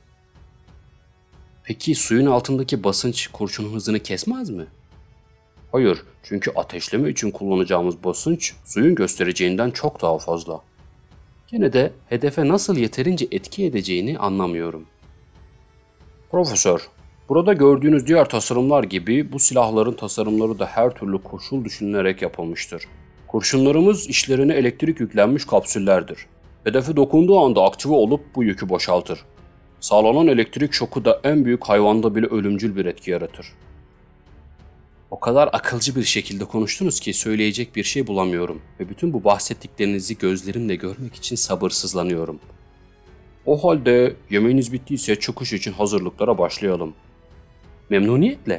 Peki suyun altındaki basınç kurşunun hızını kesmez mi? Hayır, çünkü ateşleme için kullanacağımız basınç suyun göstereceğinden çok daha fazla. Yine de hedefe nasıl yeterince etki edeceğini anlamıyorum. Profesör, burada gördüğünüz diğer tasarımlar gibi bu silahların tasarımları da her türlü koşul düşünülerek yapılmıştır. Kurşunlarımız işlerine elektrik yüklenmiş kapsüllerdir. Hedefe dokunduğu anda aktive olup bu yükü boşaltır. Sağlanan elektrik şoku da en büyük hayvanda bile ölümcül bir etki yaratır. O kadar akılcı bir şekilde konuştunuz ki söyleyecek bir şey bulamıyorum ve bütün bu bahsettiklerinizi gözlerimle görmek için sabırsızlanıyorum. O halde yemeğiniz bittiyse çıkış için hazırlıklara başlayalım. Memnuniyetle.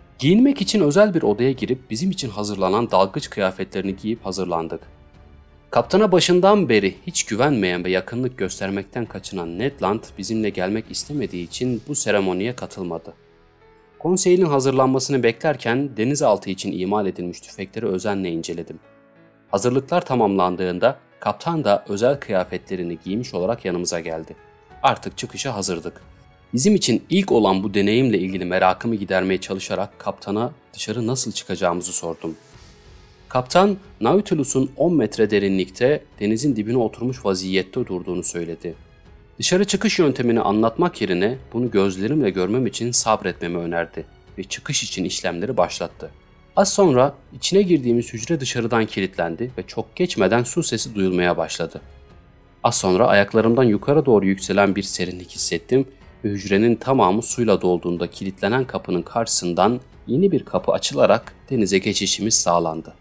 Giyinmek için özel bir odaya girip bizim için hazırlanan dalgıç kıyafetlerini giyip hazırlandık. Kaptana başından beri hiç güvenmeyen ve yakınlık göstermekten kaçınan Ned Land bizimle gelmek istemediği için bu seremoniye katılmadı. Konseyin hazırlanmasını beklerken denizaltı için imal edilmiş tüfekleri özenle inceledim. Hazırlıklar tamamlandığında kaptan da özel kıyafetlerini giymiş olarak yanımıza geldi. Artık çıkışa hazırdık. Bizim için ilk olan bu deneyimle ilgili merakımı gidermeye çalışarak kaptana dışarı nasıl çıkacağımızı sordum. Kaptan, Nautilus'un 10 metre derinlikte denizin dibine oturmuş vaziyette durduğunu söyledi. Dışarı çıkış yöntemini anlatmak yerine bunu gözlerimle görmem için sabretmemi önerdi ve çıkış için işlemleri başlattı. Az sonra içine girdiğimiz hücre dışarıdan kilitlendi ve çok geçmeden su sesi duyulmaya başladı. Az sonra ayaklarımdan yukarı doğru yükselen bir serinlik hissettim ve hücrenin tamamı suyla dolduğunda kilitlenen kapının karşısından yeni bir kapı açılarak denize geçişimiz sağlandı.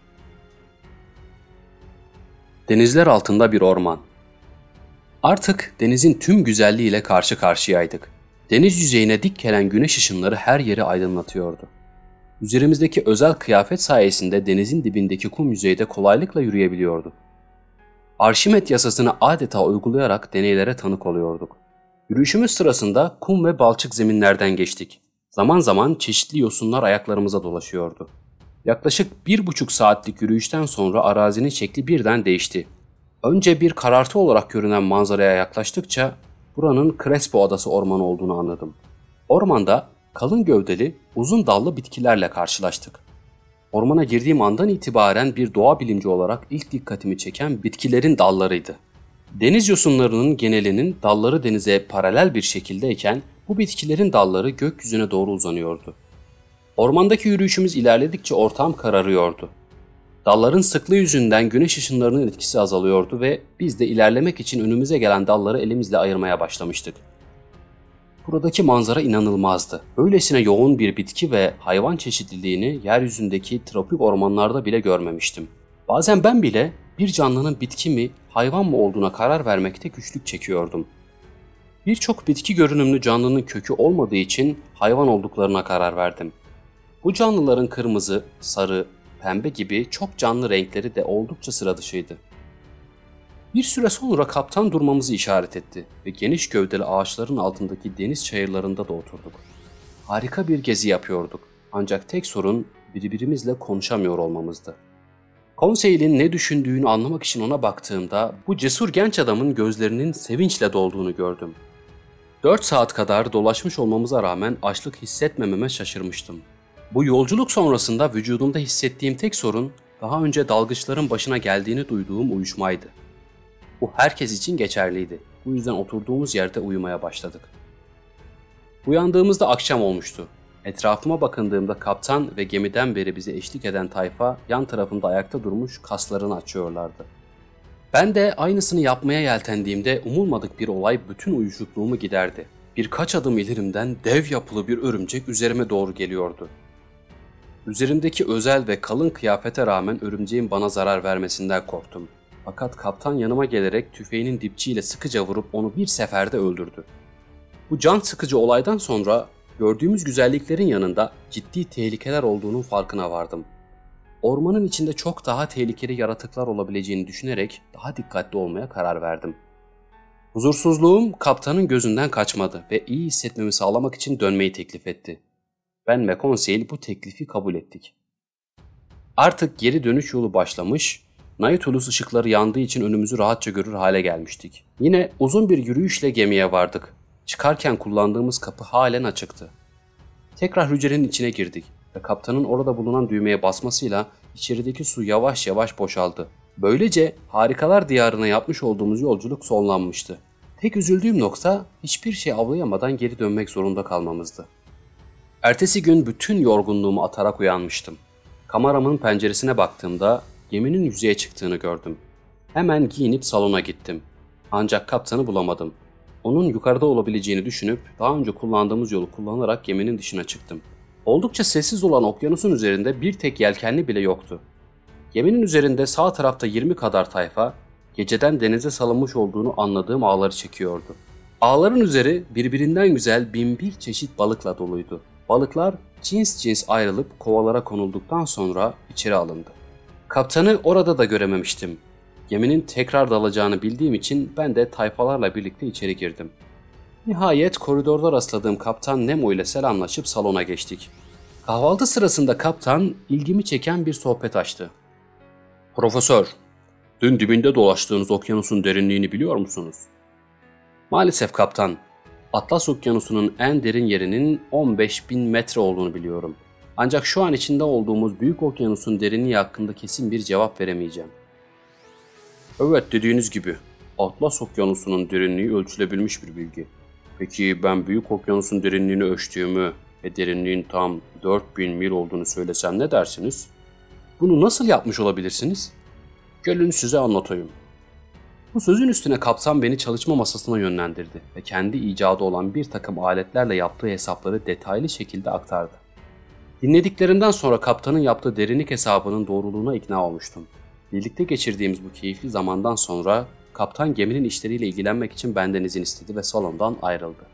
Denizler altında bir orman. Artık denizin tüm güzelliğiyle karşı karşıyaydık. Deniz yüzeyine dik gelen güneş ışınları her yeri aydınlatıyordu. Üzerimizdeki özel kıyafet sayesinde denizin dibindeki kum yüzeyde kolaylıkla yürüyebiliyorduk. Arşimet yasasını adeta uygulayarak deneylere tanık oluyorduk. Yürüyüşümüz sırasında kum ve balçık zeminlerden geçtik. Zaman zaman çeşitli yosunlar ayaklarımıza dolaşıyordu. Yaklaşık 1,5 saatlik yürüyüşten sonra arazinin şekli birden değişti. Önce bir karartı olarak görünen manzaraya yaklaştıkça buranın Crespo Adası ormanı olduğunu anladım. Ormanda kalın gövdeli, uzun dallı bitkilerle karşılaştık. Ormana girdiğim andan itibaren bir doğa bilimci olarak ilk dikkatimi çeken bitkilerin dallarıydı. Deniz yosunlarının genelinin dalları denize paralel bir şekildeyken bu bitkilerin dalları gökyüzüne doğru uzanıyordu. Ormandaki yürüyüşümüz ilerledikçe ortam kararıyordu. Dalların sıklığı yüzünden güneş ışınlarının etkisi azalıyordu ve biz de ilerlemek için önümüze gelen dalları elimizle ayırmaya başlamıştık. Buradaki manzara inanılmazdı. Öylesine yoğun bir bitki ve hayvan çeşitliliğini yeryüzündeki tropik ormanlarda bile görmemiştim. Bazen ben bile bir canlının bitki mi, hayvan mı olduğuna karar vermekte güçlük çekiyordum. Birçok bitki görünümlü canlının kökü olmadığı için hayvan olduklarına karar verdim. Bu canlıların kırmızı, sarı, pembe gibi çok canlı renkleri de oldukça sıra dışıydı. Bir süre sonra kaptan durmamızı işaret etti ve geniş gövdeli ağaçların altındaki deniz çayırlarında da oturduk. Harika bir gezi yapıyorduk ancak tek sorun birbirimizle konuşamıyor olmamızdı. Conseil'in ne düşündüğünü anlamak için ona baktığımda bu cesur genç adamın gözlerinin sevinçle dolduğunu gördüm. 4 saat kadar dolaşmış olmamıza rağmen açlık hissetmememe şaşırmıştım. Bu yolculuk sonrasında vücudumda hissettiğim tek sorun daha önce dalgıçların başına geldiğini duyduğum uyuşmaydı. Bu herkes için geçerliydi. Bu yüzden oturduğumuz yerde uyumaya başladık. Uyandığımızda akşam olmuştu. Etrafıma bakındığımda kaptan ve gemiden beri bize eşlik eden tayfa yan tarafında ayakta durmuş kaslarını açıyorlardı. Ben de aynısını yapmaya yeltendiğimde umulmadık bir olay bütün uyuşukluğumu giderdi. Birkaç adım ilerimden dev yapılı bir örümcek üzerime doğru geliyordu. Üzerimdeki özel ve kalın kıyafete rağmen örümceğin bana zarar vermesinden korktum. Fakat kaptan yanıma gelerek tüfeğinin dipçiyle sıkıca vurup onu bir seferde öldürdü. Bu can sıkıcı olaydan sonra gördüğümüz güzelliklerin yanında ciddi tehlikeler olduğunun farkına vardım. Ormanın içinde çok daha tehlikeli yaratıklar olabileceğini düşünerek daha dikkatli olmaya karar verdim. Huzursuzluğum kaptanın gözünden kaçmadı ve iyi hissetmemi sağlamak için dönmeyi teklif etti. Ben ve Conseil bu teklifi kabul ettik. Artık geri dönüş yolu başlamış, Nautilus ışıkları yandığı için önümüzü rahatça görür hale gelmiştik. Yine uzun bir yürüyüşle gemiye vardık. Çıkarken kullandığımız kapı halen açıktı. Tekrar hücrenin içine girdik ve kaptanın orada bulunan düğmeye basmasıyla içerideki su yavaş yavaş boşaldı. Böylece harikalar diyarına yapmış olduğumuz yolculuk sonlanmıştı. Tek üzüldüğüm nokta hiçbir şey avlayamadan geri dönmek zorunda kalmamızdı. Ertesi gün bütün yorgunluğumu atarak uyanmıştım. Kameramın penceresine baktığımda geminin yüzeye çıktığını gördüm. Hemen giyinip salona gittim. Ancak kaptanı bulamadım. Onun yukarıda olabileceğini düşünüp daha önce kullandığımız yolu kullanarak geminin dışına çıktım. Oldukça sessiz olan okyanusun üzerinde bir tek yelkenli bile yoktu. Geminin üzerinde sağ tarafta 20 kadar tayfa, geceden denize salınmış olduğunu anladığım ağları çekiyordu. Ağların üzeri birbirinden güzel binbir çeşit balıkla doluydu. Balıklar cins cins ayrılıp kovalara konulduktan sonra içeri alındı. Kaptanı orada da görememiştim. geminin tekrar dalacağını bildiğim için ben de tayfalarla birlikte içeri girdim. Nihayet koridorda rastladığım Kaptan Nemo ile selamlaşıp salona geçtik. Kahvaltı sırasında kaptan ilgimi çeken bir sohbet açtı. "Profesör, dün dibinde dolaştığınız okyanusun derinliğini biliyor musunuz?" "Maalesef kaptan. Atlas Okyanusu'nun en derin yerinin 15.000 metre olduğunu biliyorum. Ancak şu an içinde olduğumuz büyük okyanusun derinliği hakkında kesin bir cevap veremeyeceğim." "Evet, dediğiniz gibi Atlas Okyanusu'nun derinliği ölçülebilmiş bir bilgi. Peki ben büyük okyanusun derinliğini ölçtüğümü ve derinliğin tam 4.000 mil olduğunu söylesem ne dersiniz?" "Bunu nasıl yapmış olabilirsiniz?" "Gelin size anlatayım." Bu sözün üstüne kaptan beni çalışma masasına yönlendirdi ve kendi icadı olan bir takım aletlerle yaptığı hesapları detaylı şekilde aktardı. Dinlediklerimden sonra kaptanın yaptığı derinlik hesabının doğruluğuna ikna olmuştum. Birlikte geçirdiğimiz bu keyifli zamandan sonra kaptan geminin işleriyle ilgilenmek için benden izin istedi ve salondan ayrıldı.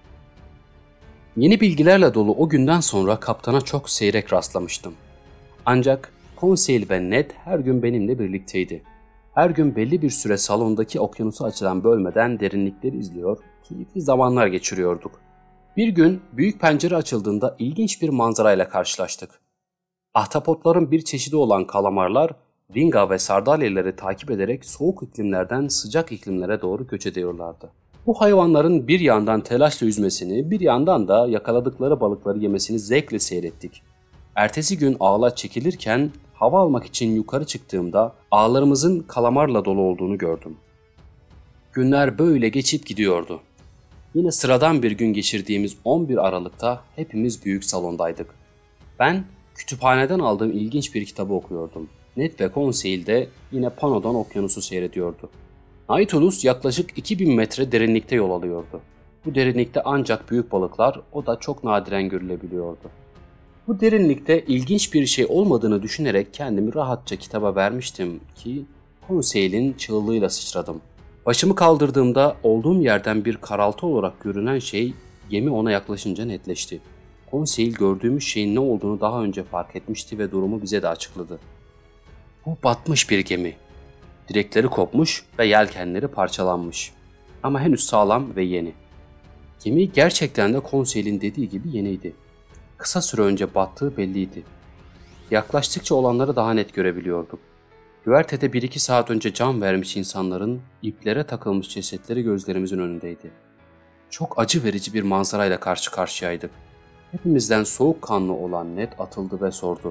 Yeni bilgilerle dolu o günden sonra kaptana çok seyrek rastlamıştım. Ancak Conseil ve Ned her gün benimle birlikteydi. Her gün belli bir süre salondaki okyanusu açılan bölmeden derinlikleri izliyor, keyifli zamanlar geçiriyorduk. Bir gün büyük pencere açıldığında ilginç bir manzarayla karşılaştık. Ahtapotların bir çeşidi olan kalamarlar, ringa ve sardalyaları takip ederek soğuk iklimlerden sıcak iklimlere doğru göç ediyorlardı. Bu hayvanların bir yandan telaşla yüzmesini, bir yandan da yakaladıkları balıkları yemesini zevkle seyrettik. Ertesi gün ağlar çekilirken hava almak için yukarı çıktığımda ağlarımızın kalamarla dolu olduğunu gördüm. Günler böyle geçip gidiyordu. Yine sıradan bir gün geçirdiğimiz 11 Aralık'ta hepimiz büyük salondaydık. Ben kütüphaneden aldığım ilginç bir kitabı okuyordum. Ned ve Conseil de yine panodan okyanusu seyrediyordu. Nautilus yaklaşık 2000 metre derinlikte yol alıyordu. Bu derinlikte ancak büyük balıklar, o da çok nadiren görülebiliyordu. Bu derinlikte ilginç bir şey olmadığını düşünerek kendimi rahatça kitaba vermiştim ki Conseil'in çığlığıyla sıçradım. Başımı kaldırdığımda olduğum yerden bir karaltı olarak görünen şey gemi ona yaklaşınca netleşti. Conseil gördüğümüz şeyin ne olduğunu daha önce fark etmişti ve durumu bize de açıkladı. Bu batmış bir gemi. Direkleri kopmuş ve yelkenleri parçalanmış. Ama henüz sağlam ve yeni. Gemi gerçekten de Conseil'in dediği gibi yeniydi. Kısa süre önce battığı belliydi. Yaklaştıkça olanları daha net görebiliyorduk. Güvertede 1-2 saat önce can vermiş insanların iplere takılmış cesetleri gözlerimizin önündeydi. Çok acı verici bir manzarayla karşı karşıyaydık. Hepimizden soğukkanlı olan Ned atıldı ve sordu.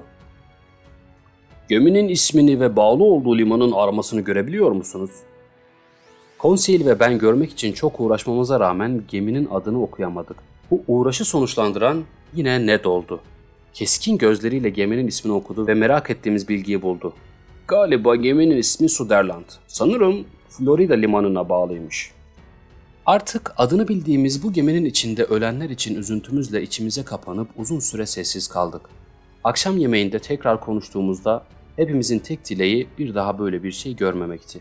"Geminin ismini ve bağlı olduğu limanın aramasını görebiliyor musunuz?" Conseil ve ben görmek için çok uğraşmamıza rağmen geminin adını okuyamadık. Bu uğraşı sonuçlandıran yine Ned oldu. Keskin gözleriyle geminin ismini okudu ve merak ettiğimiz bilgiyi buldu. "Galiba geminin ismi Sutherland. Sanırım Florida limanına bağlıymış." Artık adını bildiğimiz bu geminin içinde ölenler için üzüntümüzle içimize kapanıp uzun süre sessiz kaldık. Akşam yemeğinde tekrar konuştuğumuzda hepimizin tek dileği bir daha böyle bir şey görmemekti.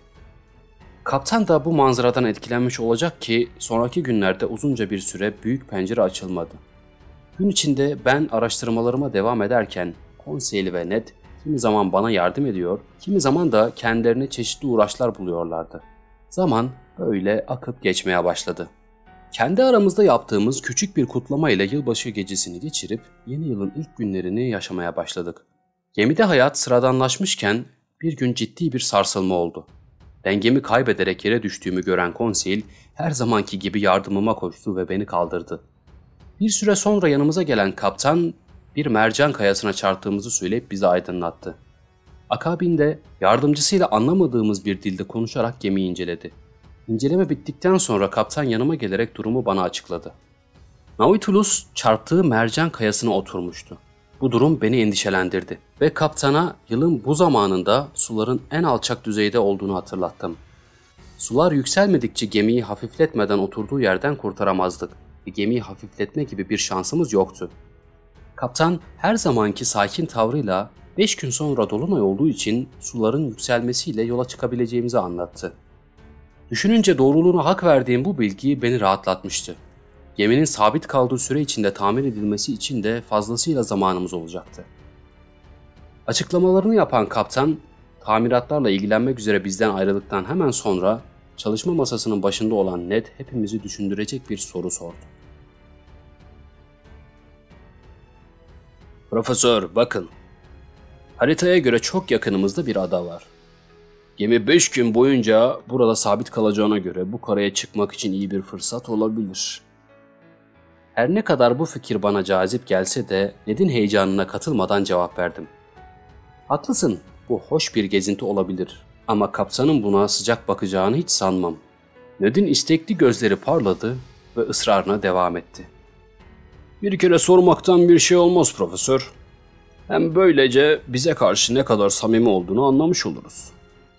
Kaptan da bu manzaradan etkilenmiş olacak ki sonraki günlerde uzunca bir süre büyük pencere açılmadı. Gün içinde ben araştırmalarıma devam ederken Conseil ve Ned kimi zaman bana yardım ediyor, kimi zaman da kendilerine çeşitli uğraşlar buluyorlardı. Zaman böyle akıp geçmeye başladı. Kendi aramızda yaptığımız küçük bir kutlama ile yılbaşı gecesini geçirip yeni yılın ilk günlerini yaşamaya başladık. Gemide hayat sıradanlaşmışken bir gün ciddi bir sarsılma oldu. Dengemi kaybederek yere düştüğümü gören Conseil her zamanki gibi yardımıma koştu ve beni kaldırdı. Bir süre sonra yanımıza gelen kaptan bir mercan kayasına çarptığımızı söyleyip bizi aydınlattı. Akabinde yardımcısıyla anlamadığımız bir dilde konuşarak gemiyi inceledi. İnceleme bittikten sonra kaptan yanıma gelerek durumu bana açıkladı. Nautilus çarptığı mercan kayasına oturmuştu. Bu durum beni endişelendirdi ve kaptana yılın bu zamanında suların en alçak düzeyde olduğunu hatırlattım. Sular yükselmedikçe gemiyi hafifletmeden oturduğu yerden kurtaramazdık ve gemiyi hafifletme gibi bir şansımız yoktu. Kaptan her zamanki sakin tavrıyla 5 gün sonra dolunay olduğu için suların yükselmesiyle yola çıkabileceğimizi anlattı. Düşününce doğruluğuna hak verdiğim bu bilgi beni rahatlatmıştı. Geminin sabit kaldığı süre içinde tamir edilmesi için de fazlasıyla zamanımız olacaktı. Açıklamalarını yapan kaptan, tamiratlarla ilgilenmek üzere bizden ayrıldıktan hemen sonra çalışma masasının başında olan Ned hepimizi düşündürecek bir soru sordu. Profesör, bakın. Haritaya göre çok yakınımızda bir ada var. Gemi 5 gün boyunca burada sabit kalacağına göre bu karaya çıkmak için iyi bir fırsat olabilir. Her ne kadar bu fikir bana cazip gelse de Ned'in heyecanına katılmadan cevap verdim. Haklısın, bu hoş bir gezinti olabilir ama kaptanın buna sıcak bakacağını hiç sanmam. Ned'in istekli gözleri parladı ve ısrarına devam etti. Bir kere sormaktan bir şey olmaz profesör. Hem böylece bize karşı ne kadar samimi olduğunu anlamış oluruz.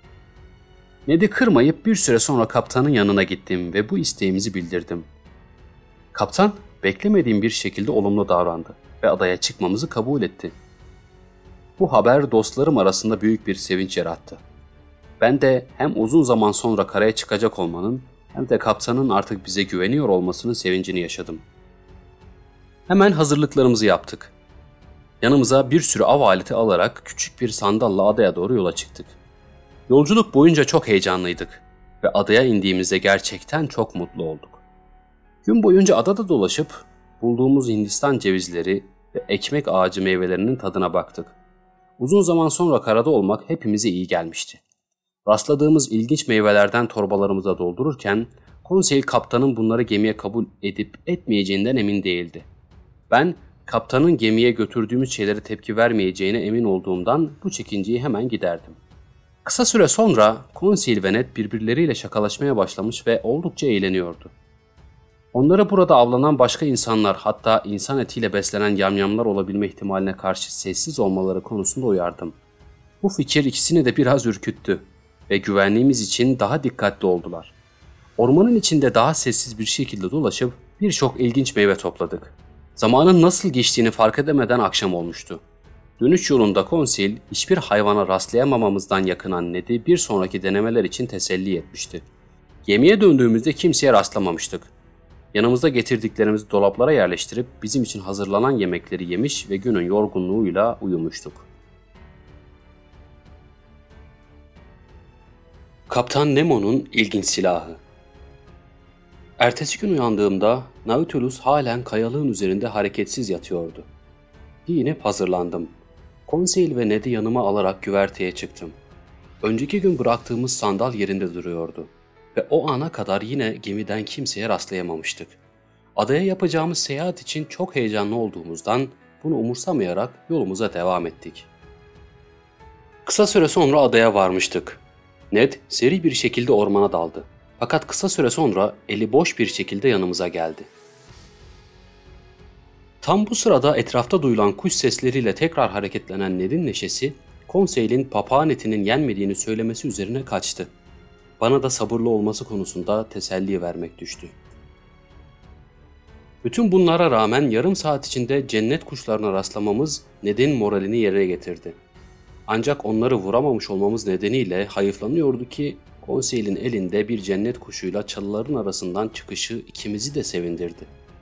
Ned'i kırmayıp bir süre sonra kaptanın yanına gittim ve bu isteğimizi bildirdim. Kaptan beklemediğim bir şekilde olumlu davrandı ve adaya çıkmamızı kabul etti. Bu haber dostlarım arasında büyük bir sevinç yarattı. Ben de hem uzun zaman sonra karaya çıkacak olmanın hem de kaptanın artık bize güveniyor olmasının sevincini yaşadım. Hemen hazırlıklarımızı yaptık. Yanımıza bir sürü av aleti alarak küçük bir sandalla adaya doğru yola çıktık. Yolculuk boyunca çok heyecanlıydık ve adaya indiğimizde gerçekten çok mutlu olduk. Gün boyunca adada dolaşıp bulduğumuz Hindistan cevizleri ve ekmek ağacı meyvelerinin tadına baktık. Uzun zaman sonra karada olmak hepimize iyi gelmişti. Rastladığımız ilginç meyvelerden torbalarımıza doldururken Conseil kaptanın bunları gemiye kabul edip etmeyeceğinden emin değildi. Ben kaptanın gemiye götürdüğümüz şeylere tepki vermeyeceğine emin olduğumdan bu çekinceyi hemen giderdim. Kısa süre sonra Conseil ve Ned birbirleriyle şakalaşmaya başlamış ve oldukça eğleniyordu. Onları burada avlanan başka insanlar, hatta insan etiyle beslenen yamyamlar olabilme ihtimaline karşı sessiz olmaları konusunda uyardım. Bu fikir ikisini de biraz ürküttü ve güvenliğimiz için daha dikkatli oldular. Ormanın içinde daha sessiz bir şekilde dolaşıp birçok ilginç meyve topladık. Zamanın nasıl geçtiğini fark edemeden akşam olmuştu. Dönüş yolunda Conseil hiçbir hayvana rastlayamamamızdan yakınan Ned'i bir sonraki denemeler için teselli etmişti. Gemiye döndüğümüzde kimseye rastlamamıştık. Yanımızda getirdiklerimizi dolaplara yerleştirip bizim için hazırlanan yemekleri yemiş ve günün yorgunluğuyla uyumuştuk. Kaptan Nemo'nun ilginç silahı. Ertesi gün uyandığımda Nautilus halen kayalığın üzerinde hareketsiz yatıyordu. Giyinip hazırlandım. Conseil ve Ned'i yanıma alarak güverteye çıktım. Önceki gün bıraktığımız sandal yerinde duruyordu ve o ana kadar yine gemiden kimseye rastlayamamıştık. Adaya yapacağımız seyahat için çok heyecanlı olduğumuzdan bunu umursamayarak yolumuza devam ettik. Kısa süre sonra adaya varmıştık. Ned seri bir şekilde ormana daldı. Fakat kısa süre sonra eli boş bir şekilde yanımıza geldi. Tam bu sırada etrafta duyulan kuş sesleriyle tekrar hareketlenen Ned'in neşesi, Conseil'in papağan etinin yenmediğini söylemesi üzerine kaçtı. Bana da sabırlı olması konusunda teselli vermek düştü. Bütün bunlara rağmen yarım saat içinde cennet kuşlarına rastlamamız Ned'in moralini yerine getirdi. Ancak onları vuramamış olmamız nedeniyle hayıflanıyordu ki Conseil'in elinde bir cennet kuşuyla çalıların arasından çıkışı ikimizi de sevindirdi.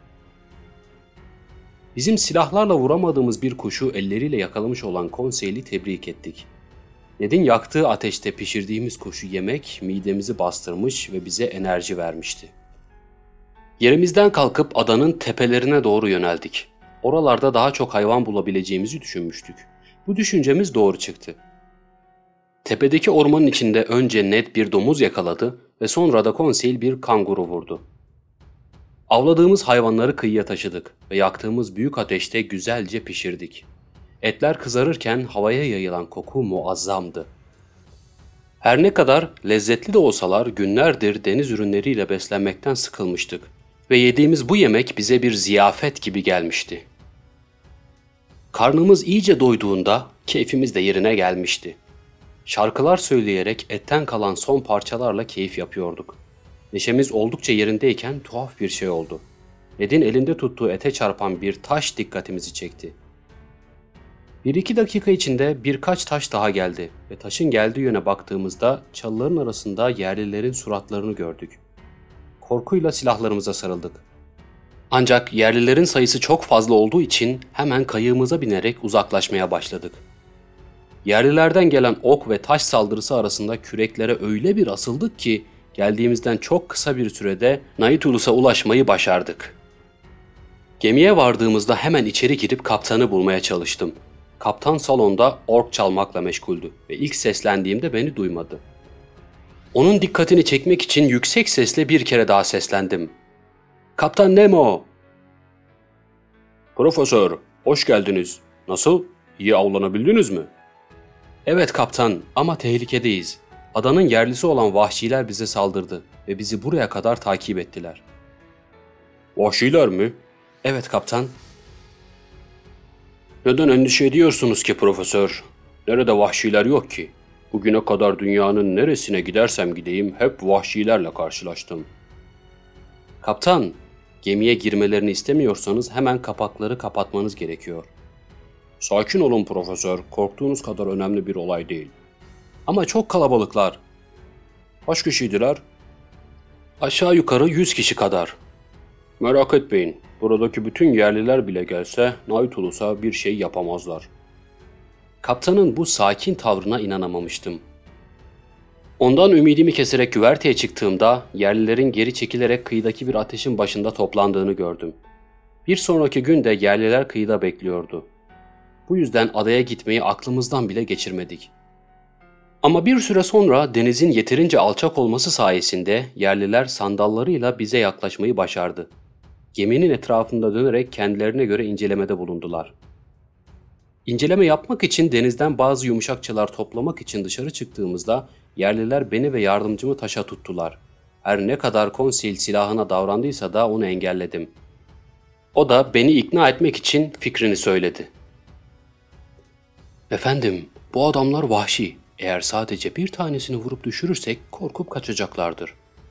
Bizim silahlarla vuramadığımız bir kuşu elleriyle yakalamış olan Conseil'i tebrik ettik. Ned'in yaktığı ateşte pişirdiğimiz kuşu yemek midemizi bastırmış ve bize enerji vermişti. Yerimizden kalkıp adanın tepelerine doğru yöneldik. Oralarda daha çok hayvan bulabileceğimizi düşünmüştük. Bu düşüncemiz doğru çıktı. Tepedeki ormanın içinde önce Ned bir domuz yakaladı ve sonra da Conseil bir kanguru vurdu. Avladığımız hayvanları kıyıya taşıdık ve yaktığımız büyük ateşte güzelce pişirdik. Etler kızarırken havaya yayılan koku muazzamdı. Her ne kadar lezzetli de olsalar günlerdir deniz ürünleriyle beslenmekten sıkılmıştık ve yediğimiz bu yemek bize bir ziyafet gibi gelmişti. Karnımız iyice doyduğunda keyfimiz de yerine gelmişti. Şarkılar söyleyerek etten kalan son parçalarla keyif yapıyorduk. Neşemiz oldukça yerindeyken tuhaf bir şey oldu. Ned'in elinde tuttuğu ete çarpan bir taş dikkatimizi çekti. 1-2 dakika içinde birkaç taş daha geldi ve taşın geldiği yöne baktığımızda çalıların arasında yerlilerin suratlarını gördük. Korkuyla silahlarımıza sarıldık. Ancak yerlilerin sayısı çok fazla olduğu için hemen kayığımıza binerek uzaklaşmaya başladık. Yerlilerden gelen ok ve taş saldırısı arasında küreklere öyle bir asıldık ki geldiğimizden çok kısa bir sürede Naitulus'a ulaşmayı başardık. Gemiye vardığımızda hemen içeri girip kaptanı bulmaya çalıştım. Kaptan salonda ork çalmakla meşguldü ve ilk seslendiğimde beni duymadı. Onun dikkatini çekmek için yüksek sesle bir kere daha seslendim. "Kaptan Nemo!" "Profesör, hoş geldiniz. Nasıl? İyi avlanabildiniz mi?" "Evet kaptan, ama tehlikedeyiz. Adanın yerlisi olan vahşiler bize saldırdı ve bizi buraya kadar takip ettiler." "Vahşiler mi?" "Evet kaptan." "Neden endişe ediyorsunuz ki profesör? Nerede vahşiler yok ki? Bugüne kadar dünyanın neresine gidersem gideyim hep vahşilerle karşılaştım." "Kaptan, gemiye girmelerini istemiyorsanız hemen kapakları kapatmanız gerekiyor." "Sakin olun profesör, korktuğunuz kadar önemli bir olay değil." "Ama çok kalabalıklar." "Kaç kişiydiler?" "Aşağı yukarı 100 kişi kadar." "Merak etmeyin, buradaki bütün yerliler bile gelse Nautilus'a bir şey yapamazlar." Kaptanın bu sakin tavrına inanamamıştım. Ondan ümidimi keserek güverteye çıktığımda yerlilerin geri çekilerek kıyıdaki bir ateşin başında toplandığını gördüm. Bir sonraki gün de yerliler kıyıda bekliyordu. Bu yüzden adaya gitmeyi aklımızdan bile geçirmedik. Ama bir süre sonra denizin yeterince alçak olması sayesinde yerliler sandallarıyla bize yaklaşmayı başardı. Geminin etrafında dönerek kendilerine göre incelemede bulundular. İnceleme yapmak için denizden bazı yumuşakçalar toplamak için dışarı çıktığımızda yerliler beni ve yardımcımı taşa tuttular. Her ne kadar konsil silahına davrandıysa da onu engelledim. O da beni ikna etmek için fikrini söyledi. "Efendim, bu adamlar vahşi. Eğer sadece bir tanesini vurup düşürürsek korkup kaçacaklardır."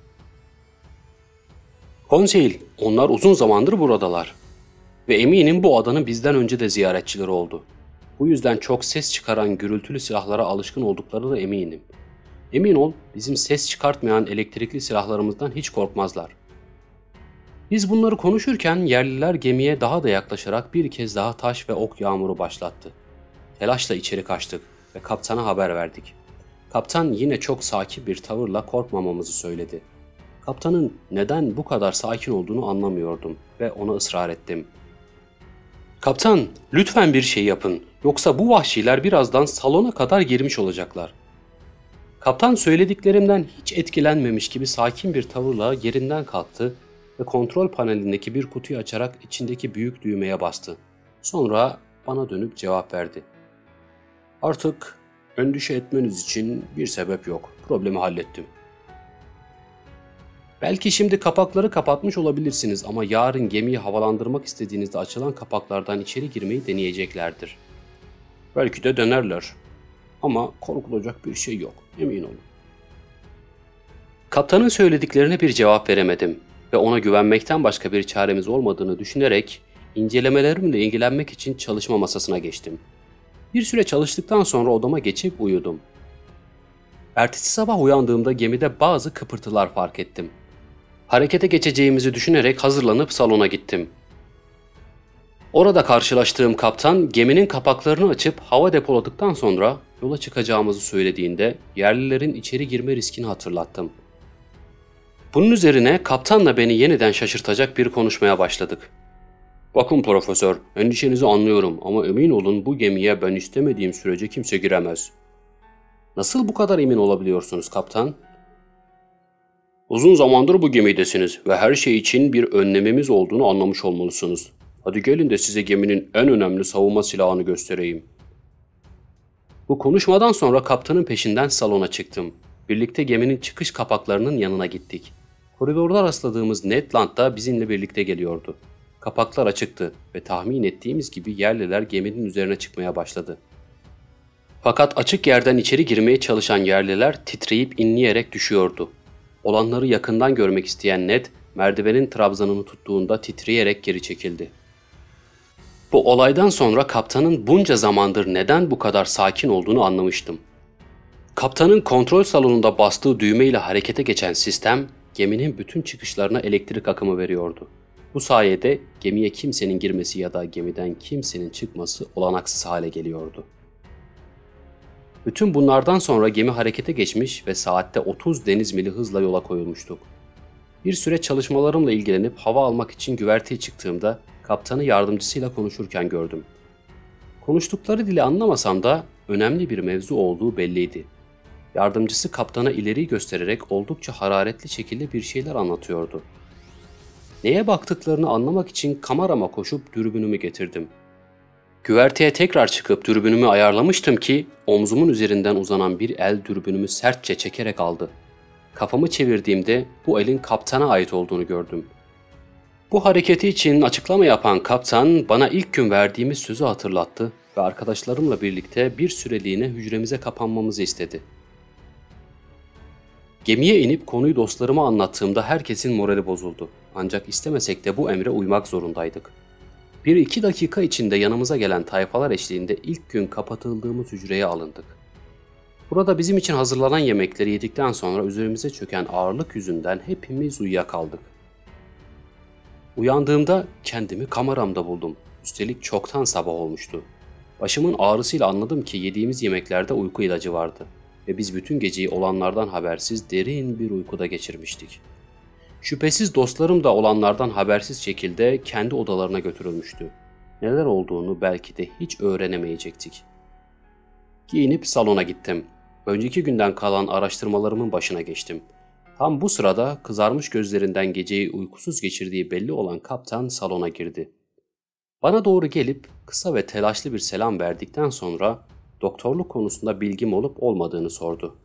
"Konsil, onlar uzun zamandır buradalar. Ve eminim bu adanın bizden önce de ziyaretçileri oldu. Bu yüzden çok ses çıkaran gürültülü silahlara alışkın oldukları da eminim. Emin ol, bizim ses çıkartmayan elektrikli silahlarımızdan hiç korkmazlar." Biz bunları konuşurken yerliler gemiye daha da yaklaşarak bir kez daha taş ve ok yağmuru başlattı. Telaşla içeri kaçtık ve kaptana haber verdik. Kaptan yine çok sakin bir tavırla korkmamamızı söyledi. Kaptanın neden bu kadar sakin olduğunu anlamıyordum ve ona ısrar ettim. "Kaptan, lütfen bir şey yapın, yoksa bu vahşiler birazdan salona kadar girmiş olacaklar." Kaptan söylediklerimden hiç etkilenmemiş gibi sakin bir tavırla yerinden kalktı ve kontrol panelindeki bir kutuyu açarak içindeki büyük düğmeye bastı. Sonra bana dönüp cevap verdi. "Artık endişe etmeniz için bir sebep yok. Problemi hallettim." Belki şimdi kapakları kapatmış olabilirsiniz ama yarın gemiyi havalandırmak istediğinizde açılan kapaklardan içeri girmeyi deneyeceklerdir. "Belki de denerler. Ama korkulacak bir şey yok, emin olun." Kaptanın söylediklerine bir cevap veremedim ve ona güvenmekten başka bir çaremiz olmadığını düşünerek incelemelerimle ilgilenmek için çalışma masasına geçtim. Bir süre çalıştıktan sonra odama geçip uyudum. Ertesi sabah uyandığımda gemide bazı kıpırtılar fark ettim. Harekete geçeceğimizi düşünerek hazırlanıp salona gittim. Orada karşılaştığım kaptan geminin kapaklarını açıp hava depoladıktan sonra yola çıkacağımızı söylediğinde yerlilerin içeri girme riskini hatırlattım. Bunun üzerine kaptanla beni yeniden şaşırtacak bir konuşmaya başladık. "Bakın profesör, endişenizi anlıyorum ama emin olun bu gemiye ben istemediğim sürece kimse giremez." "Nasıl bu kadar emin olabiliyorsunuz kaptan?" "Uzun zamandır bu gemidesiniz ve her şey için bir önlemimiz olduğunu anlamış olmalısınız. Hadi gelin de size geminin en önemli savunma silahını göstereyim." Bu konuşmadan sonra kaptanın peşinden salona çıktım. Birlikte geminin çıkış kapaklarının yanına gittik. Koridorda rastladığımız Ned Land da bizimle birlikte geliyordu. Kapaklar açıktı ve tahmin ettiğimiz gibi yerliler geminin üzerine çıkmaya başladı. Fakat açık yerden içeri girmeye çalışan yerliler titreyip inleyerek düşüyordu. Olanları yakından görmek isteyen Ned, merdivenin trabzanını tuttuğunda titreyerek geri çekildi. Bu olaydan sonra kaptanın bunca zamandır neden bu kadar sakin olduğunu anlamıştım. Kaptanın kontrol salonunda bastığı düğmeyle harekete geçen sistem, geminin bütün çıkışlarına elektrik akımı veriyordu. Bu sayede gemiye kimsenin girmesi ya da gemiden kimsenin çıkması olanaksız hale geliyordu. Bütün bunlardan sonra gemi harekete geçmiş ve saatte 30 deniz mili hızla yola koyulmuştuk. Bir süre çalışmalarımla ilgilenip hava almak için güverteye çıktığımda kaptanı yardımcısıyla konuşurken gördüm. Konuştukları dili anlamasam da önemli bir mevzu olduğu belliydi. Yardımcısı kaptana ileri göstererek oldukça hararetli şekilde bir şeyler anlatıyordu. Neye baktıklarını anlamak için kamerama koşup dürbünümü getirdim. Güverteye tekrar çıkıp dürbünümü ayarlamıştım ki omzumun üzerinden uzanan bir el dürbünümü sertçe çekerek aldı. Kafamı çevirdiğimde bu elin kaptana ait olduğunu gördüm. Bu hareketi için açıklama yapan kaptan bana ilk gün verdiğimiz sözü hatırlattı ve arkadaşlarımla birlikte bir süreliğine hücremize kapanmamızı istedi. Gemiye inip konuyu dostlarıma anlattığımda herkesin morali bozuldu. Ancak istemesek de bu emre uymak zorundaydık. 1-2 dakika içinde yanımıza gelen tayfalar eşliğinde ilk gün kapatıldığımız hücreye alındık. Burada bizim için hazırlanan yemekleri yedikten sonra üzerimize çöken ağırlık yüzünden hepimiz uyuyakaldık. Uyandığımda kendimi kameramda buldum. Üstelik çoktan sabah olmuştu. Başımın ağrısıyla anladım ki yediğimiz yemeklerde uyku ilacı vardı ve biz bütün geceyi olanlardan habersiz derin bir uykuda geçirmiştik. Şüphesiz dostlarım da olanlardan habersiz şekilde kendi odalarına götürülmüştü. Neler olduğunu belki de hiç öğrenemeyecektik. Giyinip salona gittim. Önceki günden kalan araştırmalarımın başına geçtim. Tam bu sırada kızarmış gözlerinden geceyi uykusuz geçirdiği belli olan kaptan salona girdi. Bana doğru gelip kısa ve telaşlı bir selam verdikten sonra doktorluk konusunda bilgim olup olmadığını sordu.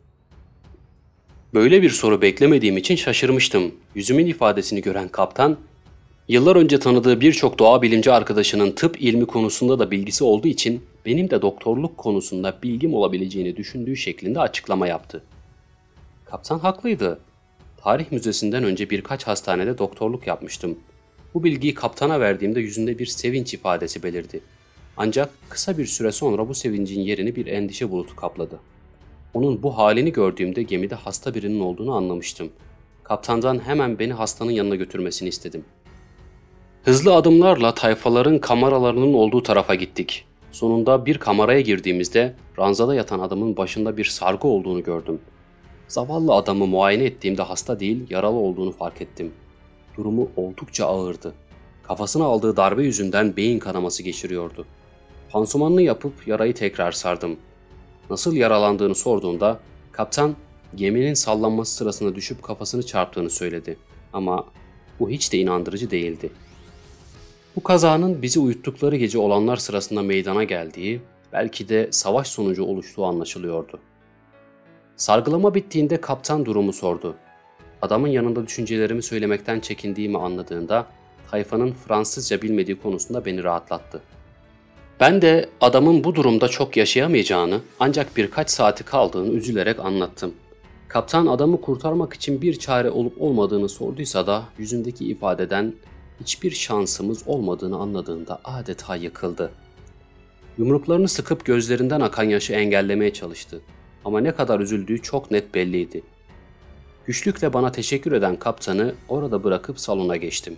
Böyle bir soru beklemediğim için şaşırmıştım. Yüzümün ifadesini gören kaptan, yıllar önce tanıdığı birçok doğa bilimci arkadaşının tıp ilmi konusunda da bilgisi olduğu için benim de doktorluk konusunda bilgim olabileceğini düşündüğü şeklinde açıklama yaptı. Kaptan haklıydı. Tarih müzesinden önce birkaç hastanede doktorluk yapmıştım. Bu bilgiyi kaptana verdiğimde yüzünde bir sevinç ifadesi belirdi. Ancak kısa bir süre sonra bu sevincin yerini bir endişe bulutu kapladı. Onun bu halini gördüğümde gemide hasta birinin olduğunu anlamıştım. Kaptandan hemen beni hastanın yanına götürmesini istedim. Hızlı adımlarla tayfaların kameralarının olduğu tarafa gittik. Sonunda bir kameraya girdiğimizde ranzada yatan adamın başında bir sargı olduğunu gördüm. Zavallı adamı muayene ettiğimde hasta değil, yaralı olduğunu fark ettim. Durumu oldukça ağırdı. Kafasına aldığı darbe yüzünden beyin kanaması geçiriyordu. Pansumanını yapıp yarayı tekrar sardım. Nasıl yaralandığını sorduğumda kaptan geminin sallanması sırasında düşüp kafasını çarptığını söyledi. Ama bu hiç de inandırıcı değildi. Bu kazanın bizi uyuttukları gece olanlar sırasında meydana geldiği, belki de savaş sonucu oluştuğu anlaşılıyordu. Sargılama bittiğinde kaptan durumu sordu. Adamın yanında düşüncelerimi söylemekten çekindiğimi anladığında tayfanın Fransızca bilmediği konusunda beni rahatlattı. Ben de adamın bu durumda çok yaşayamayacağını ancak birkaç saati kaldığını üzülerek anlattım. Kaptan adamı kurtarmak için bir çare olup olmadığını sorduysa da yüzündeki ifadeden hiçbir şansımız olmadığını anladığında adeta yıkıldı. Yumruklarını sıkıp gözlerinden akan yaşı engellemeye çalıştı. Ama ne kadar üzüldüğü çok net belliydi. Güçlükle bana teşekkür eden kaptanı orada bırakıp salona geçtim.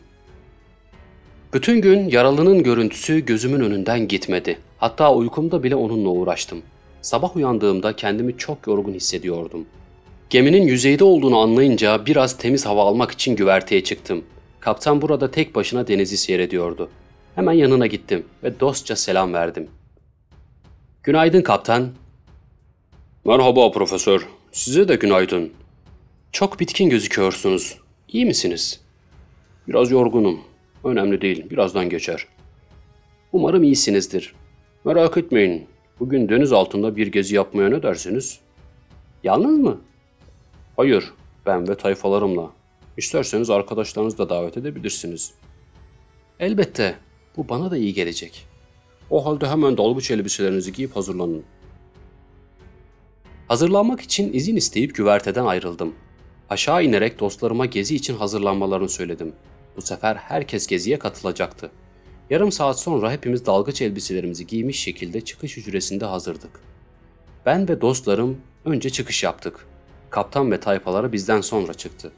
Bütün gün yaralının görüntüsü gözümün önünden gitmedi. Hatta uykumda bile onunla uğraştım. Sabah uyandığımda kendimi çok yorgun hissediyordum. Geminin yüzeyde olduğunu anlayınca biraz temiz hava almak için güverteye çıktım. Kaptan burada tek başına denizi seyrediyordu. Hemen yanına gittim ve dostça selam verdim. "Günaydın kaptan." Merhaba profesör, size de günaydın. "Çok bitkin gözüküyorsunuz. İyi misiniz?" Biraz yorgunum. Önemli değil, birazdan geçer. "Umarım iyisinizdir." Merak etmeyin, bugün deniz altında bir gezi yapmaya ne dersiniz? "Yalnız mı?" Hayır, ben ve tayfalarımla. İsterseniz arkadaşlarınızı da davet edebilirsiniz. "Elbette, bu bana da iyi gelecek." O halde hemen dalgıç elbiselerinizi giyip hazırlanın. Hazırlanmak için izin isteyip güverteden ayrıldım. Aşağı inerek dostlarıma gezi için hazırlanmalarını söyledim. Bu sefer herkes geziye katılacaktı. Yarım saat sonra hepimiz dalgıç elbiselerimizi giymiş şekilde çıkış hücresinde hazırdık. Ben ve dostlarım önce çıkış yaptık. Kaptan ve tayfaları bizden sonra çıktı.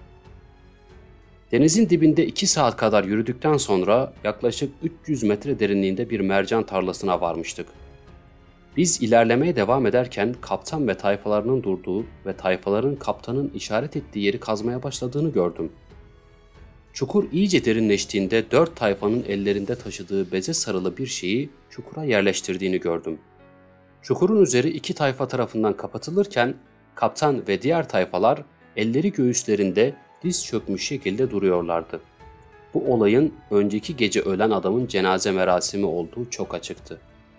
Denizin dibinde 2 saat kadar yürüdükten sonra yaklaşık 300 metre derinliğinde bir mercan tarlasına varmıştık. Biz ilerlemeye devam ederken kaptan ve tayfalarının durduğu ve tayfaların kaptanın işaret ettiği yeri kazmaya başladığını gördüm. Çukur iyice derinleştiğinde 4 tayfanın ellerinde taşıdığı beze sarılı bir şeyi çukura yerleştirdiğini gördüm. Çukurun üzeri 2 tayfa tarafından kapatılırken kaptan ve diğer tayfalar elleri göğüslerinde diz çökmüş şekilde duruyorlardı. Bu olayın önceki gece ölen adamın cenaze merasimi olduğu çok açıktı.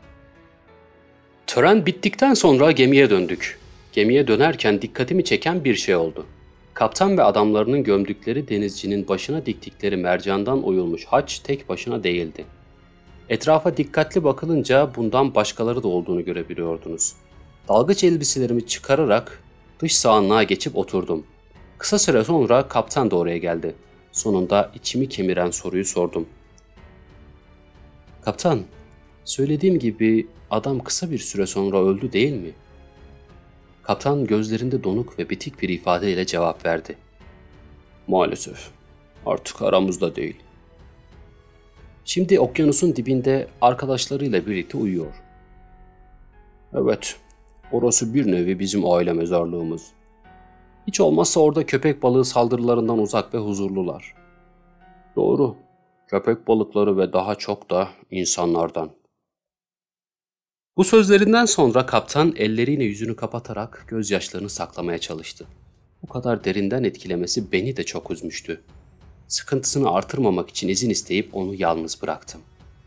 Tören bittikten sonra gemiye döndük. Gemiye dönerken dikkatimi çeken bir şey oldu. Kaptan ve adamlarının gömdükleri denizcinin başına diktikleri mercandan oyulmuş haç tek başına değildi. Etrafa dikkatli bakılınca bundan başkaları da olduğunu görebiliyordunuz. Dalgıç elbiselerimi çıkararak dış sahanlığa geçip oturdum. Kısa süre sonra kaptan da oraya geldi. Sonunda içimi kemiren soruyu sordum. "Kaptan, söylediğim gibi adam kısa bir süre sonra öldü değil mi?" Kaptan gözlerinde donuk ve bitik bir ifadeyle cevap verdi. Maalesef. Artık aramızda değil. Şimdi okyanusun dibinde arkadaşlarıyla birlikte uyuyor. Evet, orası bir nevi bizim aile mezarlığımız. Hiç olmazsa orada köpek balığı saldırılarından uzak ve huzurlular. Doğru. Köpek balıkları ve daha çok da insanlardan. Bu sözlerinden sonra kaptan elleriyle yüzünü kapatarak gözyaşlarını saklamaya çalıştı. Bu kadar derinden etkilemesi beni de çok üzmüştü. Sıkıntısını artırmamak için izin isteyip onu yalnız bıraktım.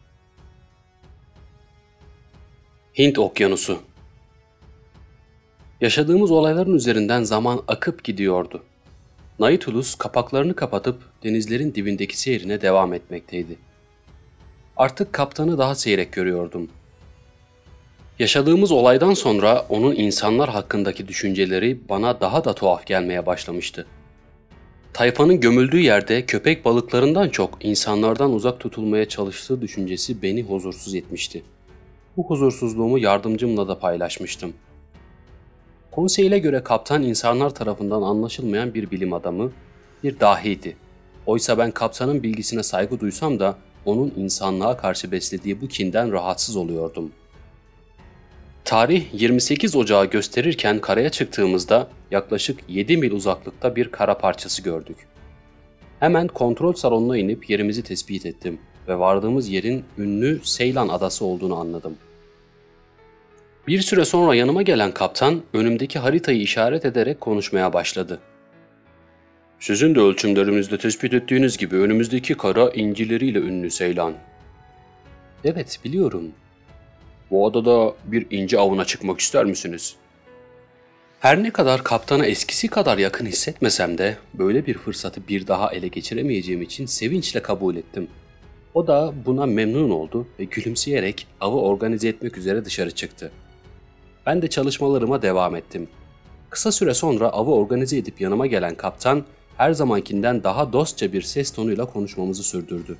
Hint Okyanusu. Yaşadığımız olayların üzerinden zaman akıp gidiyordu. Nautilus kapaklarını kapatıp denizlerin dibindeki seyrine devam etmekteydi. Artık kaptanı daha seyrek görüyordum. Yaşadığımız olaydan sonra onun insanlar hakkındaki düşünceleri bana daha da tuhaf gelmeye başlamıştı. Tayfanın gömüldüğü yerde köpek balıklarından çok insanlardan uzak tutulmaya çalıştığı düşüncesi beni huzursuz etmişti. Bu huzursuzluğumu yardımcımla da paylaşmıştım. Konseyle göre kaptan insanlar tarafından anlaşılmayan bir bilim adamı, bir dahiydi. Oysa ben kaptanın bilgisine saygı duysam da onun insanlığa karşı beslediği bu kinden rahatsız oluyordum. Tarih 28 Ocağı gösterirken karaya çıktığımızda yaklaşık 7 mil uzaklıkta bir kara parçası gördük. Hemen kontrol salonuna inip yerimizi tespit ettim ve vardığımız yerin ünlü Seylan Adası olduğunu anladım. Bir süre sonra yanıma gelen kaptan önümdeki haritayı işaret ederek konuşmaya başladı. Sizin de ölçümlerimizde tespit ettiğiniz gibi önümüzdeki kara incileriyle ünlü Seylan. Evet, biliyorum. Bu adada bir inci avına çıkmak ister misiniz? Her ne kadar kaptana eskisi kadar yakın hissetmesem de böyle bir fırsatı bir daha ele geçiremeyeceğim için sevinçle kabul ettim. O da buna memnun oldu ve gülümseyerek avı organize etmek üzere dışarı çıktı. Ben de çalışmalarıma devam ettim. Kısa süre sonra avı organize edip yanıma gelen kaptan her zamankinden daha dostça bir ses tonuyla konuşmamızı sürdürdü.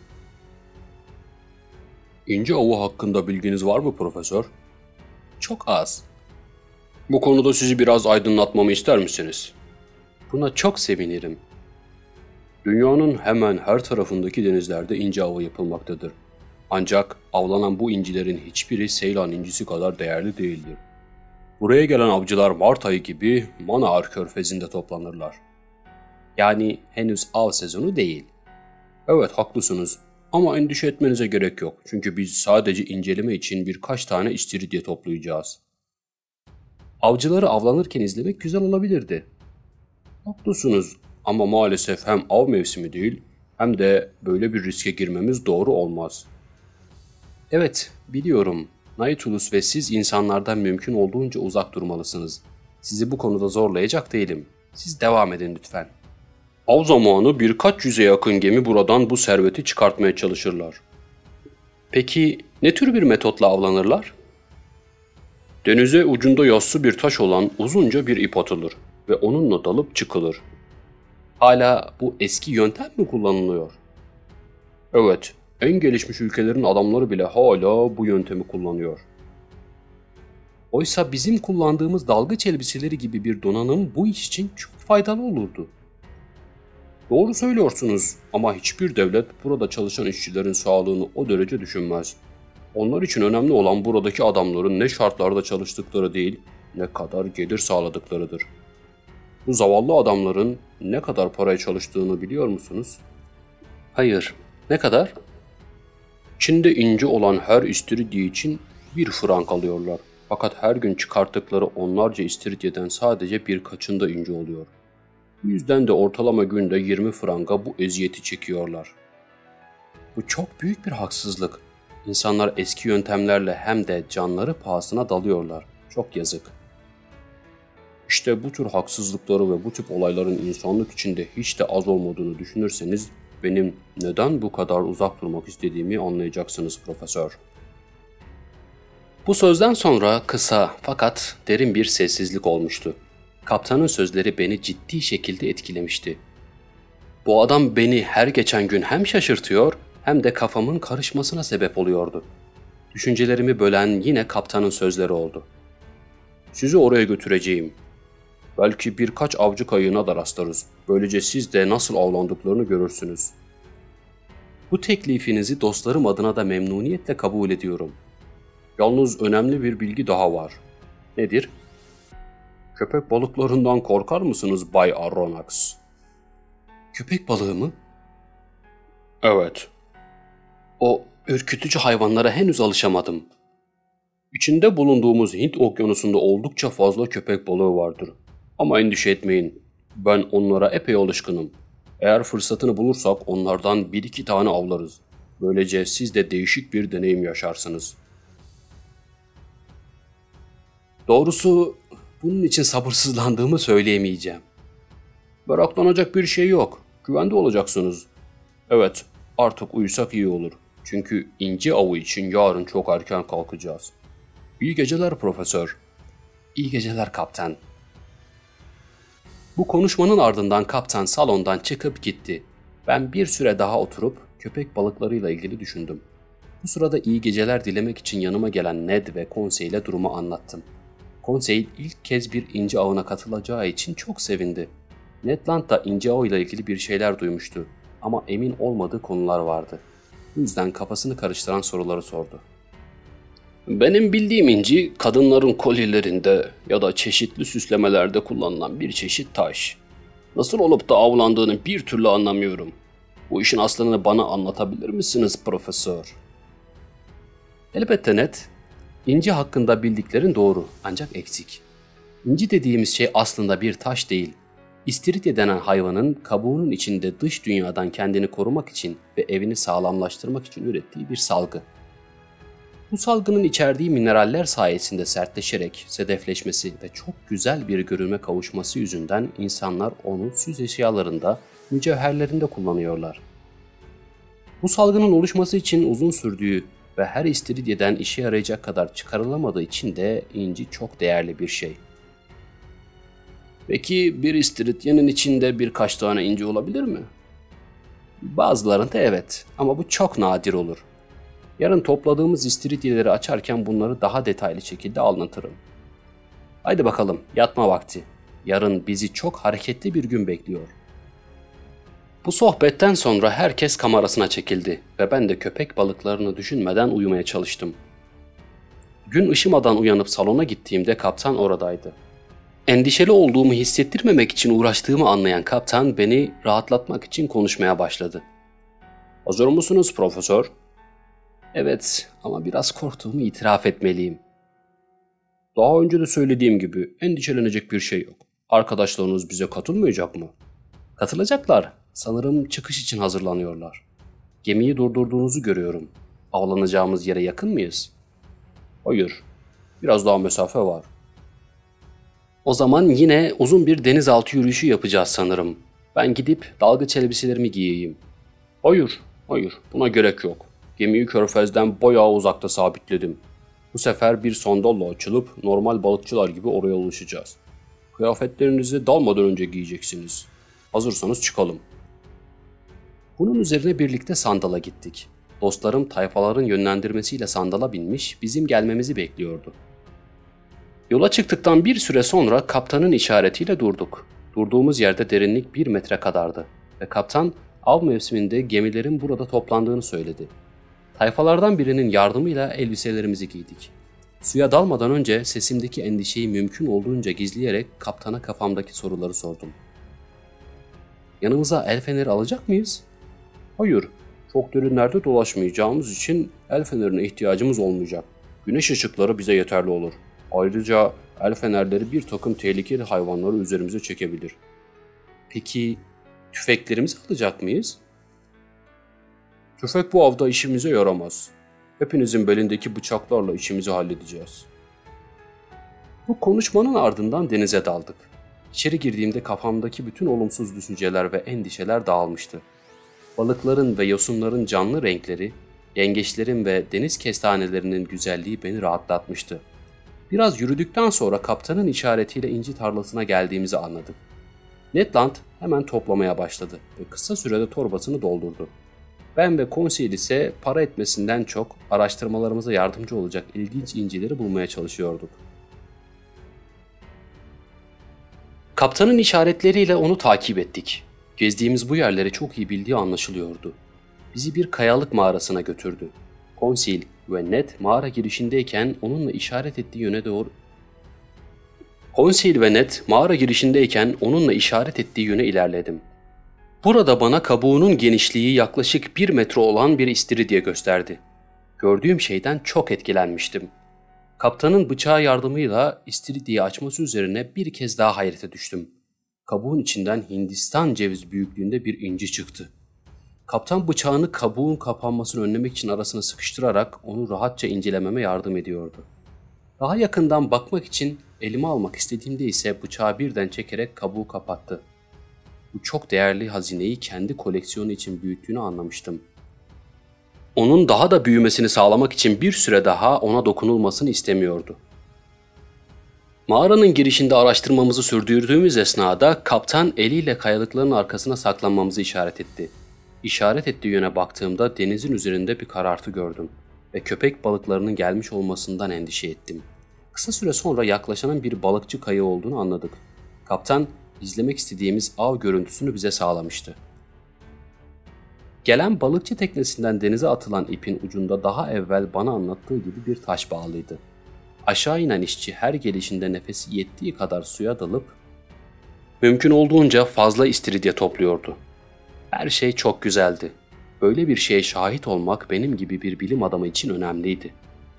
İnci avı hakkında bilginiz var mı profesör? Çok az. Bu konuda sizi biraz aydınlatmamı ister misiniz? Buna çok sevinirim. Dünyanın hemen her tarafındaki denizlerde inci avı yapılmaktadır. Ancak avlanan bu incilerin hiçbiri Seylan incisi kadar değerli değildir. Buraya gelen avcılar Mart ayı gibi Manaar Körfezi'nde toplanırlar. Yani henüz av sezonu değil. Evet, haklısınız. Ama endişe etmenize gerek yok. Çünkü biz sadece inceleme için birkaç tane istiridye toplayacağız. Avcıları avlanırken izlemek güzel olabilirdi. Haklısınız ama maalesef hem av mevsimi değil hem de böyle bir riske girmemiz doğru olmaz. Evet, biliyorum. Nautilus ve siz insanlardan mümkün olduğunca uzak durmalısınız. Sizi bu konuda zorlayacak değilim. Siz devam edin lütfen. Av zamanı birkaç yüze yakın gemi buradan bu serveti çıkartmaya çalışırlar. Peki ne tür bir metotla avlanırlar? Denize ucunda yassı bir taş olan uzunca bir ip atılır ve onunla dalıp çıkılır. Hala bu eski yöntem mi kullanılıyor? Evet, en gelişmiş ülkelerin adamları bile hala bu yöntemi kullanıyor. Oysa bizim kullandığımız dalgıç elbiseleri gibi bir donanım bu iş için çok faydalı olurdu. Doğru söylüyorsunuz ama hiçbir devlet burada çalışan işçilerin sağlığını o derece düşünmez. Onlar için önemli olan buradaki adamların ne şartlarda çalıştıkları değil, ne kadar gelir sağladıklarıdır. Bu zavallı adamların ne kadar paraya çalıştığını biliyor musunuz? Hayır. Ne kadar? Çin'de ince olan her istiridye için 1 frank alıyorlar. Fakat her gün çıkarttıkları onlarca istiridyeden sadece birkaçında ince oluyor. Bu yüzden de ortalama günde 20 franga bu eziyeti çekiyorlar. Bu çok büyük bir haksızlık. İnsanlar eski yöntemlerle hem de canları pahasına dalıyorlar. Çok yazık. İşte bu tür haksızlıkları ve bu tip olayların insanlık içinde hiç de az olmadığını düşünürseniz benim neden bu kadar uzak durmak istediğimi anlayacaksınız profesör. Bu sözden sonra kısa fakat derin bir sessizlik olmuştu. Kaptanın sözleri beni ciddi şekilde etkilemişti. Bu adam beni her geçen gün hem şaşırtıyor hem de kafamın karışmasına sebep oluyordu. Düşüncelerimi bölen yine kaptanın sözleri oldu. Sizi oraya götüreceğim. Belki birkaç avcı kayığına da rastlarız. Böylece siz de nasıl avlandıklarını görürsünüz. Bu teklifinizi dostlarım adına da memnuniyetle kabul ediyorum. Yalnız önemli bir bilgi daha var. Nedir? Köpek balıklarından korkar mısınız Bay Aronnax? Köpek balığı mı? Evet. O ürkütücü hayvanlara henüz alışamadım. İçinde bulunduğumuz Hint okyanusunda oldukça fazla köpek balığı vardır. Ama endişe etmeyin. Ben onlara epey alışkınım. Eğer fırsatını bulursak onlardan 1-2 tane avlarız. Böylece siz de değişik bir deneyim yaşarsınız. Doğrusu bunun için sabırsızlandığımı söyleyemeyeceğim. Meraklanacak bir şey yok. Güvende olacaksınız. Evet, artık uyusak iyi olur. Çünkü ince avı için yarın çok erken kalkacağız. İyi geceler profesör. İyi geceler kaptan. Bu konuşmanın ardından kaptan salondan çıkıp gitti. Ben bir süre daha oturup köpek balıklarıyla ilgili düşündüm. Bu sırada iyi geceler dilemek için yanıma gelen Ned ve Konsey ile durumu anlattım. Konsey ilk kez bir ince avına katılacağı için çok sevindi. Ned Land da ince avıyla ilgili bir şeyler duymuştu ama emin olmadığı konular vardı. Bu yüzden kafasını karıştıran soruları sordu. Benim bildiğim inci, kadınların kolyelerinde ya da çeşitli süslemelerde kullanılan bir çeşit taş. Nasıl olup da avlandığını bir türlü anlamıyorum. Bu işin aslını bana anlatabilir misiniz profesör? Elbette Ned. İnci hakkında bildiklerin doğru ancak eksik. İnci dediğimiz şey aslında bir taş değil. İstiridye denen hayvanın kabuğunun içinde dış dünyadan kendini korumak için ve evini sağlamlaştırmak için ürettiği bir salgı. Bu salgının içerdiği mineraller sayesinde sertleşerek sedefleşmesi ve çok güzel bir görünme kavuşması yüzünden insanlar onu süs eşyalarında, mücevherlerinde kullanıyorlar. Bu salgının oluşması için uzun sürdüğü ve her istiridyeden işe yarayacak kadar çıkarılamadığı için de inci çok değerli bir şey. Peki bir istiridyenin içinde birkaç tane inci olabilir mi? Bazılarında evet ama bu çok nadir olur. Yarın topladığımız istiridyeleri açarken bunları daha detaylı şekilde anlatırım. Haydi bakalım yatma vakti. Yarın bizi çok hareketli bir gün bekliyor. Bu sohbetten sonra herkes kamerasına çekildi ve ben de köpek balıklarını düşünmeden uyumaya çalıştım. Gün ışımadan uyanıp salona gittiğimde kaptan oradaydı. Endişeli olduğumu hissettirmemek için uğraştığımı anlayan kaptan beni rahatlatmak için konuşmaya başladı. Hazır mısınız profesör? Evet ama biraz korktuğumu itiraf etmeliyim. Daha önce de söylediğim gibi endişelenecek bir şey yok. Arkadaşlarınız bize katılmayacak mı? Katılacaklar. Sanırım çıkış için hazırlanıyorlar. Gemiyi durdurduğunuzu görüyorum. Avlanacağımız yere yakın mıyız? Hayır. Biraz daha mesafe var. O zaman yine uzun bir denizaltı yürüyüşü yapacağız sanırım. Ben gidip dalgıç elbiselerimi giyeyim. Hayır. Buna gerek yok. Gemiyi körfezden bayağı uzakta sabitledim. Bu sefer bir sondalla açılıp normal balıkçılar gibi oraya ulaşacağız. Kıyafetlerinizi dalmadan önce giyeceksiniz. Hazırsanız çıkalım. Bunun üzerine birlikte sandala gittik. Dostlarım tayfaların yönlendirmesiyle sandala binmiş, bizim gelmemizi bekliyordu. Yola çıktıktan bir süre sonra kaptanın işaretiyle durduk. Durduğumuz yerde derinlik 1 metre kadardı ve kaptan av mevsiminde gemilerin burada toplandığını söyledi. Tayfalardan birinin yardımıyla elbiselerimizi giydik. Suya dalmadan önce sesimdeki endişeyi mümkün olduğunca gizleyerek kaptana kafamdaki soruları sordum. Yanımıza el feneri alacak mıyız? Hayır, çok derinlerde dolaşmayacağımız için el fenerine ihtiyacımız olmayacak. Güneş ışıkları bize yeterli olur. Ayrıca el fenerleri bir takım tehlikeli hayvanları üzerimize çekebilir. Peki tüfeklerimizi alacak mıyız? Tüfek bu avda işimize yaramaz. Hepinizin belindeki bıçaklarla işimizi halledeceğiz. Bu konuşmanın ardından denize daldık. İçeri girdiğimde kafamdaki bütün olumsuz düşünceler ve endişeler dağılmıştı. Balıkların ve yosunların canlı renkleri, yengeçlerin ve deniz kestanelerinin güzelliği beni rahatlatmıştı. Biraz yürüdükten sonra kaptanın işaretiyle inci tarlasına geldiğimizi anladık. Ned Land hemen toplamaya başladı ve kısa sürede torbasını doldurdu. Ben ve Conseil ise para etmesinden çok araştırmalarımıza yardımcı olacak ilginç incileri bulmaya çalışıyorduk. Kaptanın işaretleriyle onu takip ettik. Gezdiğimiz bu yerleri çok iyi bildiği anlaşılıyordu. Bizi bir kayalık mağarasına götürdü. Conseil ve Ned mağara girişindeyken onunla işaret ettiği yöne ilerledim. Burada bana kabuğunun genişliği yaklaşık 1 metre olan bir istiridye gösterdi. Gördüğüm şeyden çok etkilenmiştim. Kaptanın bıçağı yardımıyla istiridyeyi açması üzerine bir kez daha hayrete düştüm. Kabuğun içinden Hindistan cevizi büyüklüğünde bir inci çıktı. Kaptan bıçağını kabuğun kapanmasını önlemek için arasına sıkıştırarak onu rahatça incelememe yardım ediyordu. Daha yakından bakmak için elime almak istediğimde ise bıçağı birden çekerek kabuğu kapattı. Bu çok değerli hazineyi kendi koleksiyonu için büyüttüğünü anlamıştım. Onun daha da büyümesini sağlamak için bir süre daha ona dokunulmasını istemiyordu. Mağaranın girişinde araştırmamızı sürdürdüğümüz esnada kaptan eliyle kayalıkların arkasına saklanmamızı işaret etti. İşaret ettiği yöne baktığımda denizin üzerinde bir karartı gördüm ve köpek balıklarının gelmiş olmasından endişe ettim. Kısa süre sonra yaklaşanın bir balıkçı kayığı olduğunu anladık. Kaptan izlemek istediğimiz av görüntüsünü bize sağlamıştı. Gelen balıkçı teknesinden denize atılan ipin ucunda daha evvel bana anlattığı gibi bir taş bağlıydı. Aşağı inen işçi her gelişinde nefesi yettiği kadar suya dalıp mümkün olduğunca fazla istiridye topluyordu. Her şey çok güzeldi. Böyle bir şeye şahit olmak benim gibi bir bilim adamı için önemliydi.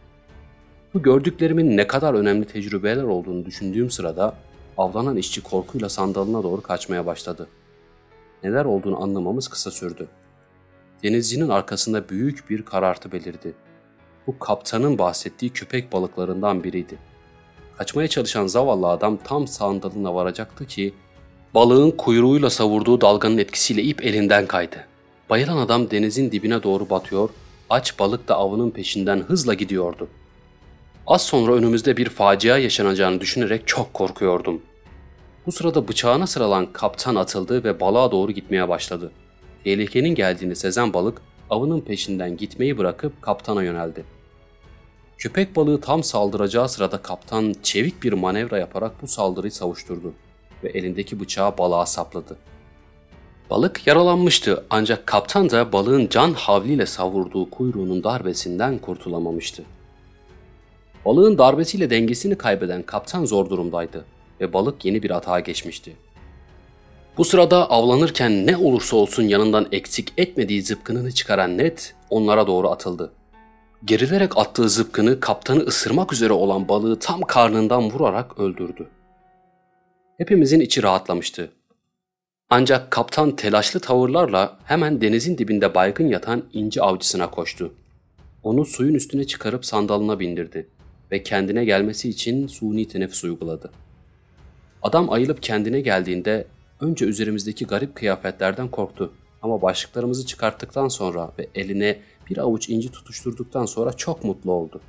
Bu gördüklerimin ne kadar önemli tecrübeler olduğunu düşündüğüm sırada avlanan işçi korkuyla sandalına doğru kaçmaya başladı. Neler olduğunu anlamamız kısa sürdü. Denizcinin arkasında büyük bir karartı belirdi. Bu kaptanın bahsettiği köpek balıklarından biriydi. Kaçmaya çalışan zavallı adam tam sandalına varacaktı ki balığın kuyruğuyla savurduğu dalganın etkisiyle ip elinden kaydı. Bayılan adam denizin dibine doğru batıyor, aç balık da avının peşinden hızla gidiyordu. Az sonra önümüzde bir facia yaşanacağını düşünerek çok korkuyordum. Bu sırada bıçağına sıralan kaptan atıldı ve balığa doğru gitmeye başladı. Tehlikenin geldiğini sezen balık avının peşinden gitmeyi bırakıp kaptana yöneldi. Köpek balığı tam saldıracağı sırada kaptan çevik bir manevra yaparak bu saldırıyı savuşturdu ve elindeki bıçağı balığa sapladı. Balık yaralanmıştı ancak kaptan da balığın can havliyle savurduğu kuyruğunun darbesinden kurtulamamıştı. Balığın darbesiyle dengesini kaybeden kaptan zor durumdaydı ve balık yeni bir atağa geçmişti. Bu sırada avlanırken ne olursa olsun yanından eksik etmediği zıpkınını çıkaran Ned onlara doğru atıldı. Gerilerek attığı zıpkını kaptanı ısırmak üzere olan balığı tam karnından vurarak öldürdü. Hepimizin içi rahatlamıştı. Ancak kaptan telaşlı tavırlarla hemen denizin dibinde baygın yatan inci avcısına koştu. Onu suyun üstüne çıkarıp sandalına bindirdi ve kendine gelmesi için suni teneffüs uyguladı. Adam ayılıp kendine geldiğinde önce üzerimizdeki garip kıyafetlerden korktu ama başlıklarımızı çıkarttıktan sonra ve eline bir avuç inci tutuşturduktan sonra çok mutlu oldu.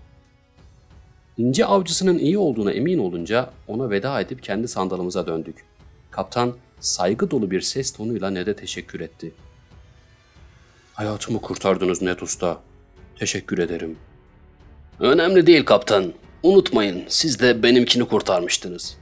İnci avcısının iyi olduğuna emin olunca ona veda edip kendi sandalımıza döndük. Kaptan saygı dolu bir ses tonuyla Ned'e teşekkür etti. "Hayatımı kurtardınız Ned Usta. Teşekkür ederim." "Önemli değil kaptan. Unutmayın siz de benimkini kurtarmıştınız."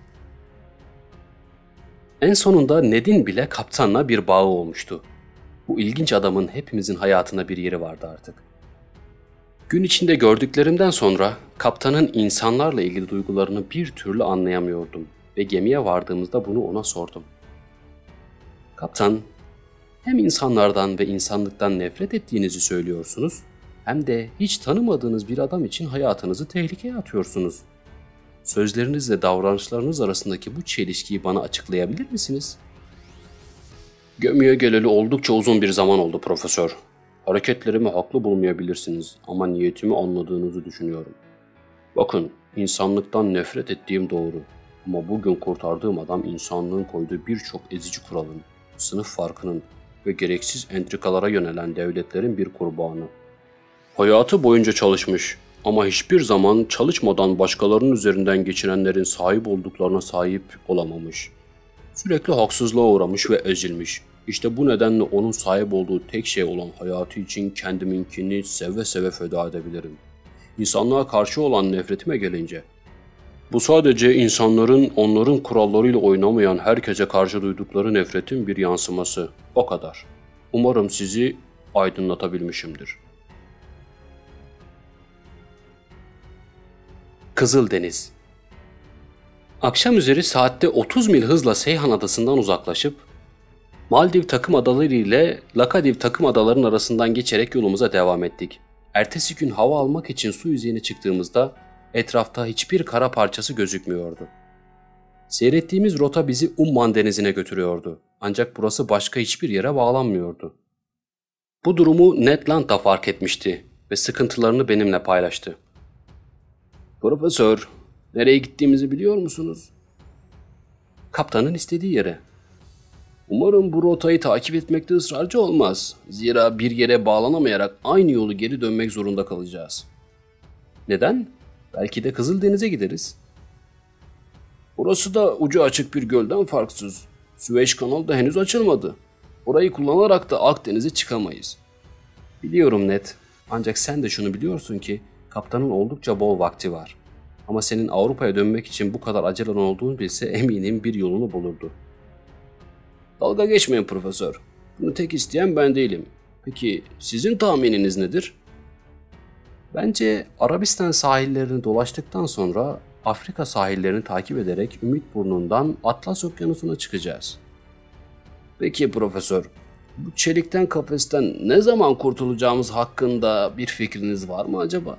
En sonunda Ned'in bile kaptanla bir bağı olmuştu. Bu ilginç adamın hepimizin hayatında bir yeri vardı artık. Gün içinde gördüklerimden sonra kaptanın insanlarla ilgili duygularını bir türlü anlayamıyordum ve gemiye vardığımızda bunu ona sordum. Kaptan, hem insanlardan ve insanlıktan nefret ettiğinizi söylüyorsunuz, hem de hiç tanımadığınız bir adam için hayatınızı tehlikeye atıyorsunuz. Sözlerinizle davranışlarınız arasındaki bu çelişkiyi bana açıklayabilir misiniz? Gemiye geleli oldukça uzun bir zaman oldu profesör. Hareketlerimi haklı bulmayabilirsiniz ama niyetimi anladığınızı düşünüyorum. Bakın, insanlıktan nefret ettiğim doğru. Ama bugün kurtardığım adam insanlığın koyduğu birçok ezici kuralın, sınıf farkının ve gereksiz entrikalara yönelen devletlerin bir kurbanı. Hayatı boyunca çalışmış ama hiçbir zaman çalışmadan başkalarının üzerinden geçinenlerin sahip olduklarına sahip olamamış. Sürekli haksızlığa uğramış ve ezilmiş. İşte bu nedenle onun sahip olduğu tek şey olan hayatı için kendiminkini seve seve feda edebilirim. İnsanlığa karşı olan nefretime gelince, bu sadece insanların onların kurallarıyla oynamayan herkese karşı duydukları nefretin bir yansıması. O kadar. Umarım sizi aydınlatabilmişimdir. Kızıldeniz. Akşam üzeri saatte 30 mil hızla Seyhan Adası'ndan uzaklaşıp Maldiv takım adaları ile Lakadiv takım adalarının arasından geçerek yolumuza devam ettik. Ertesi gün hava almak için su yüzeyine çıktığımızda etrafta hiçbir kara parçası gözükmüyordu. Seyrettiğimiz rota bizi Umman Denizi'ne götürüyordu. Ancak burası başka hiçbir yere bağlanmıyordu. Bu durumu Ned Land da fark etmişti ve sıkıntılarını benimle paylaştı. Profesör, nereye gittiğimizi biliyor musunuz? Kaptanın istediği yere. Umarım bu rotayı takip etmekte ısrarcı olmaz. Zira bir yere bağlanamayarak aynı yolu geri dönmek zorunda kalacağız. Neden? Belki de Kızıldeniz'e gideriz. Burası da ucu açık bir gölden farksız. Süveyş kanalı da henüz açılmadı. Orayı kullanarak da Akdeniz'e çıkamayız. Biliyorum Ned. Ancak sen de şunu biliyorsun ki kaptanın oldukça bol vakti var. Ama senin Avrupa'ya dönmek için bu kadar acelen olduğunu bilse eminim bir yolunu bulurdu. Dalga geçmeyin profesör. Bunu tek isteyen ben değilim. Peki sizin tahmininiz nedir? Bence Arabistan sahillerini dolaştıktan sonra Afrika sahillerini takip ederek Ümitburnu'ndan Atlas Okyanusu'na çıkacağız. Peki profesör, bu çelikten kafesten ne zaman kurtulacağımız hakkında bir fikriniz var mı acaba?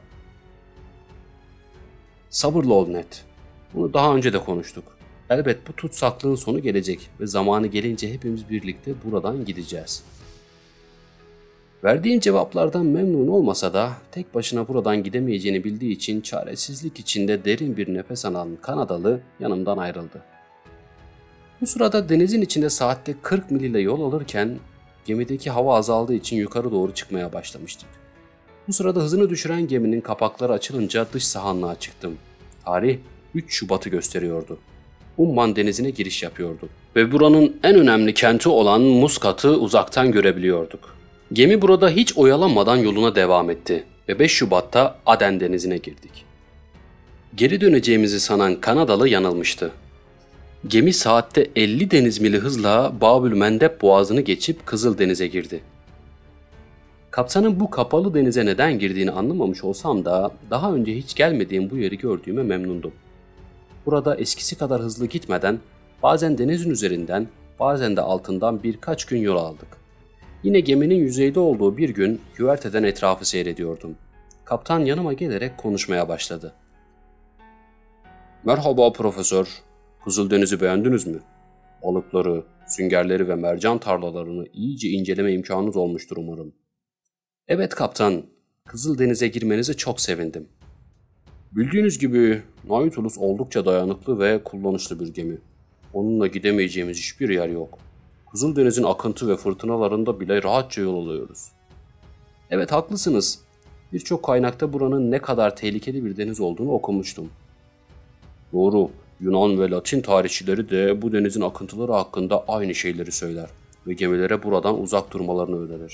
Sabırlı ol Ned. Bunu daha önce de konuştuk. Elbet bu tutsaklığın sonu gelecek ve zamanı gelince hepimiz birlikte buradan gideceğiz. Verdiğim cevaplardan memnun olmasa da tek başına buradan gidemeyeceğini bildiği için çaresizlik içinde derin bir nefes alan Kanadalı yanımdan ayrıldı. Bu sırada denizin içinde saatte 40 mil ile yol alırken gemideki hava azaldığı için yukarı doğru çıkmaya başlamıştık. Bu sırada hızını düşüren geminin kapakları açılınca dış sahanlığa çıktım. Tarih 3 Şubat'ı gösteriyordu. Umman Denizi'ne giriş yapıyorduk ve buranın en önemli kenti olan Muskat'ı uzaktan görebiliyorduk. Gemi burada hiç oyalanmadan yoluna devam etti ve 5 Şubat'ta Aden Denizi'ne girdik. Geri döneceğimizi sanan Kanadalı yanılmıştı. Gemi saatte 50 deniz mili hızla Babül Mendeb Boğazı'nı geçip Kızıldeniz'e girdi. Kaptanın bu kapalı denize neden girdiğini anlamamış olsam da daha önce hiç gelmediğim bu yeri gördüğüme memnundum. Burada eskisi kadar hızlı gitmeden bazen denizin üzerinden bazen de altından birkaç gün yol aldık. Yine geminin yüzeyde olduğu bir gün güverteden etrafı seyrediyordum. Kaptan yanıma gelerek konuşmaya başladı. Merhaba profesör. Kızıldeniz'i beğendiniz mi? Balıkları, süngerleri ve mercan tarlalarını iyice inceleme imkanınız olmuştur umarım. Evet kaptan, Kızıldeniz'e girmenize çok sevindim. Bildiğiniz gibi Nautilus oldukça dayanıklı ve kullanışlı bir gemi. Onunla gidemeyeceğimiz hiçbir yer yok. Kızıldeniz'in akıntı ve fırtınalarında bile rahatça yol alıyoruz. Evet haklısınız. Birçok kaynakta buranın ne kadar tehlikeli bir deniz olduğunu okumuştum. Doğru, Yunan ve Latin tarihçileri de bu denizin akıntıları hakkında aynı şeyleri söyler ve gemilere buradan uzak durmalarını önerir.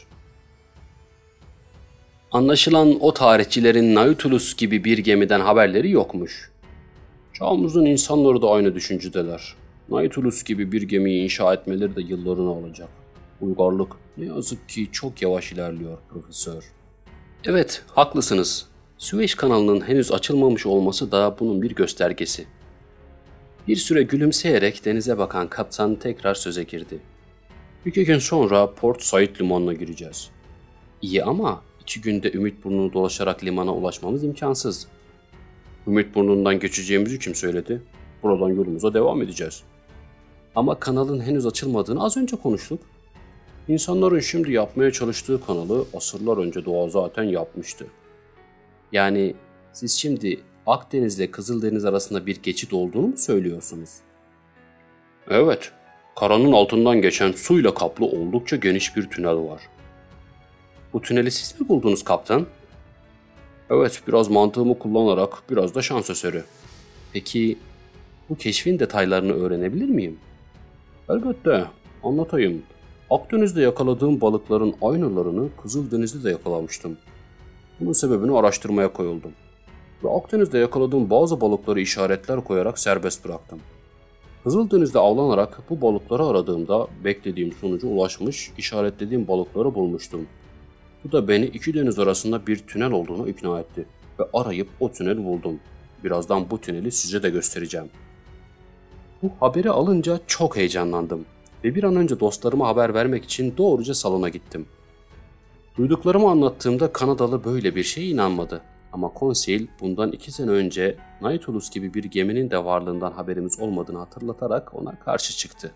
Anlaşılan o tarihçilerin Nautilus gibi bir gemiden haberleri yokmuş. Çağımızın insanları da aynı düşüncedeler. Nautilus gibi bir gemiyi inşa etmeleri de yıllarını alacak. Uygarlık ne yazık ki çok yavaş ilerliyor profesör. Evet, haklısınız. Süveyş kanalının henüz açılmamış olması da bunun bir göstergesi. Bir süre gülümseyerek denize bakan kaptan tekrar söze girdi. 2 gün sonra Port Said limanına gireceğiz. İyi ama 2 günde Ümitburnu'nu dolaşarak limana ulaşmamız imkansız. Ümitburnu'ndan geçeceğimizi kim söyledi? Buradan yolumuza devam edeceğiz. Ama kanalın henüz açılmadığını az önce konuştuk. İnsanların şimdi yapmaya çalıştığı kanalı asırlar önce doğa zaten yapmıştı. Yani siz şimdi Akdeniz ile Kızıldeniz arasında bir geçit olduğunu mu söylüyorsunuz? Evet, karanın altından geçen suyla kaplı oldukça geniş bir tünel var. Bu tüneli siz mi buldunuz kaptan? Evet, biraz mantığımı kullanarak, biraz da şans eseri. Peki bu keşfin detaylarını öğrenebilir miyim? Elbette, anlatayım. Akdeniz'de yakaladığım balıkların aynılarını Kızıldeniz'de de yakalamıştım. Bunun sebebini araştırmaya koyuldum. Ve Akdeniz'de yakaladığım bazı balıkları işaretler koyarak serbest bıraktım. Kızıldeniz'de avlanarak bu balıkları aradığımda beklediğim sonuca ulaşmış, işaretlediğim balıkları bulmuştum. Bu da beni 2 deniz arasında bir tünel olduğunu ikna etti ve arayıp o tüneli buldum. Birazdan bu tüneli size de göstereceğim. Bu haberi alınca çok heyecanlandım ve bir an önce dostlarıma haber vermek için doğruca salona gittim. Duyduklarımı anlattığımda Kanadalı böyle bir şeye inanmadı. Ama Conseil bundan 2 sene önce Nautilus gibi bir geminin de varlığından haberimiz olmadığını hatırlatarak ona karşı çıktı.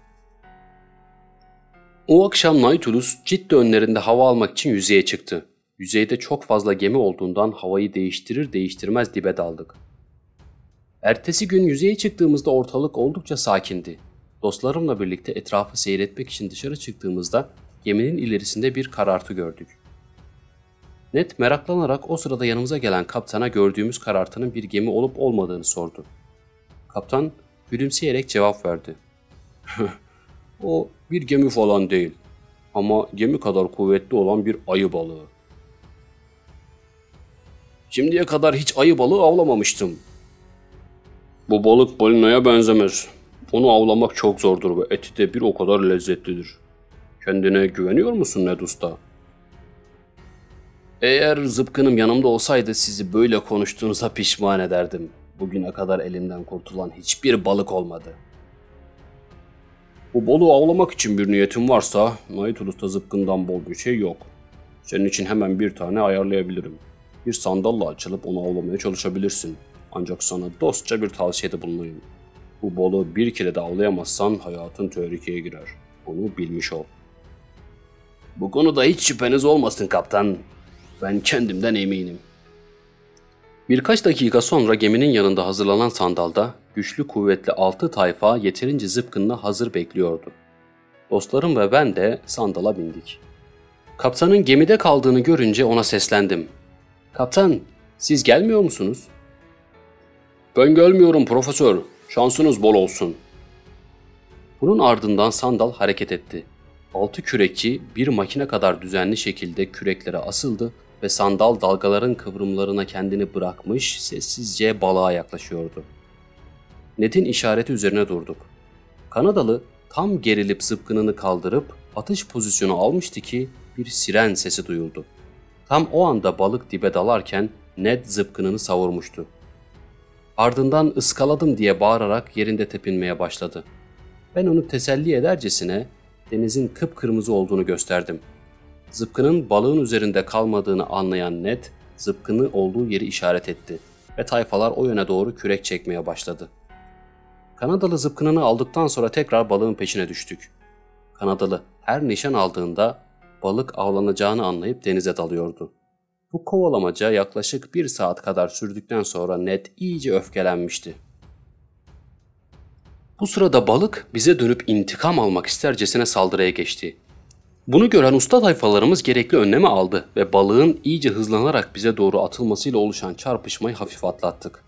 O akşam Nautilus Cidde önlerinde hava almak için yüzeye çıktı. Yüzeyde çok fazla gemi olduğundan havayı değiştirir değiştirmez dibe daldık. Ertesi gün yüzeye çıktığımızda ortalık oldukça sakindi. Dostlarımla birlikte etrafı seyretmek için dışarı çıktığımızda geminin ilerisinde bir karartı gördük. Ned meraklanarak o sırada yanımıza gelen kaptana gördüğümüz karartının bir gemi olup olmadığını sordu. Kaptan gülümseyerek cevap verdi. O bir gemi falan değil ama gemi kadar kuvvetli olan bir ayı balığı. Şimdiye kadar hiç ayı balığı avlamamıştım. Bu balık balinaya benzemez. Onu avlamak çok zordur ve eti de bir o kadar lezzetlidir. Kendine güveniyor musun Ned Usta? Eğer zıpkınım yanımda olsaydı sizi böyle konuştuğunuza pişman ederdim. Bugüne kadar elimden kurtulan hiçbir balık olmadı. Bu balığı avlamak için bir niyetin varsa Nautilus'ta zıpkından bol bir şey yok. Senin için hemen bir tane ayarlayabilirim. Bir sandalla açılıp onu avlamaya çalışabilirsin. Ancak sana dostça bir tavsiyede bulunayım. Bu balığı bir kere de avlayamazsan hayatın tehlikeye girer. Bunu bilmiş ol. Bu konuda hiç şüpheniz olmasın kaptan. Ben kendimden eminim. Birkaç dakika sonra geminin yanında hazırlanan sandalda güçlü kuvvetli 6 tayfa yeterince zıpkınla hazır bekliyordu. Dostlarım ve ben de sandala bindik. Kaptanın gemide kaldığını görünce ona seslendim. Kaptan, siz gelmiyor musunuz? Ben gelmiyorum profesör. Şansınız bol olsun. Bunun ardından sandal hareket etti. 6 kürekçi bir makine kadar düzenli şekilde küreklere asıldı ve sandal dalgaların kıvrımlarına kendini bırakmış sessizce balığa yaklaşıyordu. Ned'in işareti üzerine durduk. Kanadalı tam gerilip zıpkınını kaldırıp atış pozisyonu almıştı ki bir siren sesi duyuldu. Tam o anda balık dibe dalarken Ned zıpkınını savurmuştu. Ardından ıskaladım diye bağırarak yerinde tepinmeye başladı. Ben onu teselli edercesine denizin kıpkırmızı olduğunu gösterdim. Zıpkının balığın üzerinde kalmadığını anlayan Ned, zıpkını olduğu yeri işaret etti ve tayfalar o yöne doğru kürek çekmeye başladı. Kanadalı zıpkınını aldıktan sonra tekrar balığın peşine düştük. Kanadalı her nişan aldığında balık avlanacağını anlayıp denize dalıyordu. Bu kovalamaca yaklaşık 1 saat kadar sürdükten sonra Ned iyice öfkelenmişti. Bu sırada balık bize dönüp intikam almak istercesine saldırıya geçti. Bunu gören usta tayfalarımız gerekli önlemi aldı ve balığın iyice hızlanarak bize doğru atılmasıyla oluşan çarpışmayı hafif atlattık.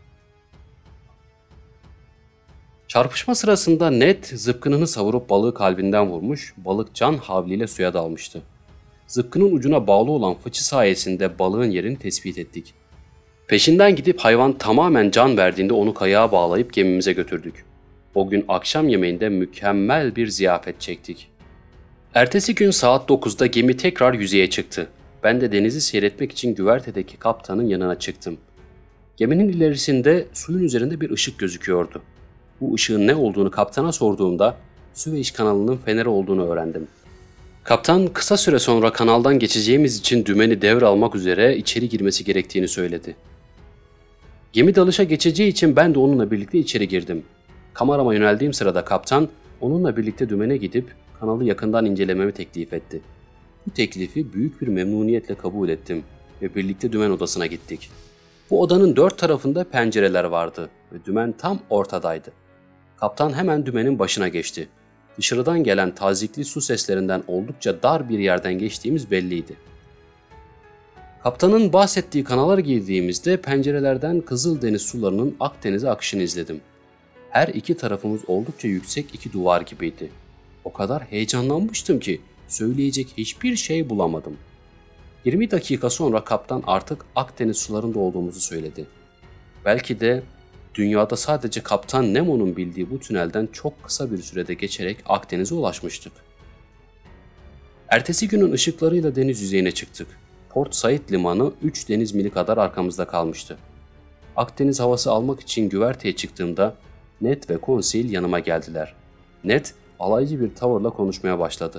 Çarpışma sırasında Ned zıpkınını savurup balığı kalbinden vurmuş, balık can havliyle suya dalmıştı. Zıpkının ucuna bağlı olan fıçı sayesinde balığın yerini tespit ettik. Peşinden gidip hayvan tamamen can verdiğinde onu kayağa bağlayıp gemimize götürdük. O gün akşam yemeğinde mükemmel bir ziyafet çektik. Ertesi gün saat 9'da gemi tekrar yüzeye çıktı. Ben de denizi seyretmek için güvertedeki kaptanın yanına çıktım. Geminin ilerisinde suyun üzerinde bir ışık gözüküyordu. Bu ışığın ne olduğunu kaptana sorduğumda Süveyş kanalının feneri olduğunu öğrendim. Kaptan kısa süre sonra kanaldan geçeceğimiz için dümeni devralmak üzere içeri girmesi gerektiğini söyledi. Gemi dalışa geçeceği için ben de onunla birlikte içeri girdim. Kamerama yöneldiğim sırada kaptan onunla birlikte dümene gidip kanalı yakından incelememi teklif etti. Bu teklifi büyük bir memnuniyetle kabul ettim ve birlikte dümen odasına gittik. Bu odanın 4 tarafında pencereler vardı ve dümen tam ortadaydı. Kaptan hemen dümenin başına geçti. Dışarıdan gelen tazikli su seslerinden oldukça dar bir yerden geçtiğimiz belliydi. Kaptanın bahsettiği kanala girdiğimizde pencerelerden Kızıldeniz sularının Akdeniz'e akışını izledim. Her iki tarafımız oldukça yüksek iki duvar gibiydi. O kadar heyecanlanmıştım ki söyleyecek hiçbir şey bulamadım. 20 dakika sonra kaptan artık Akdeniz sularında olduğumuzu söyledi. Belki de dünyada sadece Kaptan Nemo'nun bildiği bu tünelden çok kısa bir sürede geçerek Akdeniz'e ulaşmıştık. Ertesi günün ışıklarıyla deniz yüzeyine çıktık. Port Said limanı 3 deniz mili kadar arkamızda kalmıştı. Akdeniz havası almak için güverteye çıktığımda Ned ve Conseil yanıma geldiler. Ned alaycı bir tavırla konuşmaya başladı.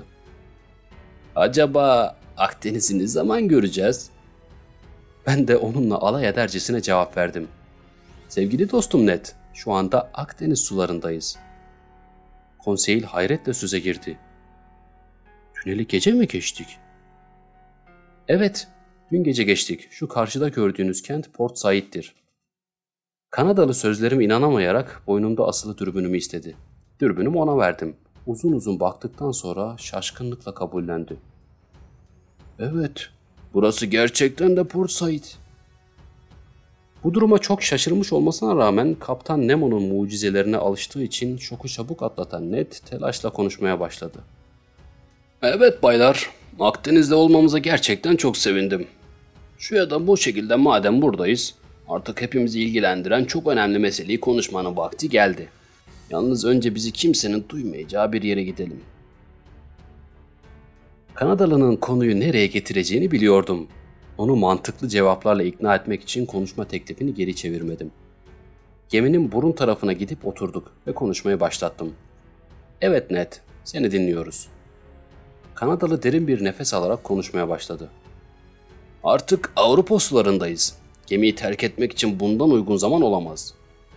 "Acaba Akdeniz'i ne zaman göreceğiz?" Ben de onunla alay edercesine cevap verdim. "Sevgili dostum Ned, şu anda Akdeniz sularındayız." Conseil hayretle söze girdi. "Tüneli gece mi geçtik?" "Evet, dün gece geçtik. Şu karşıda gördüğünüz kent Port Said'dir." Kanadalı sözlerime inanamayarak boynumda asılı dürbünümü istedi. Dürbünümü ona verdim. Uzun uzun baktıktan sonra şaşkınlıkla kabullendi. "Evet, burası gerçekten de Port Said." Bu duruma çok şaşırmış olmasına rağmen Kaptan Nemo'nun mucizelerine alıştığı için şoku çabuk atlatan Ned telaşla konuşmaya başladı. "Evet baylar, Akdeniz'de olmamıza gerçekten çok sevindim. Şu ya da bu şekilde madem buradayız, artık hepimizi ilgilendiren çok önemli meseleyi konuşmanın vakti geldi. Yalnız önce bizi kimsenin duymayacağı bir yere gidelim." Kanadalı'nın konuyu nereye getireceğini biliyordum. Onu mantıklı cevaplarla ikna etmek için konuşma teklifini geri çevirmedim. Geminin burun tarafına gidip oturduk ve konuşmayı başlattım. "Evet Ned, seni dinliyoruz." Kanadalı derin bir nefes alarak konuşmaya başladı. "Artık Avrupa sularındayız. Gemiyi terk etmek için bundan uygun zaman olamaz."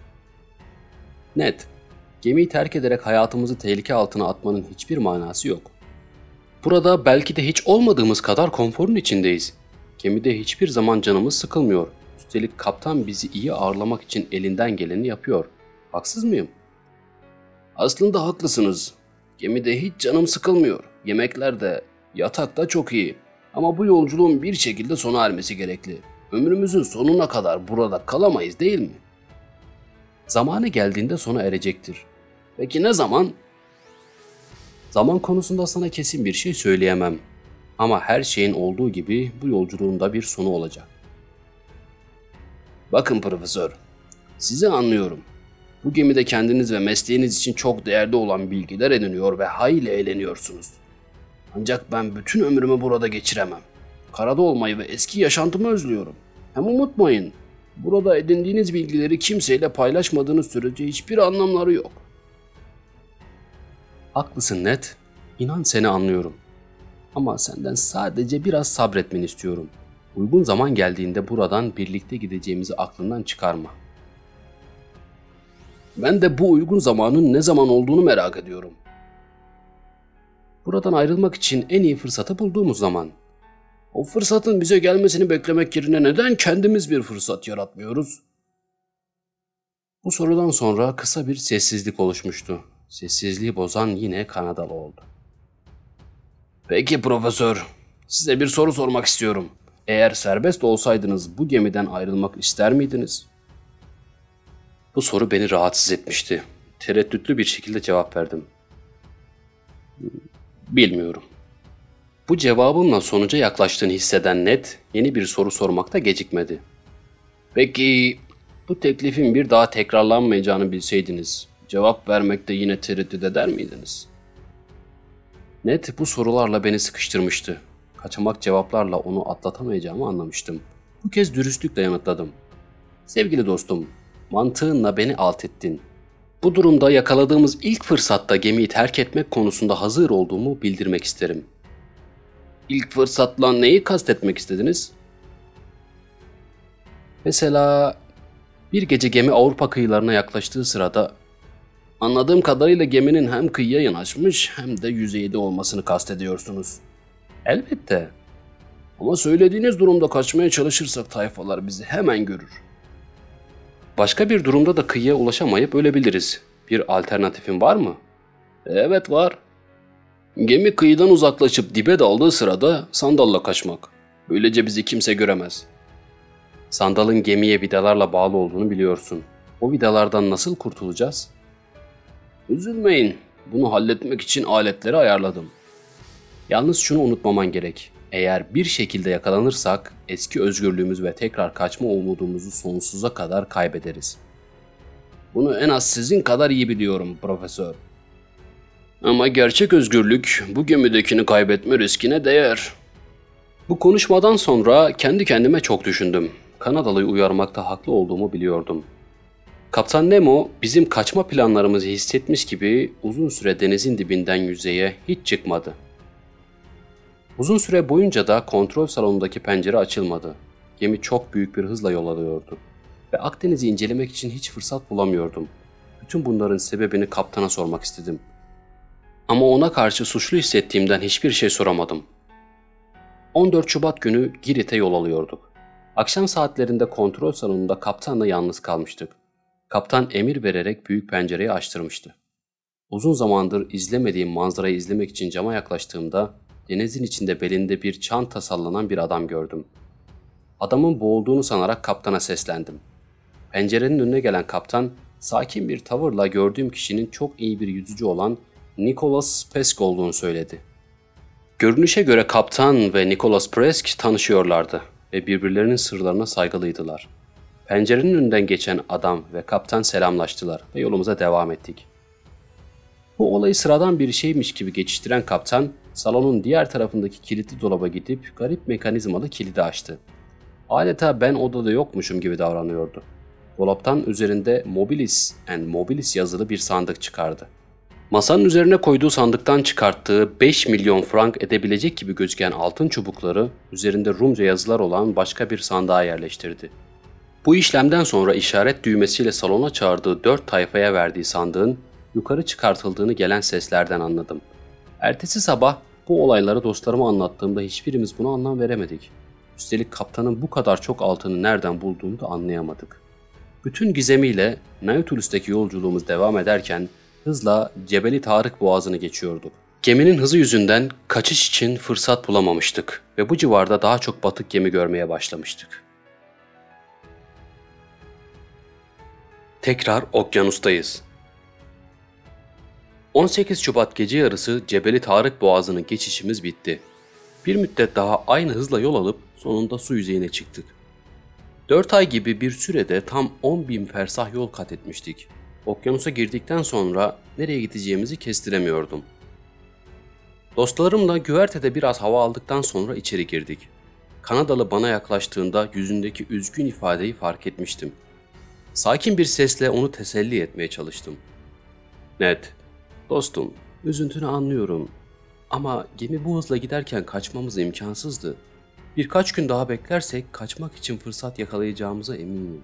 "Ned, gemiyi terk ederek hayatımızı tehlike altına atmanın hiçbir manası yok. Burada belki de hiç olmadığımız kadar konforun içindeyiz. Gemide hiçbir zaman canımız sıkılmıyor. Üstelik kaptan bizi iyi ağırlamak için elinden geleni yapıyor. Haksız mıyım?" "Aslında haklısınız. Gemide hiç canım sıkılmıyor. Yemekler de, yatak da çok iyi. Ama bu yolculuğun bir şekilde sona ermesi gerekli. Ömrümüzün sonuna kadar burada kalamayız değil mi?" "Zamanı geldiğinde sona erecektir." "Peki ne zaman?" "Zaman konusunda sana kesin bir şey söyleyemem. Ama her şeyin olduğu gibi bu yolculuğun da bir sonu olacak." "Bakın profesör, sizi anlıyorum. Bu gemide kendiniz ve mesleğiniz için çok değerli olan bilgiler ediniyor ve hayli eğleniyorsunuz. Ancak ben bütün ömrümü burada geçiremem. Karada olmayı ve eski yaşantımı özlüyorum. Hem unutmayın, burada edindiğiniz bilgileri kimseyle paylaşmadığınız sürece hiçbir anlamları yok." "Haklısın Ned, İnan seni anlıyorum. Ama senden sadece biraz sabretmeni istiyorum. Uygun zaman geldiğinde buradan birlikte gideceğimizi aklından çıkarma." "Ben de bu uygun zamanın ne zaman olduğunu merak ediyorum." "Buradan ayrılmak için en iyi fırsatı bulduğumuz zaman." "O fırsatın bize gelmesini beklemek yerine neden kendimiz bir fırsat yaratmıyoruz?" Bu sorudan sonra kısa bir sessizlik oluşmuştu. Sessizliği bozan yine Kanadalı oldu. "Peki profesör, size bir soru sormak istiyorum. Eğer serbest olsaydınız bu gemiden ayrılmak ister miydiniz?" Bu soru beni rahatsız etmişti. Tereddütlü bir şekilde cevap verdim. "Bilmiyorum." Bu cevabımla sonuca yaklaştığını hisseden Ned yeni bir soru sormakta gecikmedi. "Peki bu teklifin bir daha tekrarlanmayacağını bilseydiniz, cevap vermekte yine tereddüt eder miydiniz?" Ned bu sorularla beni sıkıştırmıştı. Kaçamak cevaplarla onu atlatamayacağımı anlamıştım. Bu kez dürüstlükle yanıtladım. Sevgili dostum, mantığınla beni alt ettin. Bu durumda yakaladığımız ilk fırsatta gemiyi terk etmek konusunda hazır olduğumu bildirmek isterim. İlk fırsatla neyi kastetmek istediniz? Mesela bir gece gemi Avrupa kıyılarına yaklaştığı sırada anladığım kadarıyla geminin hem kıyıya yanaşmış hem de yüzeyde olmasını kastediyorsunuz. Elbette. Ama söylediğiniz durumda kaçmaya çalışırsak tayfalar bizi hemen görür. Başka bir durumda da kıyıya ulaşamayıp ölebiliriz. Bir alternatifin var mı? Evet var. Gemi kıyıdan uzaklaşıp dibe daldığı sırada sandalla kaçmak. Böylece bizi kimse göremez. Sandalın gemiye vidalarla bağlı olduğunu biliyorsun. O vidalardan nasıl kurtulacağız? Üzülmeyin. Bunu halletmek için aletleri ayarladım. Yalnız şunu unutmaman gerek. Eğer bir şekilde yakalanırsak eski özgürlüğümüz ve tekrar kaçma umudumuzu sonsuza kadar kaybederiz. Bunu en az sizin kadar iyi biliyorum profesör. Ama gerçek özgürlük bu gemidekini kaybetme riskine değer. Bu konuşmadan sonra kendi kendime çok düşündüm. Kanadalı'yı uyarmakta haklı olduğumu biliyordum. Kaptan Nemo bizim kaçma planlarımızı hissetmiş gibi uzun süre denizin dibinden yüzeye hiç çıkmadı. Uzun süre boyunca da kontrol salonundaki pencere açılmadı. Gemi çok büyük bir hızla yol alıyordu. Ve Akdeniz'i incelemek için hiç fırsat bulamıyordum. Bütün bunların sebebini kaptana sormak istedim. Ama ona karşı suçlu hissettiğimden hiçbir şey soramadım. 14 Şubat günü Girit'e yol alıyorduk. Akşam saatlerinde kontrol salonunda kaptanla yalnız kalmıştık. Kaptan emir vererek büyük pencereyi açtırmıştı. Uzun zamandır izlemediğim manzarayı izlemek için cama yaklaştığımda denizin içinde belinde bir çanta sallanan bir adam gördüm. Adamın boğulduğunu sanarak kaptana seslendim. Pencerenin önüne gelen kaptan sakin bir tavırla gördüğüm kişinin çok iyi bir yüzücü olan Nicholas Presk olduğunu söyledi. Görünüşe göre kaptan ve Nicholas Presk tanışıyorlardı ve birbirlerinin sırlarına saygılıydılar. Pencerenin önünden geçen adam ve kaptan selamlaştılar ve yolumuza devam ettik. Bu olayı sıradan bir şeymiş gibi geçiştiren kaptan, salonun diğer tarafındaki kilitli dolaba gidip garip mekanizmalı kilidi açtı. Adeta ben odada yokmuşum gibi davranıyordu. Dolaptan üzerinde Mobilis and Mobilis yazılı bir sandık çıkardı. Masanın üzerine koyduğu sandıktan çıkarttığı 5 milyon frank edebilecek gibi gözüken altın çubukları üzerinde Rumca yazılar olan başka bir sandığa yerleştirdi. Bu işlemden sonra işaret düğmesiyle salona çağırdığı 4 tayfaya verdiği sandığın yukarı çıkartıldığını gelen seslerden anladım. Ertesi sabah bu olayları dostlarıma anlattığımda hiçbirimiz buna anlam veremedik. Üstelik kaptanın bu kadar çok altını nereden bulduğunu da anlayamadık. Bütün gizemiyle Nautilus'taki yolculuğumuz devam ederken hızla Cebeli Tarık Boğazı'nı geçiyorduk. Geminin hızı yüzünden kaçış için fırsat bulamamıştık ve bu civarda daha çok batık gemi görmeye başlamıştık. Tekrar okyanustayız. 18 Şubat gece yarısı Cebeli Tarık Boğazı'nın geçişimiz bitti. Bir müddet daha aynı hızla yol alıp sonunda su yüzeyine çıktık. 4 ay gibi bir sürede tam 10.000 fersah yol kat etmiştik. Okyanusa girdikten sonra nereye gideceğimizi kestiremiyordum. Dostlarımla güvertede biraz hava aldıktan sonra içeri girdik. Kanadalı bana yaklaştığında yüzündeki üzgün ifadeyi fark etmiştim. Sakin bir sesle onu teselli etmeye çalıştım. Ned, dostum, üzüntünü anlıyorum. Ama gemi bu hızla giderken kaçmamız imkansızdı. Birkaç gün daha beklersek kaçmak için fırsat yakalayacağımıza eminim.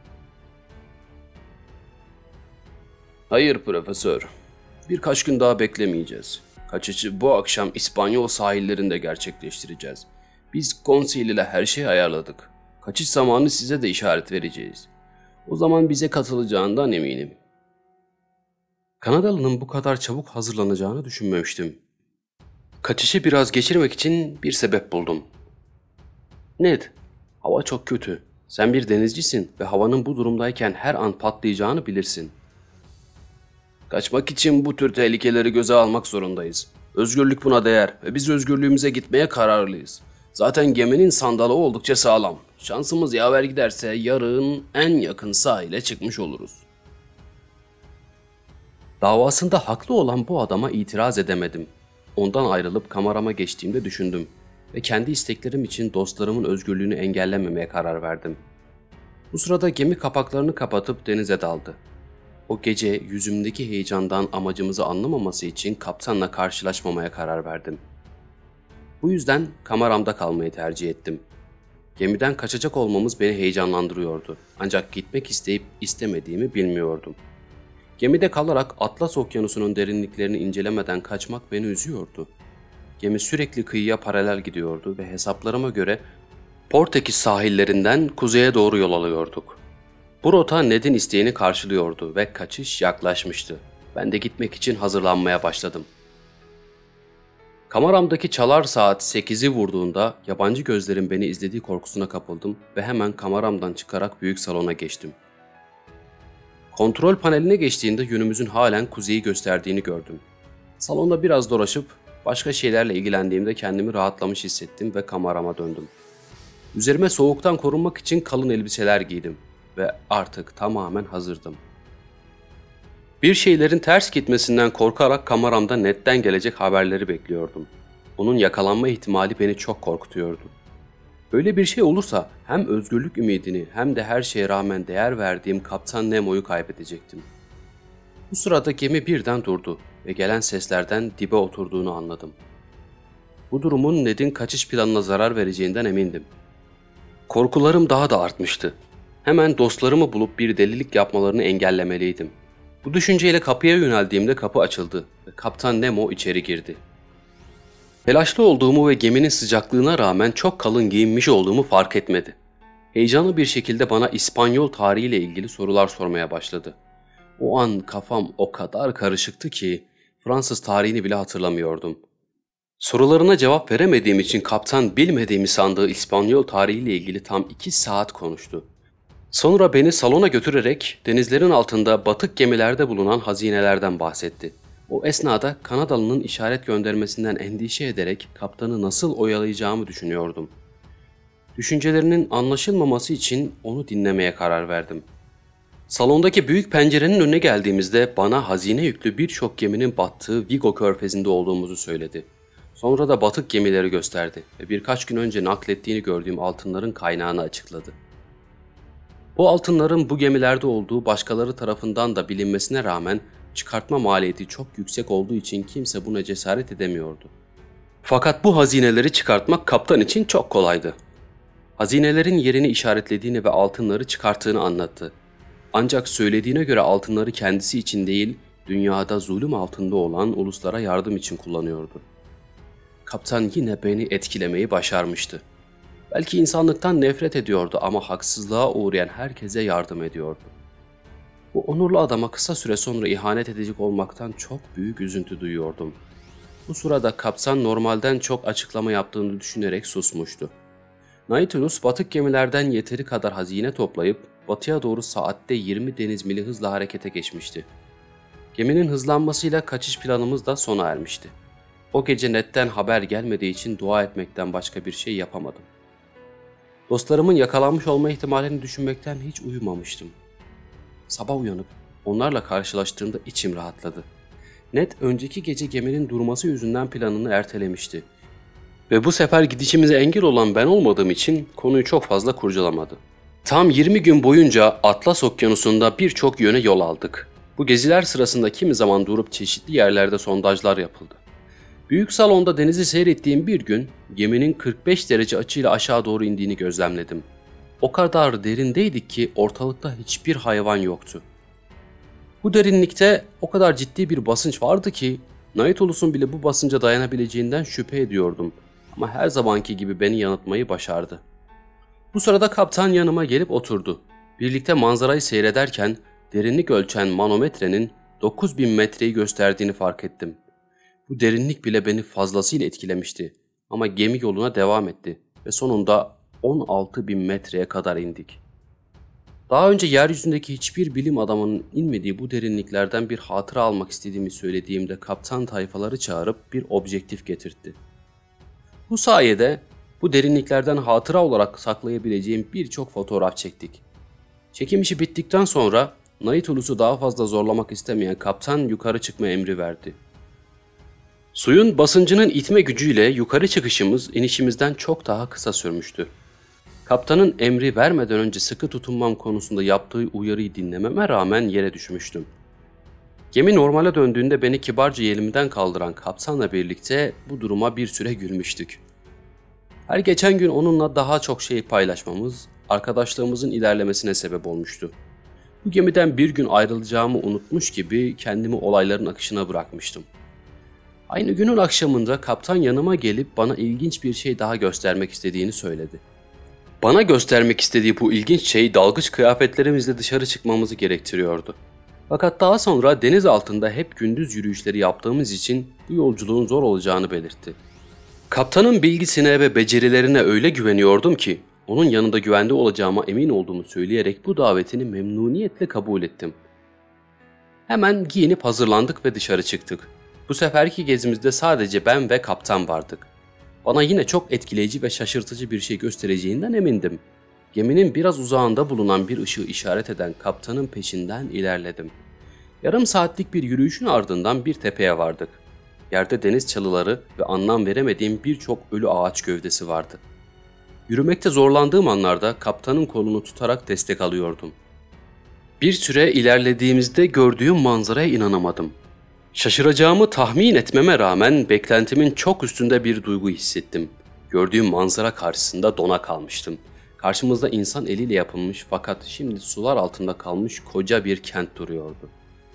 Hayır profesör, birkaç gün daha beklemeyeceğiz. Kaçışı bu akşam İspanyol sahillerinde gerçekleştireceğiz. Biz Conseil ile her şeyi ayarladık. Kaçış zamanı size de işaret vereceğiz. O zaman bize katılacağından eminim. Kanadalı'nın bu kadar çabuk hazırlanacağını düşünmemiştim. Kaçışı biraz geçirmek için bir sebep buldum. Ned, hava çok kötü. Sen bir denizcisin ve havanın bu durumdayken her an patlayacağını bilirsin. Kaçmak için bu tür tehlikeleri göze almak zorundayız. Özgürlük buna değer ve biz özgürlüğümüze gitmeye kararlıyız. Zaten geminin sandalı oldukça sağlam. Şansımız yaver giderse yarın en yakın sahile çıkmış oluruz. Davasında haklı olan bu adama itiraz edemedim. Ondan ayrılıp kamerama geçtiğimde düşündüm ve kendi isteklerim için dostlarımın özgürlüğünü engellememeye karar verdim. Bu sırada gemi kapaklarını kapatıp denize daldı. O gece yüzümdeki heyecandan amacımızı anlamaması için kaptanla karşılaşmamaya karar verdim. Bu yüzden kameramda kalmayı tercih ettim. Gemiden kaçacak olmamız beni heyecanlandırıyordu. Ancak gitmek isteyip istemediğimi bilmiyordum. Gemide kalarak Atlas Okyanusu'nun derinliklerini incelemeden kaçmak beni üzüyordu. Gemi sürekli kıyıya paralel gidiyordu ve hesaplarıma göre Portekiz sahillerinden kuzeye doğru yol alıyorduk. Bu rota Ned'in isteğini karşılıyordu ve kaçış yaklaşmıştı. Ben de gitmek için hazırlanmaya başladım. Kameramdaki çalar saat 8'i vurduğunda yabancı gözlerin beni izlediği korkusuna kapıldım ve hemen kameramdan çıkarak büyük salona geçtim. Kontrol paneline geçtiğinde yönümüzün halen kuzeyi gösterdiğini gördüm. Salonda biraz dolaşıp başka şeylerle ilgilendiğimde kendimi rahatlamış hissettim ve kamerama döndüm. Üzerime soğuktan korunmak için kalın elbiseler giydim ve artık tamamen hazırdım. Bir şeylerin ters gitmesinden korkarak kameramda Ned'den gelecek haberleri bekliyordum. Onun yakalanma ihtimali beni çok korkutuyordu. Böyle bir şey olursa hem özgürlük ümidini hem de her şeye rağmen değer verdiğim Kaptan Nemo'yu kaybedecektim. Bu sırada gemi birden durdu ve gelen seslerden dibe oturduğunu anladım. Bu durumun Ned'in kaçış planına zarar vereceğinden emindim. Korkularım daha da artmıştı. Hemen dostlarımı bulup bir delilik yapmalarını engellemeliydim. Bu düşünceyle kapıya yöneldiğimde kapı açıldı ve Kaptan Nemo içeri girdi. Telaşlı olduğumu ve geminin sıcaklığına rağmen çok kalın giyinmiş olduğumu fark etmedi. Heyecanlı bir şekilde bana İspanyol tarihiyle ilgili sorular sormaya başladı. O an kafam o kadar karışıktı ki Fransız tarihini bile hatırlamıyordum. Sorularına cevap veremediğim için kaptan bilmediğimi sandığı İspanyol tarihiyle ilgili tam 2 saat konuştu. Sonra beni salona götürerek denizlerin altında batık gemilerde bulunan hazinelerden bahsetti. O esnada Kanadalı'nın işaret göndermesinden endişe ederek kaptanı nasıl oyalayacağımı düşünüyordum. Düşüncelerinin anlaşılmaması için onu dinlemeye karar verdim. Salondaki büyük pencerenin önüne geldiğimizde bana hazine yüklü birçok geminin battığı Vigo Körfezi'nde olduğumuzu söyledi. Sonra da batık gemileri gösterdi ve birkaç gün önce naklettiğini gördüğüm altınların kaynağını açıkladı. Bu altınların bu gemilerde olduğu başkaları tarafından da bilinmesine rağmen çıkartma maliyeti çok yüksek olduğu için kimse buna cesaret edemiyordu. Fakat bu hazineleri çıkartmak kaptan için çok kolaydı. Hazinelerin yerini işaretlediğini ve altınları çıkarttığını anlattı. Ancak söylediğine göre altınları kendisi için değil, dünyada zulüm altında olan uluslara yardım için kullanıyordu. Kaptan yine beni etkilemeyi başarmıştı. Belki insanlıktan nefret ediyordu ama haksızlığa uğrayan herkese yardım ediyordu. Bu onurlu adama kısa süre sonra ihanet edecek olmaktan çok büyük üzüntü duyuyordum. Bu sırada kaptan normalden çok açıklama yaptığını düşünerek susmuştu. Nautilus batık gemilerden yeteri kadar hazine toplayıp batıya doğru saatte 20 deniz mili hızla harekete geçmişti. Geminin hızlanmasıyla kaçış planımız da sona ermişti. O gece Ned'den haber gelmediği için dua etmekten başka bir şey yapamadım. Dostlarımın yakalanmış olma ihtimalini düşünmekten hiç uyumamıştım. Sabah uyanıp onlarla karşılaştığımda içim rahatladı. Ned önceki gece geminin durması yüzünden planını ertelemişti. Ve bu sefer gidişimize engel olan ben olmadığım için konuyu çok fazla kurcalamadı. Tam 20 gün boyunca Atlas Okyanusu'nda birçok yöne yol aldık. Bu geziler sırasında kimi zaman durup çeşitli yerlerde sondajlar yapıldı. Büyük salonda denizi seyrettiğim bir gün geminin 45 derece açıyla aşağı doğru indiğini gözlemledim. O kadar derindeydik ki ortalıkta hiçbir hayvan yoktu. Bu derinlikte o kadar ciddi bir basınç vardı ki Nautilus'un bile bu basınca dayanabileceğinden şüphe ediyordum. Ama her zamanki gibi beni yanıltmayı başardı. Bu sırada kaptan yanıma gelip oturdu. Birlikte manzarayı seyrederken derinlik ölçen manometrenin 9000 metreyi gösterdiğini fark ettim. Bu derinlik bile beni fazlasıyla etkilemişti. Ama gemi yoluna devam etti ve sonunda 16.000 metreye kadar indik. Daha önce yeryüzündeki hiçbir bilim adamının inmediği bu derinliklerden bir hatıra almak istediğimi söylediğimde kaptan tayfaları çağırıp bir objektif getirtti. Bu sayede bu derinliklerden hatıra olarak saklayabileceğim birçok fotoğraf çektik. Çekim işi bittikten sonra Nautilus'u daha fazla zorlamak istemeyen kaptan yukarı çıkma emri verdi. Suyun basıncının itme gücüyle yukarı çıkışımız inişimizden çok daha kısa sürmüştü. Kaptanın emri vermeden önce sıkı tutunmam konusunda yaptığı uyarıyı dinlememe rağmen yere düşmüştüm. Gemi normale döndüğünde beni kibarca yerimden kaldıran kaptanla birlikte bu duruma bir süre gülmüştük. Her geçen gün onunla daha çok şey paylaşmamız, arkadaşlığımızın ilerlemesine sebep olmuştu. Bu gemiden bir gün ayrılacağımı unutmuş gibi kendimi olayların akışına bırakmıştım. Aynı günün akşamında kaptan yanıma gelip bana ilginç bir şey daha göstermek istediğini söyledi. Bana göstermek istediği bu ilginç şey dalgıç kıyafetlerimizle dışarı çıkmamızı gerektiriyordu. Fakat daha sonra deniz altında hep gündüz yürüyüşleri yaptığımız için bu yolculuğun zor olacağını belirtti. Kaptanın bilgisine ve becerilerine öyle güveniyordum ki onun yanında güvende olacağıma emin olduğumu söyleyerek bu davetini memnuniyetle kabul ettim. Hemen giyinip hazırlandık ve dışarı çıktık. Bu seferki gezimizde sadece ben ve kaptan vardık. Bana yine çok etkileyici ve şaşırtıcı bir şey göstereceğinden emindim. Geminin biraz uzağında bulunan bir ışığı işaret eden kaptanın peşinden ilerledim. Yarım saatlik bir yürüyüşün ardından bir tepeye vardık. Yerde deniz çalıları ve anlam veremediğim birçok ölü ağaç gövdesi vardı. Yürümekte zorlandığım anlarda kaptanın kolunu tutarak destek alıyordum. Bir süre ilerlediğimizde gördüğüm manzaraya inanamadım. Şaşıracağımı tahmin etmeme rağmen beklentimin çok üstünde bir duygu hissettim. Gördüğüm manzara karşısında dona kalmıştım. Karşımızda insan eliyle yapılmış fakat şimdi sular altında kalmış koca bir kent duruyordu.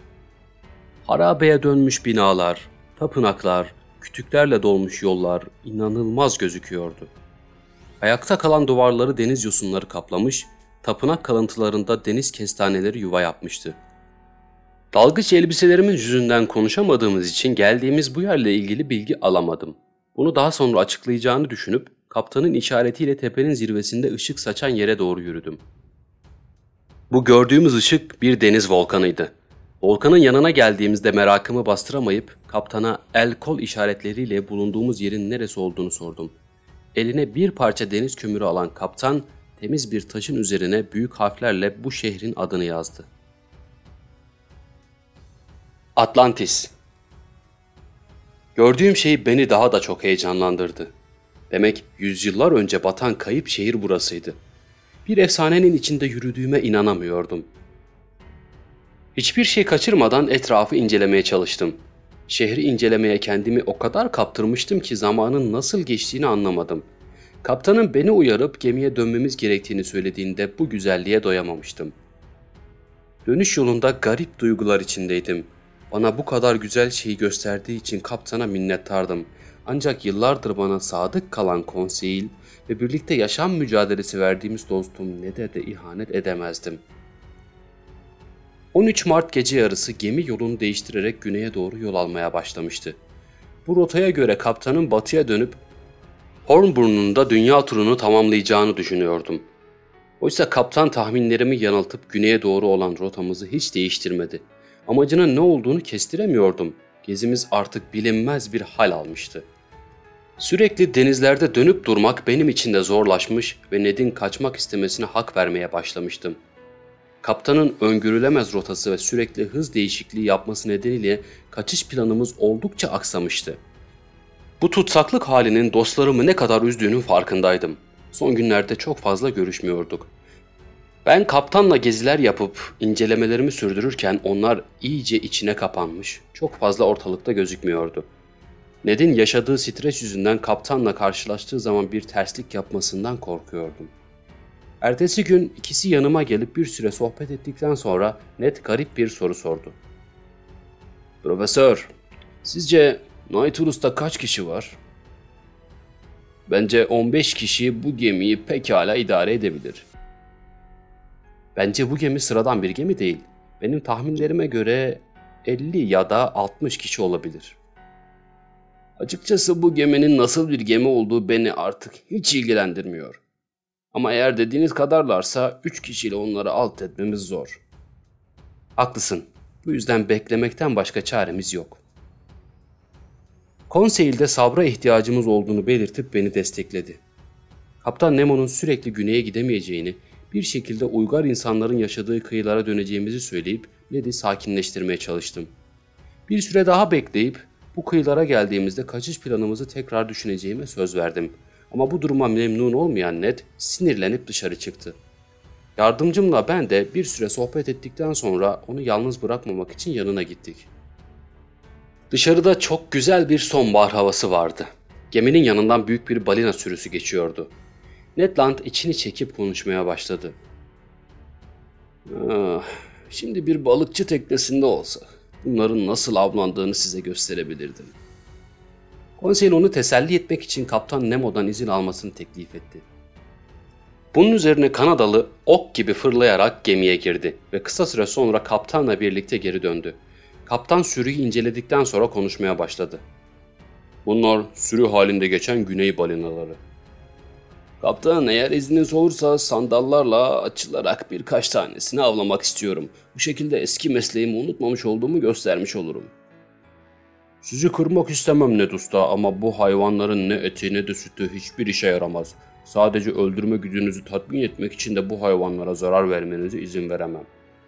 Harabeye dönmüş binalar, tapınaklar, kütüklerle dolmuş yollar inanılmaz gözüküyordu. Ayakta kalan duvarları deniz yosunları kaplamış, tapınak kalıntılarında deniz kestaneleri yuva yapmıştı. Dalgıç elbiselerimin yüzünden konuşamadığımız için geldiğimiz bu yerle ilgili bilgi alamadım. Bunu daha sonra açıklayacağını düşünüp kaptanın işaretiyle tepenin zirvesinde ışık saçan yere doğru yürüdüm. Bu gördüğümüz ışık bir deniz volkanıydı. Volkanın yanına geldiğimizde merakımı bastıramayıp kaptana el kol işaretleriyle bulunduğumuz yerin neresi olduğunu sordum. Eline bir parça deniz kömürü alan kaptan temiz bir taşın üzerine büyük harflerle bu şehrin adını yazdı. Atlantis. Gördüğüm şey beni daha da çok heyecanlandırdı. Demek yüzyıllar önce batan kayıp şehir burasıydı. Bir efsanenin içinde yürüdüğüme inanamıyordum. Hiçbir şey kaçırmadan etrafı incelemeye çalıştım. Şehri incelemeye kendimi o kadar kaptırmıştım ki zamanın nasıl geçtiğini anlamadım. Kaptanın beni uyarıp gemiye dönmemiz gerektiğini söylediğinde bu güzelliğe doyamamıştım. Dönüş yolunda garip duygular içindeydim. Bana bu kadar güzel şeyi gösterdiği için kaptana minnettardım. Ancak yıllardır bana sadık kalan Conseil ve birlikte yaşam mücadelesi verdiğimiz dostum Ned'e de ihanet edemezdim. 13 Mart gece yarısı gemi yolunu değiştirerek güneye doğru yol almaya başlamıştı. Bu rotaya göre kaptanın batıya dönüp Hornburnu'nda dünya turunu tamamlayacağını düşünüyordum. Oysa kaptan tahminlerimi yanıltıp güneye doğru olan rotamızı hiç değiştirmedi. Amacının ne olduğunu kestiremiyordum. Gezimiz artık bilinmez bir hal almıştı. Sürekli denizlerde dönüp durmak benim için de zorlaşmış ve Ned'in kaçmak istemesine hak vermeye başlamıştım. Kaptanın öngörülemez rotası ve sürekli hız değişikliği yapması nedeniyle kaçış planımız oldukça aksamıştı. Bu tutsaklık halinin dostlarımı ne kadar üzdüğünün farkındaydım. Son günlerde çok fazla görüşmüyorduk. Ben kaptanla geziler yapıp incelemelerimi sürdürürken onlar iyice içine kapanmış, çok fazla ortalıkta gözükmüyordu. Ned'in yaşadığı stres yüzünden kaptanla karşılaştığı zaman bir terslik yapmasından korkuyordum. Ertesi gün ikisi yanıma gelip bir süre sohbet ettikten sonra Ned garip bir soru sordu. "Profesör, sizce Nautilus'ta kaç kişi var?" "Bence 15 kişi bu gemiyi pekala idare edebilir." "Bence bu gemi sıradan bir gemi değil. Benim tahminlerime göre 50 ya da 60 kişi olabilir." "Açıkçası bu geminin nasıl bir gemi olduğu beni artık hiç ilgilendirmiyor. Ama eğer dediğiniz kadarlarsa 3 kişiyle onları alt etmemiz zor." "Haklısın. Bu yüzden beklemekten başka çaremiz yok." Conseil'de sabra ihtiyacımız olduğunu belirtip beni destekledi. Kaptan Nemo'nun sürekli güneye gidemeyeceğini, bir şekilde uygar insanların yaşadığı kıyılara döneceğimizi söyleyip Ned'i sakinleştirmeye çalıştım. Bir süre daha bekleyip Bu kıyılara geldiğimizde kaçış planımızı tekrar düşüneceğime söz verdim. Ama bu duruma memnun olmayan Ned sinirlenip dışarı çıktı. Yardımcımla ben de bir süre sohbet ettikten sonra onu yalnız bırakmamak için yanına gittik. Dışarıda çok güzel bir sonbahar havası vardı. Geminin yanından büyük bir balina sürüsü geçiyordu. Ned Land içini çekip konuşmaya başladı. Şimdi bir balıkçı teknesinde olsa bunların nasıl avlandığını size gösterebilirdim. Conseil onu teselli etmek için Kaptan Nemo'dan izin almasını teklif etti. Bunun üzerine Kanadalı ok gibi fırlayarak gemiye girdi ve kısa süre sonra kaptanla birlikte geri döndü. Kaptan sürüyü inceledikten sonra konuşmaya başladı. Bunlar sürü halinde geçen güney balinaları. Kaptan, eğer izniniz olursa sandallarla açılarak birkaç tanesini avlamak istiyorum. Bu şekilde eski mesleğimi unutmamış olduğumu göstermiş olurum. Sizi kırmak istemem Ned Usta ama bu hayvanların ne eti ne de sütü hiçbir işe yaramaz. Sadece öldürme gücünüzü tatmin etmek için de bu hayvanlara zarar vermenize izin veremem.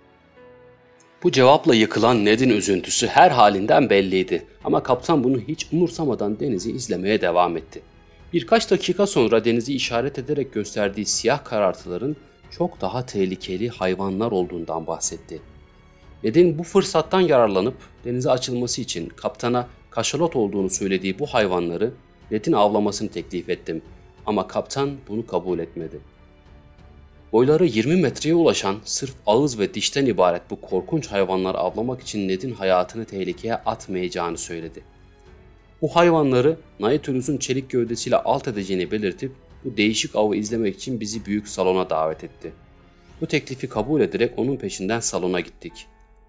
Bu cevapla yıkılan Ned'in üzüntüsü her halinden belliydi ama kaptan bunu hiç umursamadan denizi izlemeye devam etti. Birkaç dakika sonra denizi işaret ederek gösterdiği siyah karartıların çok daha tehlikeli hayvanlar olduğundan bahsetti. Ned'in bu fırsattan yararlanıp denize açılması için kaptana kaşalot olduğunu söylediği bu hayvanları Ned'in avlamasını teklif ettim ama kaptan bunu kabul etmedi. Boyları 20 metreye ulaşan sırf ağız ve dişten ibaret bu korkunç hayvanları avlamak için Ned'in hayatını tehlikeye atmayacağını söyledi. Bu hayvanları Nautilus'un çelik gövdesiyle alt edeceğini belirtip bu değişik avı izlemek için bizi büyük salona davet etti. Bu teklifi kabul ederek onun peşinden salona gittik.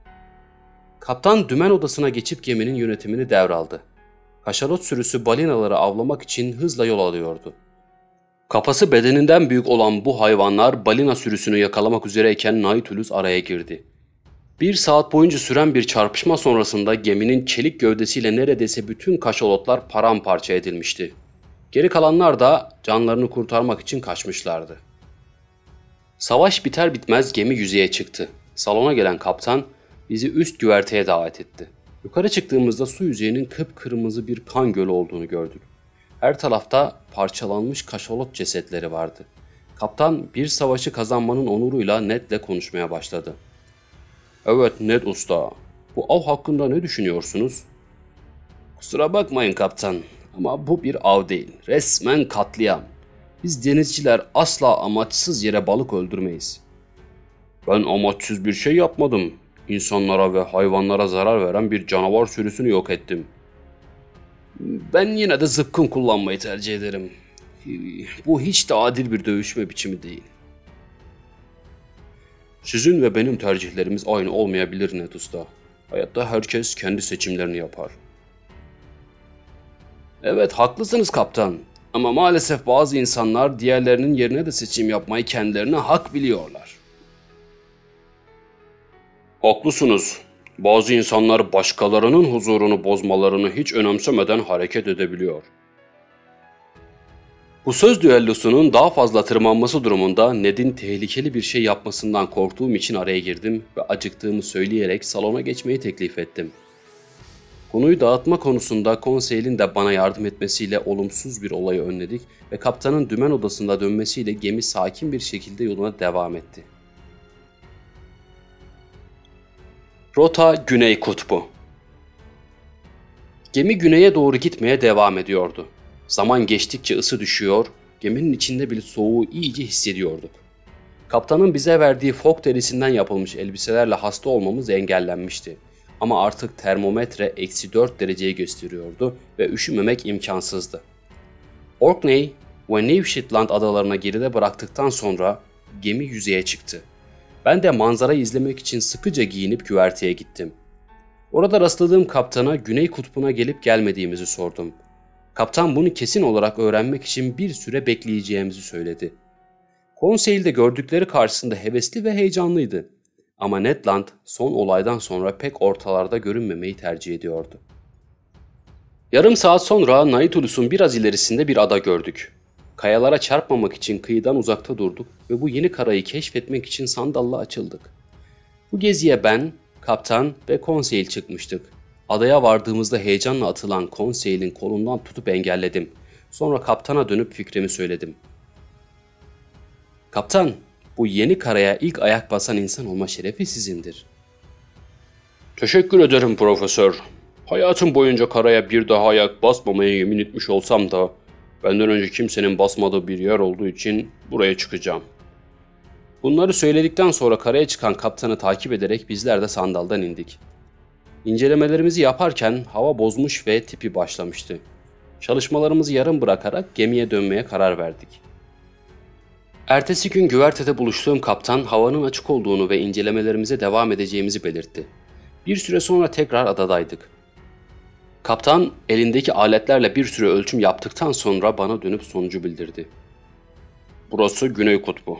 Kaptan dümen odasına geçip geminin yönetimini devraldı. Kaşalot sürüsü balinaları avlamak için hızla yol alıyordu. Kafası bedeninden büyük olan bu hayvanlar balina sürüsünü yakalamak üzereyken Nautilus araya girdi. 1 saat boyunca süren bir çarpışma sonrasında geminin çelik gövdesiyle neredeyse bütün kaşalotlar paramparça edilmişti. Geri kalanlar da canlarını kurtarmak için kaçmışlardı. Savaş biter bitmez gemi yüzeye çıktı. Salona gelen kaptan bizi üst güverteye davet etti. Yukarı çıktığımızda su yüzeyinin kıpkırmızı bir kan gölü olduğunu gördük. Her tarafta parçalanmış kaşalot cesetleri vardı. Kaptan bir savaşı kazanmanın onuruyla Ned'le konuşmaya başladı. Evet Ned Usta, bu av hakkında ne düşünüyorsunuz? Kusura bakmayın kaptan ama bu bir av değil, resmen katliam. Biz denizciler asla amaçsız yere balık öldürmeyiz. Ben amaçsız bir şey yapmadım. İnsanlara ve hayvanlara zarar veren bir canavar sürüsünü yok ettim. Ben yine de zıpkın kullanmayı tercih ederim. Bu hiç de adil bir dövüşme biçimi değil. Sizin ve benim tercihlerimiz aynı olmayabilir Ned Usta. Hayatta herkes kendi seçimlerini yapar. Evet, haklısınız kaptan. Ama maalesef bazı insanlar diğerlerinin yerine de seçim yapmayı kendilerine hak biliyorlar. Haklısınız. Bazı insanlar başkalarının huzurunu bozmalarını hiç önemsemeden hareket edebiliyor. Bu söz düellosunun daha fazla tırmanması durumunda Ned'in tehlikeli bir şey yapmasından korktuğum için araya girdim ve acıktığımı söyleyerek salona geçmeyi teklif ettim. Konuyu dağıtma konusunda Conseil'in de bana yardım etmesiyle olumsuz bir olayı önledik ve kaptanın dümen odasında dönmesiyle gemi sakin bir şekilde yoluna devam etti. Rota Güney Kutbu. Gemi güneye doğru gitmeye devam ediyordu. Zaman geçtikçe ısı düşüyor, geminin içinde bile soğuğu iyice hissediyorduk. Kaptanın bize verdiği fok derisinden yapılmış elbiselerle hasta olmamız engellenmişti. Ama artık termometre -4 dereceyi gösteriyordu ve üşümemek imkansızdı. Orkney ve New Shetland adalarına geride bıraktıktan sonra gemi yüzeye çıktı. Ben de manzarayı izlemek için sıkıca giyinip güverteye gittim. Orada rastladığım kaptana Güney Kutbu'na gelip gelmediğimizi sordum. Kaptan bunu kesin olarak öğrenmek için bir süre bekleyeceğimizi söyledi. Conseil de gördükleri karşısında hevesli ve heyecanlıydı. Ama Ned Land son olaydan sonra pek ortalarda görünmemeyi tercih ediyordu. Yarım saat sonra Nautilus'un biraz ilerisinde bir ada gördük. Kayalara çarpmamak için kıyıdan uzakta durduk ve bu yeni karayı keşfetmek için sandalla açıldık. Bu geziye ben, kaptan ve Conseil çıkmıştık. Adaya vardığımızda heyecanla atılan Conseil'in kolundan tutup engelledim. Sonra kaptana dönüp fikrimi söyledim. Kaptan, bu yeni karaya ilk ayak basan insan olma şerefi sizindir. Teşekkür ederim profesör. Hayatım boyunca karaya bir daha ayak basmamaya yemin etmiş olsam da benden önce kimsenin basmadığı bir yer olduğu için buraya çıkacağım. Bunları söyledikten sonra karaya çıkan kaptanı takip ederek bizler de sandaldan indik. İncelemelerimizi yaparken hava bozmuş ve tipi başlamıştı. Çalışmalarımızı yarım bırakarak gemiye dönmeye karar verdik. Ertesi gün güvertede buluştuğum kaptan havanın açık olduğunu ve incelemelerimize devam edeceğimizi belirtti. Bir süre sonra tekrar adadaydık. Kaptan elindeki aletlerle bir süre ölçüm yaptıktan sonra bana dönüp sonucu bildirdi. Burası Güney Kutbu.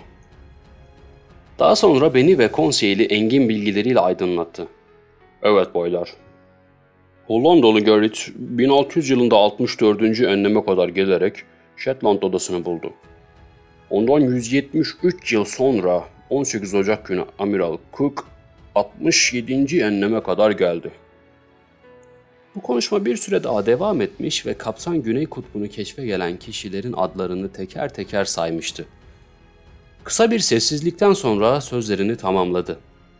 Daha sonra beni ve Conseil'i engin bilgileriyle aydınlattı. Evet baylar. Hollandalı Gerrit 1600 yılında 64. enleme kadar gelerek Shetland adasını buldu. Ondan 173 yıl sonra 18 Ocak günü Amiral Cook 67. enleme kadar geldi. Bu konuşma bir süre daha devam etmiş ve kaptan Güney Kutbu'nu keşfe gelen kişilerin adlarını teker teker saymıştı. Kısa bir sessizlikten sonra sözlerini tamamladı.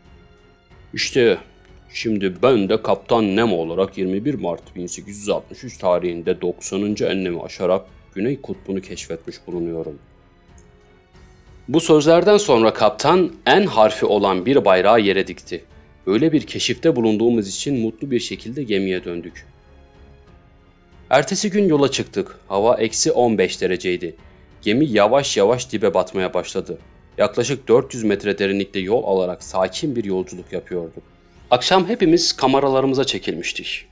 İşte şimdi ben de Kaptan Nemo olarak 21 Mart 1863 tarihinde 90. enlemi aşarak Güney Kutbu'nu keşfetmiş bulunuyorum. Bu sözlerden sonra kaptan N harfi olan bir bayrağı yere dikti. Böyle bir keşifte bulunduğumuz için mutlu bir şekilde gemiye döndük. Ertesi gün yola çıktık. Hava -15 dereceydi. Gemi yavaş yavaş dibe batmaya başladı. Yaklaşık 400 metre derinlikte yol alarak sakin bir yolculuk yapıyorduk. Akşam hepimiz kameralarımıza çekilmiştik.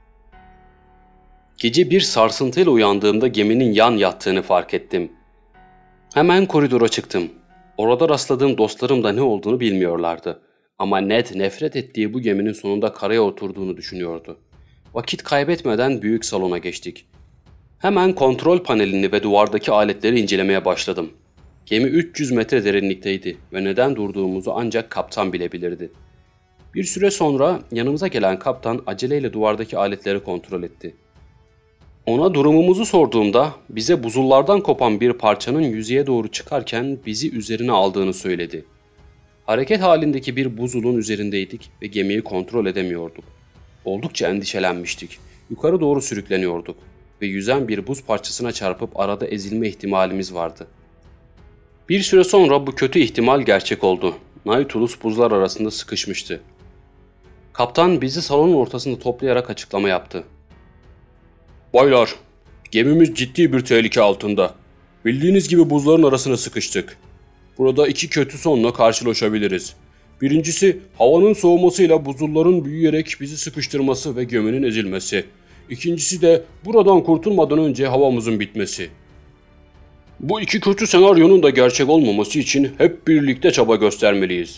Gece bir sarsıntıyla uyandığımda geminin yan yattığını fark ettim. Hemen koridora çıktım. Orada rastladığım dostlarım da ne olduğunu bilmiyorlardı. Ama Ned nefret ettiği bu geminin sonunda karaya oturduğunu düşünüyordu. Vakit kaybetmeden büyük salona geçtik. Hemen kontrol panelini ve duvardaki aletleri incelemeye başladım. Gemi 300 metre derinlikteydi ve neden durduğumuzu ancak kaptan bilebilirdi. Bir süre sonra yanımıza gelen kaptan aceleyle duvardaki aletleri kontrol etti. Ona durumumuzu sorduğumda bize buzullardan kopan bir parçanın yüzeye doğru çıkarken bizi üzerine aldığını söyledi. Hareket halindeki bir buzulun üzerindeydik ve gemiyi kontrol edemiyorduk. Oldukça endişelenmiştik. Yukarı doğru sürükleniyorduk ve yüzen bir buz parçasına çarpıp arada ezilme ihtimalimiz vardı. Bir süre sonra bu kötü ihtimal gerçek oldu. Nautilus buzlar arasında sıkışmıştı. Kaptan bizi salonun ortasında toplayarak açıklama yaptı. Baylar, gemimiz ciddi bir tehlike altında. Bildiğiniz gibi buzların arasına sıkıştık. Burada iki kötü sonla karşılaşabiliriz. Birincisi havanın soğumasıyla buzulların büyüyerek bizi sıkıştırması ve geminin ezilmesi. İkincisi de buradan kurtulmadan önce havamızın bitmesi. Bu iki kötü senaryonun da gerçek olmaması için hep birlikte çaba göstermeliyiz.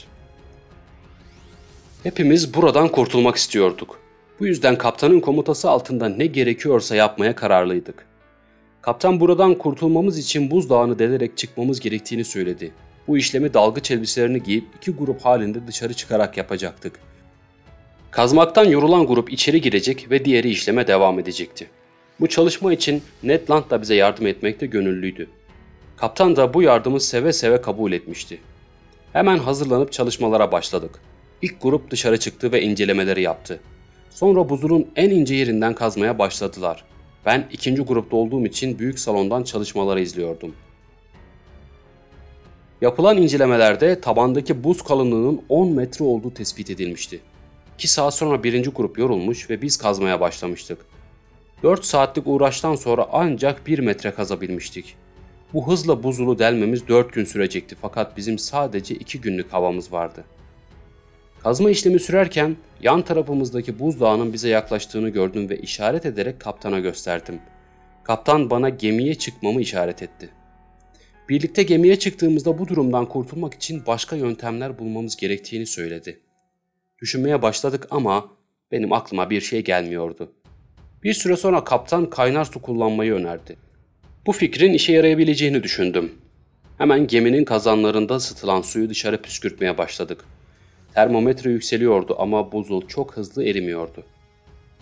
Hepimiz buradan kurtulmak istiyorduk. Bu yüzden kaptanın komutası altında ne gerekiyorsa yapmaya kararlıydık. Kaptan buradan kurtulmamız için buzdağını delerek çıkmamız gerektiğini söyledi. Bu işlemi dalgıç elbiselerini giyip iki grup halinde dışarı çıkarak yapacaktık. Kazmaktan yorulan grup içeri girecek ve diğeri işleme devam edecekti. Bu çalışma için Ned Land da bize yardım etmekte gönüllüydü. Kaptan da bu yardımı seve seve kabul etmişti. Hemen hazırlanıp çalışmalara başladık. İlk grup dışarı çıktı ve incelemeleri yaptı. Sonra buzulun en ince yerinden kazmaya başladılar. Ben ikinci grupta olduğum için büyük salondan çalışmaları izliyordum. Yapılan incelemelerde tabandaki buz kalınlığının 10 metre olduğu tespit edilmişti. 2 saat sonra birinci grup yorulmuş ve biz kazmaya başlamıştık. 4 saatlik uğraştan sonra ancak 1 metre kazabilmiştik. Bu hızla buzulu delmemiz 4 gün sürecekti fakat bizim sadece 2 günlük havamız vardı. Kazma işlemi sürerken yan tarafımızdaki buzdağının bize yaklaştığını gördüm ve işaret ederek kaptana gösterdim. Kaptan bana gemiye çıkmamı işaret etti. Birlikte gemiye çıktığımızda bu durumdan kurtulmak için başka yöntemler bulmamız gerektiğini söyledi. Düşünmeye başladık ama benim aklıma bir şey gelmiyordu. Bir süre sonra kaptan kaynar su kullanmayı önerdi. Bu fikrin işe yarayabileceğini düşündüm. Hemen geminin kazanlarında ısıtılan suyu dışarı püskürtmeye başladık. Termometre yükseliyordu ama buzul çok hızlı erimiyordu.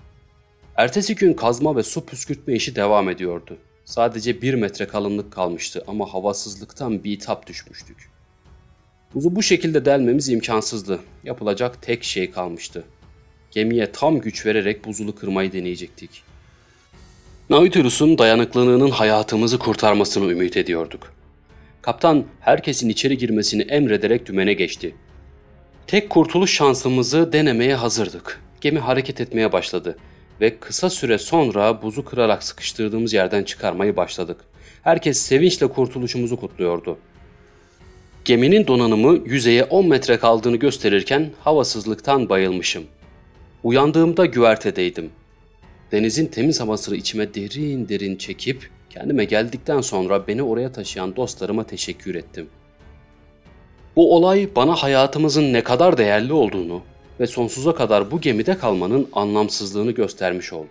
Ertesi gün kazma ve su püskürtme işi devam ediyordu. Sadece 1 metre kalınlık kalmıştı ama havasızlıktan bitap düşmüştük. Buzu bu şekilde delmemiz imkansızdı. Yapılacak tek şey kalmıştı. Gemiye tam güç vererek buzulu kırmayı deneyecektik. Nautilus'un dayanıklılığının hayatımızı kurtarmasını ümit ediyorduk. Kaptan herkesin içeri girmesini emrederek dümene geçti. Tek kurtuluş şansımızı denemeye hazırdık. Gemi hareket etmeye başladı ve kısa süre sonra buzu kırarak sıkıştırdığımız yerden çıkarmayı başladık. Herkes sevinçle kurtuluşumuzu kutluyordu. Geminin donanımı yüzeye 10 metre kaldığını gösterirken havasızlıktan bayılmışım. Uyandığımda güvertedeydim. Denizin temiz havasını içime derin derin çekip kendime geldikten sonra beni oraya taşıyan dostlarıma teşekkür ettim. Bu olay bana hayatımızın ne kadar değerli olduğunu ve sonsuza kadar bu gemide kalmanın anlamsızlığını göstermiş oldu.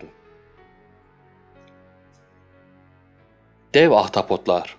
Dev ahtapotlar.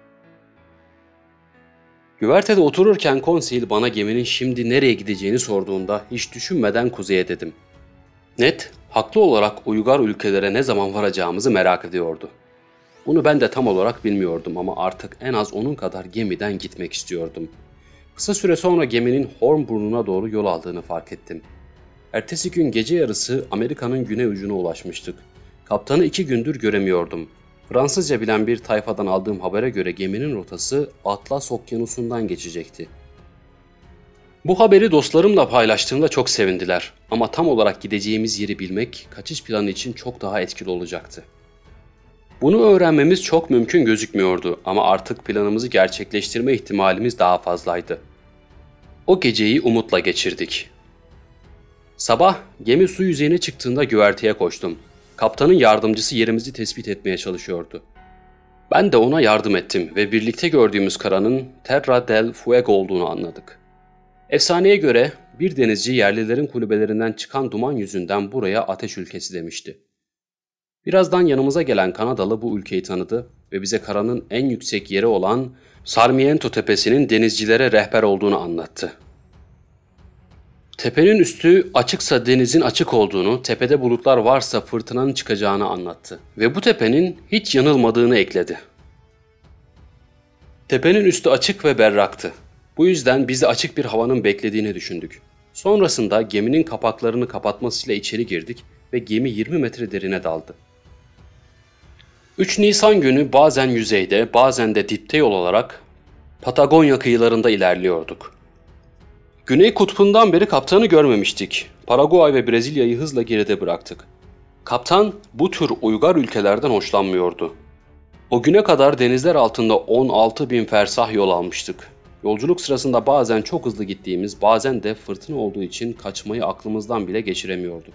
Güvertede otururken konseil bana geminin şimdi nereye gideceğini sorduğunda hiç düşünmeden kuzeye dedim. Ned, haklı olarak uygar ülkelere ne zaman varacağımızı merak ediyordu. Bunu ben de tam olarak bilmiyordum ama artık en az onun kadar gemiden gitmek istiyordum. Kısa süre sonra geminin Horn burnuna doğru yol aldığını fark ettim. Ertesi gün gece yarısı Amerika'nın güney ucuna ulaşmıştık. Kaptanı 2 gündür göremiyordum. Fransızca bilen bir tayfadan aldığım habere göre geminin rotası Atlas Okyanusu'ndan geçecekti. Bu haberi dostlarımla paylaştığımda çok sevindiler ama tam olarak gideceğimiz yeri bilmek kaçış planı için çok daha etkili olacaktı. Bunu öğrenmemiz çok mümkün gözükmüyordu ama artık planımızı gerçekleştirme ihtimalimiz daha fazlaydı. O geceyi umutla geçirdik. Sabah gemi su yüzeyine çıktığında güverteye koştum. Kaptanın yardımcısı yerimizi tespit etmeye çalışıyordu. Ben de ona yardım ettim ve birlikte gördüğümüz karanın Terra del Fuego olduğunu anladık. Efsaneye göre bir denizci yerlilerin kulübelerinden çıkan duman yüzünden buraya ateş ülkesi demişti. Birazdan yanımıza gelen Kanadalı bu ülkeyi tanıdı ve bize karanın en yüksek yeri olan Sarmiento Tepesi'nin denizcilere rehber olduğunu anlattı. Tepenin üstü açıksa denizin açık olduğunu, tepede bulutlar varsa fırtınanın çıkacağını anlattı ve bu tepenin hiç yanılmadığını ekledi. Tepenin üstü açık ve berraktı. Bu yüzden bizi açık bir havanın beklediğini düşündük. Sonrasında geminin kapaklarını kapatmasıyla içeri girdik ve gemi 20 metre derine daldı. 3 Nisan günü bazen yüzeyde, bazen de dipte yol alarak Patagonya kıyılarında ilerliyorduk. Güney kutbundan beri kaptanı görmemiştik. Paraguay ve Brezilya'yı hızla geride bıraktık. Kaptan bu tür uygar ülkelerden hoşlanmıyordu. O güne kadar denizler altında 16.000 fersah yol almıştık. Yolculuk sırasında bazen çok hızlı gittiğimiz, bazen de fırtına olduğu için kaçmayı aklımızdan bile geçiremiyorduk.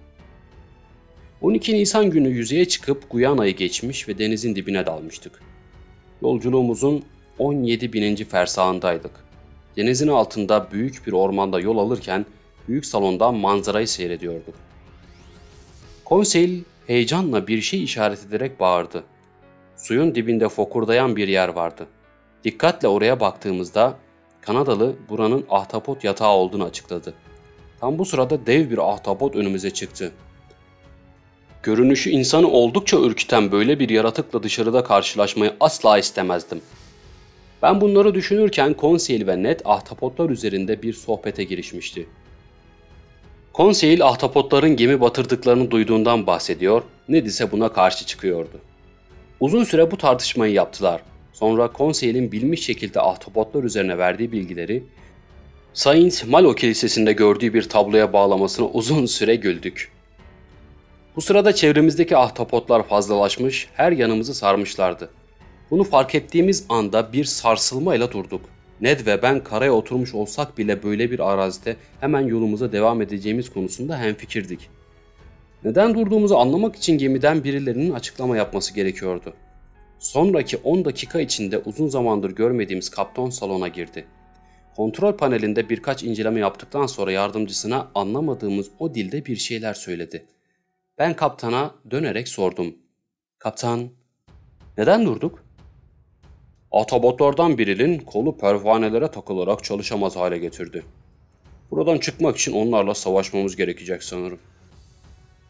12 Nisan günü yüzeye çıkıp Guyana'yı geçmiş ve denizin dibine dalmıştık. Yolculuğumuzun 17.000. fersahındaydık. Denizin altında büyük bir ormanda yol alırken büyük salondan manzarayı seyrediyorduk. Konseil heyecanla bir şey işaret ederek bağırdı. Suyun dibinde fokurdayan bir yer vardı. Dikkatle oraya baktığımızda Kanadalı buranın ahtapot yatağı olduğunu açıkladı. Tam bu sırada dev bir ahtapot önümüze çıktı. Görünüşü insanı oldukça ürküten böyle bir yaratıkla dışarıda karşılaşmayı asla istemezdim. Ben bunları düşünürken Conseil ve Ned ahtapotlar üzerinde bir sohbete girişmişti. Conseil ahtapotların gemi batırdıklarını duyduğundan bahsediyor, Ned ise buna karşı çıkıyordu. Uzun süre bu tartışmayı yaptılar. Sonra Conseil'in bilmiş şekilde ahtapotlar üzerine verdiği bilgileri Saint Malo Kilisesi'nde gördüğü bir tabloya bağlamasına uzun süre güldük. Bu sırada çevremizdeki ahtapotlar fazlalaşmış, her yanımızı sarmışlardı. Bunu fark ettiğimiz anda bir sarsılmayla durduk. Ned ve ben karaya oturmuş olsak bile böyle bir arazide hemen yolumuza devam edeceğimiz konusunda hemfikirdik. Neden durduğumuzu anlamak için gemiden birilerinin açıklama yapması gerekiyordu. Sonraki 10 dakika içinde uzun zamandır görmediğimiz kaptan salona girdi. Kontrol panelinde birkaç inceleme yaptıktan sonra yardımcısına anlamadığımız o dilde bir şeyler söyledi. Ben kaptana dönerek sordum. "Kaptan, neden durduk?" "Ahtapotlardan birinin kolu pervanelere takılarak çalışamaz hale getirdi. Buradan çıkmak için onlarla savaşmamız gerekecek sanırım."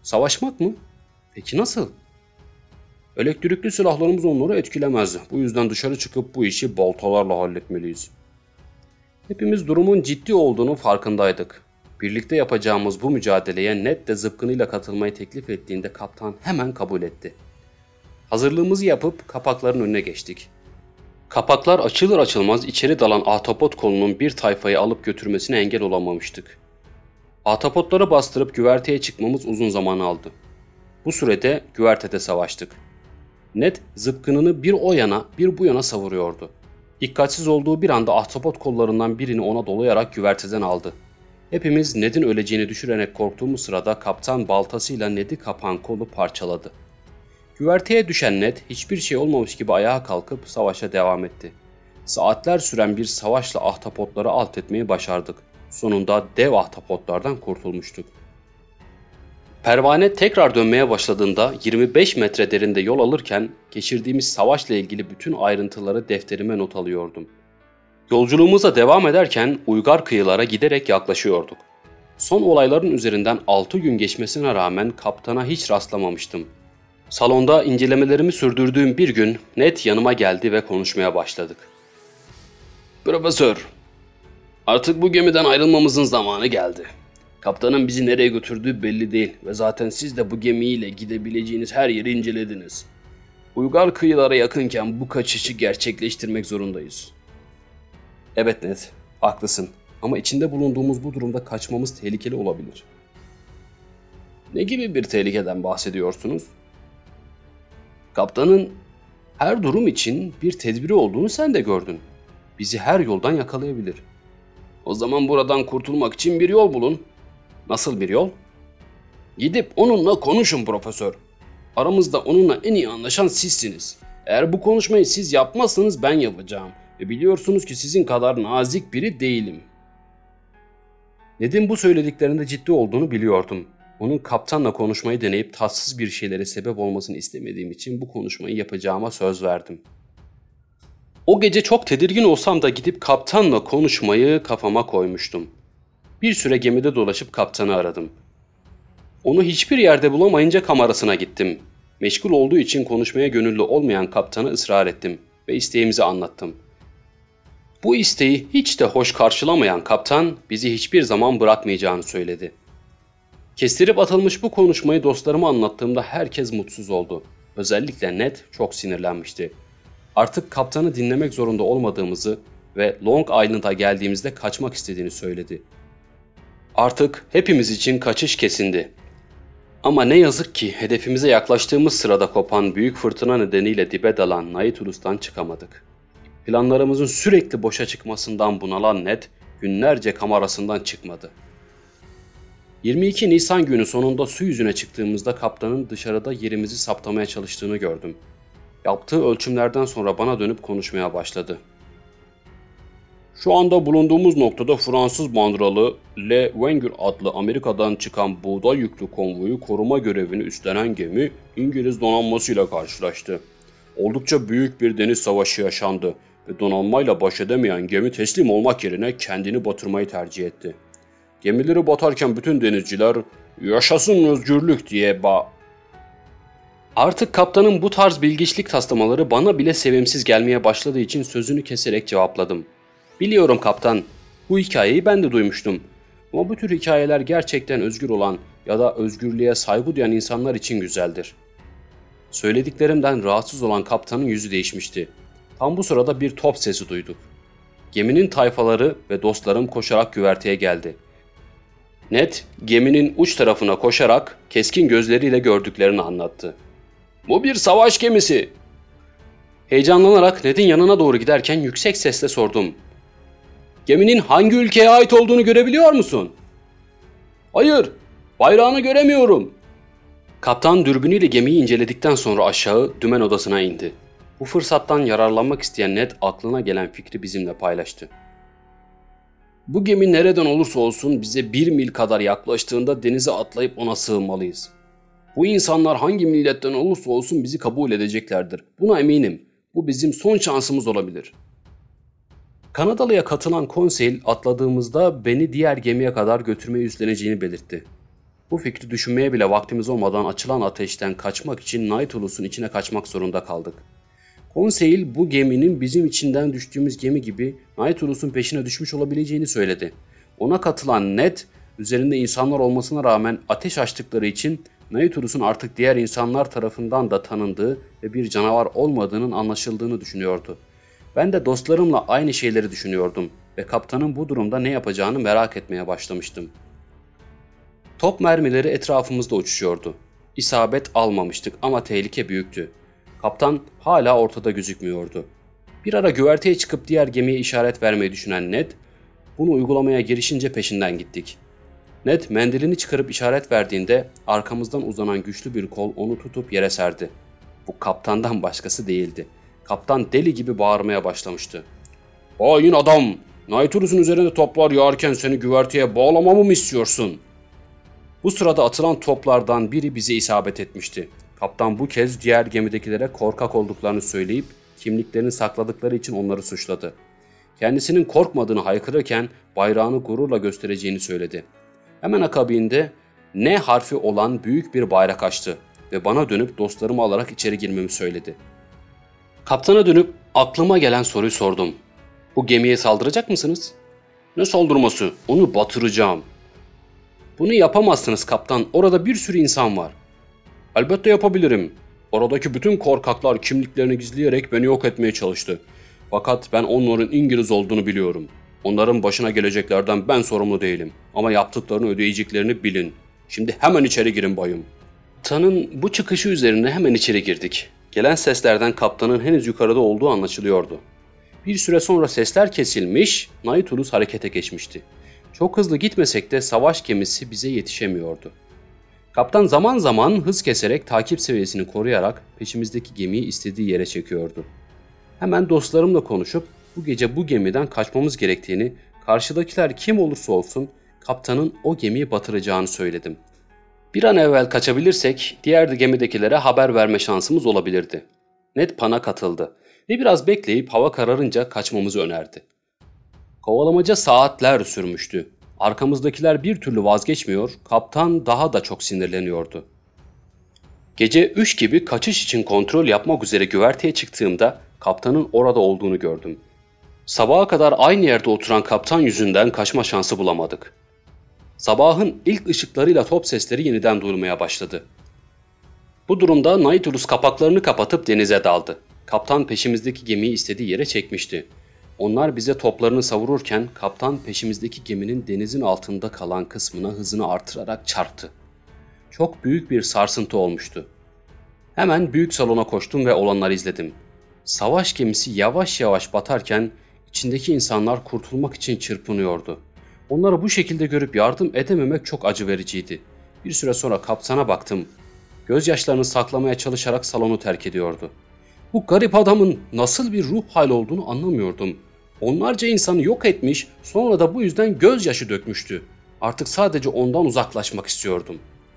Savaşmak mı? Peki nasıl? Elektrikli silahlarımız onları etkilemez. Bu yüzden dışarı çıkıp bu işi baltalarla halletmeliyiz. Hepimiz durumun ciddi olduğunu farkındaydık. Birlikte yapacağımız bu mücadeleye Ned de zıpkınıyla katılmayı teklif ettiğinde kaptan hemen kabul etti. Hazırlığımızı yapıp kapakların önüne geçtik. Kapaklar açılır açılmaz içeri dalan ahtapot kolunun bir tayfayı alıp götürmesine engel olamamıştık. Ahtapotları bastırıp güverteye çıkmamız uzun zaman aldı. Bu sürede güvertede savaştık. Ned zıpkınını bir o yana bir bu yana savuruyordu. Dikkatsiz olduğu bir anda ahtapot kollarından birini ona dolayarak güverteden aldı. Hepimiz Ned'in öleceğini düşürerek korktuğumuz sırada kaptan baltasıyla Ned'i kapan kolu parçaladı. Güverteye düşen Ned hiçbir şey olmamış gibi ayağa kalkıp savaşa devam etti. Saatler süren bir savaşla ahtapotları alt etmeyi başardık. Sonunda dev ahtapotlardan kurtulmuştuk. Pervane tekrar dönmeye başladığında 25 metre derinde yol alırken geçirdiğimiz savaşla ilgili bütün ayrıntıları defterime not alıyordum. Yolculuğumuza devam ederken uygar kıyılara giderek yaklaşıyorduk. Son olayların üzerinden 6 gün geçmesine rağmen kaptana hiç rastlamamıştım. Salonda incelemelerimi sürdürdüğüm bir gün Ned yanıma geldi ve konuşmaya başladık. Profesör, artık bu gemiden ayrılmamızın zamanı geldi. Kaptanın bizi nereye götürdüğü belli değil ve zaten siz de bu gemiyle gidebileceğiniz her yeri incelediniz. Uygar kıyılara yakınken bu kaçışı gerçekleştirmek zorundayız. Evet Ned, haklısın ama içinde bulunduğumuz bu durumda kaçmamız tehlikeli olabilir. Ne gibi bir tehlikeden bahsediyorsunuz? Kaptanın her durum için bir tedbiri olduğunu sen de gördün. Bizi her yoldan yakalayabilir. O zaman buradan kurtulmak için bir yol bulun. Nasıl bir yol? Gidip onunla konuşun profesör. Aramızda onunla en iyi anlaşan sizsiniz. Eğer bu konuşmayı siz yapmazsanız ben yapacağım. Ve biliyorsunuz ki sizin kadar nazik biri değilim. Ned'in bu söylediklerinde ciddi olduğunu biliyordum. Onun kaptanla konuşmayı deneyip tatsız bir şeylere sebep olmasını istemediğim için bu konuşmayı yapacağıma söz verdim. O gece çok tedirgin olsam da gidip kaptanla konuşmayı kafama koymuştum. Bir süre gemide dolaşıp kaptanı aradım. Onu hiçbir yerde bulamayınca kamerasına gittim. Meşgul olduğu için konuşmaya gönüllü olmayan kaptana ısrar ettim ve isteğimizi anlattım. Bu isteği hiç de hoş karşılamayan kaptan bizi hiçbir zaman bırakmayacağını söyledi. Kestirip atılmış bu konuşmayı dostlarıma anlattığımda herkes mutsuz oldu. Özellikle Ned çok sinirlenmişti. Artık kaptanı dinlemek zorunda olmadığımızı ve Long Island'a geldiğimizde kaçmak istediğini söyledi. Artık hepimiz için kaçış kesindi. Ama ne yazık ki hedefimize yaklaştığımız sırada kopan büyük fırtına nedeniyle dibe dalan Naitulus'tan çıkamadık. Planlarımızın sürekli boşa çıkmasından bunalan Ned günlerce kamerasından çıkmadı. 22 Nisan günü sonunda su yüzüne çıktığımızda kaptanın dışarıda yerimizi saptamaya çalıştığını gördüm. Yaptığı ölçümlerden sonra bana dönüp konuşmaya başladı. Şu anda bulunduğumuz noktada Fransız bandıralı Le Wenger adlı Amerika'dan çıkan buğday yüklü konvoyu koruma görevini üstlenen gemi İngiliz donanmasıyla karşılaştı. Oldukça büyük bir deniz savaşı yaşandı ve donanmayla baş edemeyen gemi teslim olmak yerine kendini batırmayı tercih etti. Gemileri batarken bütün denizciler "Yaşasın özgürlük" diye Artık kaptanın bu tarz bilgiçlik taslamaları bana bile sevimsiz gelmeye başladığı için sözünü keserek cevapladım. Biliyorum kaptan, bu hikayeyi ben de duymuştum. Ama bu tür hikayeler gerçekten özgür olan ya da özgürlüğe saygı duyan insanlar için güzeldir. Söylediklerimden rahatsız olan kaptanın yüzü değişmişti. Tam bu sırada bir top sesi duyduk. Geminin tayfaları ve dostlarım koşarak güverteye geldi. Ned, geminin uç tarafına koşarak keskin gözleriyle gördüklerini anlattı. "Bu bir savaş gemisi." Heyecanlanarak Ned'in yanına doğru giderken yüksek sesle sordum. "Geminin hangi ülkeye ait olduğunu görebiliyor musun?" "Hayır, bayrağını göremiyorum." Kaptan dürbünüyle gemiyi inceledikten sonra aşağı dümen odasına indi. Bu fırsattan yararlanmak isteyen Ned aklına gelen fikri bizimle paylaştı. "Bu gemi nereden olursa olsun bize 1 mil kadar yaklaştığında denize atlayıp ona sığınmalıyız. Bu insanlar hangi milletten olursa olsun bizi kabul edeceklerdir. Buna eminim. Bu bizim son şansımız olabilir." Kanadalı'ya katılan Conseil atladığımızda beni diğer gemiye kadar götürmeyi üstleneceğini belirtti. Bu fikri düşünmeye bile vaktimiz olmadan açılan ateşten kaçmak için Nautilus'un içine kaçmak zorunda kaldık. Conseil bu geminin bizim içinden düştüğümüz gemi gibi Nautilus'un peşine düşmüş olabileceğini söyledi. Ona katılan Ned, üzerinde insanlar olmasına rağmen ateş açtıkları için Nautilus'un artık diğer insanlar tarafından da tanındığı ve bir canavar olmadığının anlaşıldığını düşünüyordu. Ben de dostlarımla aynı şeyleri düşünüyordum ve kaptanın bu durumda ne yapacağını merak etmeye başlamıştım. Top mermileri etrafımızda uçuşuyordu. İsabet almamıştık ama tehlike büyüktü. Kaptan hala ortada gözükmüyordu. Bir ara güverteye çıkıp diğer gemiye işaret vermeyi düşünen Ned, bunu uygulamaya girişince peşinden gittik. Ned mendilini çıkarıp işaret verdiğinde arkamızdan uzanan güçlü bir kol onu tutup yere serdi. Bu kaptandan başkası değildi. Kaptan deli gibi bağırmaya başlamıştı. "Hain adam! Nautilus'un üzerinde toplar yağarken seni güverteye bağlamamı mı istiyorsun?" Bu sırada atılan toplardan biri bize isabet etmişti. Kaptan bu kez diğer gemidekilere korkak olduklarını söyleyip kimliklerini sakladıkları için onları suçladı. Kendisinin korkmadığını haykırırken bayrağını gururla göstereceğini söyledi. Hemen akabinde N harfi olan büyük bir bayrak açtı ve bana dönüp dostlarımı alarak içeri girmemi söyledi. Kaptana dönüp aklıma gelen soruyu sordum. "Bu gemiye saldıracak mısınız?" "Ne saldırması? Onu batıracağım." "Bunu yapamazsınız kaptan. Orada bir sürü insan var." "Elbette yapabilirim. Oradaki bütün korkaklar kimliklerini gizleyerek beni yok etmeye çalıştı. Fakat ben onların İngiliz olduğunu biliyorum. Onların başına geleceklerden ben sorumlu değilim. Ama yaptıklarını ödeyeceklerini bilin. Şimdi hemen içeri girin bayım." Kaptanın bu çıkışı üzerine hemen içeri girdik. Gelen seslerden kaptanın henüz yukarıda olduğu anlaşılıyordu. Bir süre sonra sesler kesilmiş, Nautilus harekete geçmişti. Çok hızlı gitmesek de savaş gemisi bize yetişemiyordu. Kaptan zaman zaman hız keserek takip seviyesini koruyarak peşimizdeki gemiyi istediği yere çekiyordu. Hemen dostlarımla konuşup bu gece bu gemiden kaçmamız gerektiğini, karşıdakiler kim olursa olsun kaptanın o gemiyi batıracağını söyledim. Bir an evvel kaçabilirsek diğer gemidekilere haber verme şansımız olabilirdi. Ned bana katıldı ve biraz bekleyip hava kararınca kaçmamızı önerdi. Kovalamaca saatler sürmüştü. Arkamızdakiler bir türlü vazgeçmiyor, kaptan daha da çok sinirleniyordu. Gece 3 gibi kaçış için kontrol yapmak üzere güverteye çıktığımda kaptanın orada olduğunu gördüm. Sabaha kadar aynı yerde oturan kaptan yüzünden kaçma şansı bulamadık. Sabahın ilk ışıklarıyla top sesleri yeniden duyulmaya başladı. Bu durumda Nautilus kapaklarını kapatıp denize daldı. Kaptan peşimizdeki gemiyi istediği yere çekmişti. Onlar bize toplarını savururken kaptan peşimizdeki geminin denizin altında kalan kısmına hızını artırarak çarptı. Çok büyük bir sarsıntı olmuştu. Hemen büyük salona koştum ve olanları izledim. Savaş gemisi yavaş yavaş batarken içindeki insanlar kurtulmak için çırpınıyordu. Onları bu şekilde görüp yardım edememek çok acı vericiydi. Bir süre sonra kaptana baktım. Gözyaşlarını saklamaya çalışarak salonu terk ediyordu. Bu garip adamın nasıl bir ruh hali olduğunu anlamıyordum. Onlarca insanı yok etmiş, sonra da bu yüzden gözyaşı dökmüştü. Artık sadece ondan uzaklaşmak istiyordum.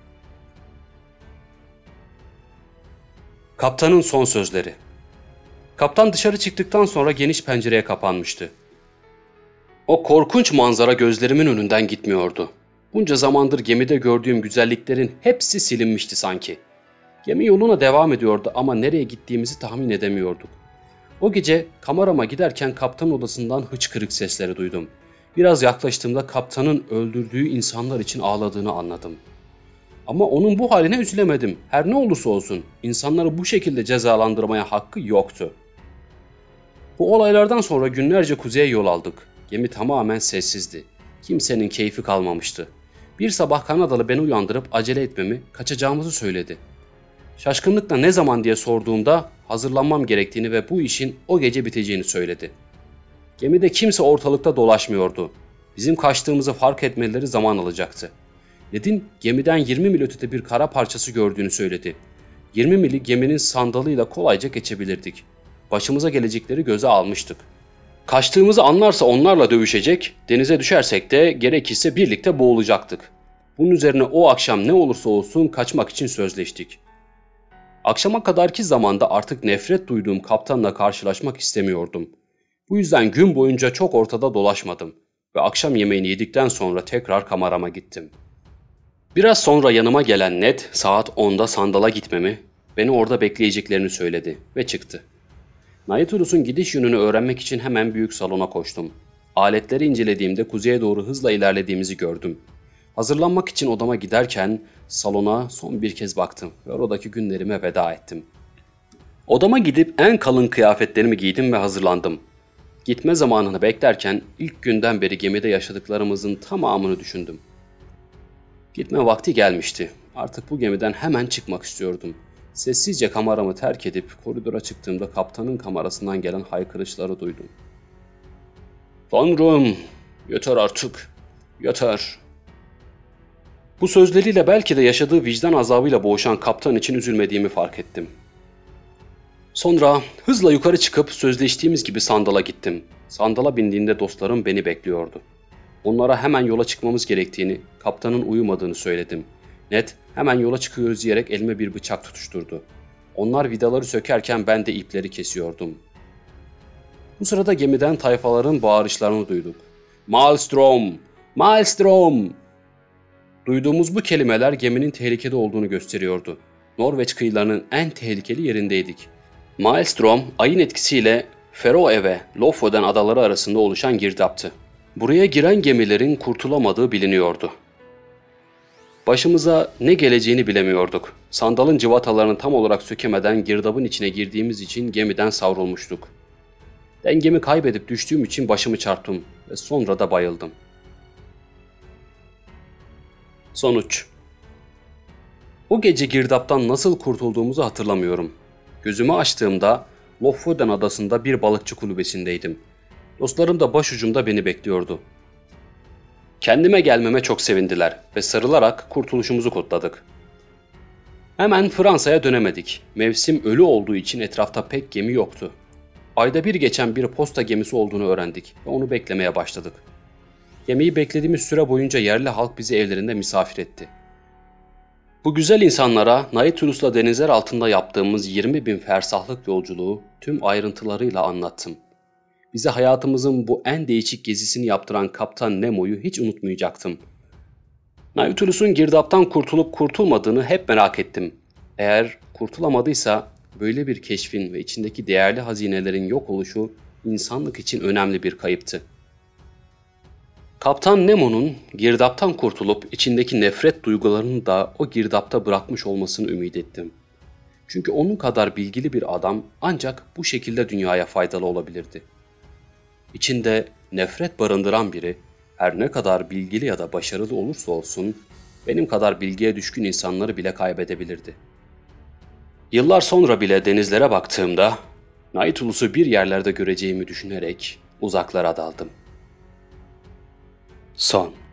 Kaptanın son sözleri. Kaptan dışarı çıktıktan sonra geniş pencereye kapanmıştı. O korkunç manzara gözlerimin önünden gitmiyordu. Bunca zamandır gemide gördüğüm güzelliklerin hepsi silinmişti sanki. Gemi yoluna devam ediyordu ama nereye gittiğimizi tahmin edemiyorduk. O gece kamerama giderken kaptan odasından hıçkırık sesleri duydum. Biraz yaklaştığımda kaptanın öldürdüğü insanlar için ağladığını anladım. Ama onun bu haline üzülemedim. Her ne olursa olsun insanları bu şekilde cezalandırmaya hakkı yoktu. Bu olaylardan sonra günlerce kuzeye yol aldık. Gemi tamamen sessizdi. Kimsenin keyfi kalmamıştı. Bir sabah Kanadalı beni uyandırıp acele etmemi, kaçacağımızı söyledi. Şaşkınlıkla ne zaman diye sorduğumda hazırlanmam gerektiğini ve bu işin o gece biteceğini söyledi. Gemide kimse ortalıkta dolaşmıyordu. Bizim kaçtığımızı fark etmeleri zaman alacaktı. Ned'in gemiden 20 mil ötede bir kara parçası gördüğünü söyledi. 20 mili geminin sandalıyla kolayca geçebilirdik. Başımıza gelecekleri göze almıştık. Kaçtığımızı anlarsa onlarla dövüşecek, denize düşersek de gerekirse birlikte boğulacaktık. Bunun üzerine o akşam ne olursa olsun kaçmak için sözleştik. Akşama kadarki zamanda artık nefret duyduğum kaptanla karşılaşmak istemiyordum. Bu yüzden gün boyunca çok ortada dolaşmadım ve akşam yemeğini yedikten sonra tekrar kamerama gittim. Biraz sonra yanıma gelen Ned saat 10'da sandala gitmemi, beni orada bekleyeceklerini söyledi ve çıktı. Naitulus'un gidiş yönünü öğrenmek için hemen büyük salona koştum. Aletleri incelediğimde kuzeye doğru hızla ilerlediğimizi gördüm. Hazırlanmak için odama giderken salona son bir kez baktım ve oradaki günlerime veda ettim. Odama gidip en kalın kıyafetlerimi giydim ve hazırlandım. Gitme zamanını beklerken ilk günden beri gemide yaşadıklarımızın tamamını düşündüm. Gitme vakti gelmişti. Artık bu gemiden hemen çıkmak istiyordum. Sessizce kameramı terk edip koridora çıktığımda kaptanın kamerasından gelen haykırışları duydum. "Tanrım, yeter artık, yeter." Bu sözleriyle belki de yaşadığı vicdan azabıyla boğuşan kaptan için üzülmediğimi fark ettim. Sonra hızla yukarı çıkıp sözleştiğimiz gibi sandala gittim. Sandala bindiğinde dostlarım beni bekliyordu. Onlara hemen yola çıkmamız gerektiğini, kaptanın uyumadığını söyledim. Ned hemen yola çıkıyoruz diyerek elime bir bıçak tutuşturdu. Onlar vidaları sökerken ben de ipleri kesiyordum. Bu sırada gemiden tayfaların bağırışlarını duyduk. "Maelstrom! Maelstrom!" Duyduğumuz bu kelimeler geminin tehlikede olduğunu gösteriyordu. Norveç kıyılarının en tehlikeli yerindeydik. Maelstrom, ayın etkisiyle Feroe ve Lofoten adaları arasında oluşan girdaptı. Buraya giren gemilerin kurtulamadığı biliniyordu. Başımıza ne geleceğini bilemiyorduk. Sandalın cıvatalarını tam olarak sökemeden girdabın içine girdiğimiz için gemiden savrulmuştuk. Dengemi kaybedip düştüğüm için başımı çarptım ve sonra da bayıldım. Sonuç: o gece girdaptan nasıl kurtulduğumuzu hatırlamıyorum. Gözümü açtığımda Lofoten adasında bir balıkçı kulübesindeydim. Dostlarım da başucumda beni bekliyordu. Kendime gelmeme çok sevindiler ve sarılarak kurtuluşumuzu kutladık. Hemen Fransa'ya dönemedik. Mevsim ölü olduğu için etrafta pek gemi yoktu. Ayda bir geçen bir posta gemisi olduğunu öğrendik ve onu beklemeye başladık. Gemiyi beklediğimiz süre boyunca yerli halk bizi evlerinde misafir etti. Bu güzel insanlara Naitulus'la denizler altında yaptığımız 20.000 fersahlık yolculuğu tüm ayrıntılarıyla anlattım. Bize hayatımızın bu en değişik gezisini yaptıran Kaptan Nemo'yu hiç unutmayacaktım. Nautilus'un girdaptan kurtulup kurtulmadığını hep merak ettim. Eğer kurtulamadıysa böyle bir keşfin ve içindeki değerli hazinelerin yok oluşu insanlık için önemli bir kayıptı. Kaptan Nemo'nun girdaptan kurtulup içindeki nefret duygularını da o girdapta bırakmış olmasını ümit ettim. Çünkü onun kadar bilgili bir adam ancak bu şekilde dünyaya faydalı olabilirdi. İçinde nefret barındıran biri her ne kadar bilgili ya da başarılı olursa olsun benim kadar bilgiye düşkün insanları bile kaybedebilirdi. Yıllar sonra bile denizlere baktığımda Naitulus'u bir yerlerde göreceğimi düşünerek uzaklara daldım. Son.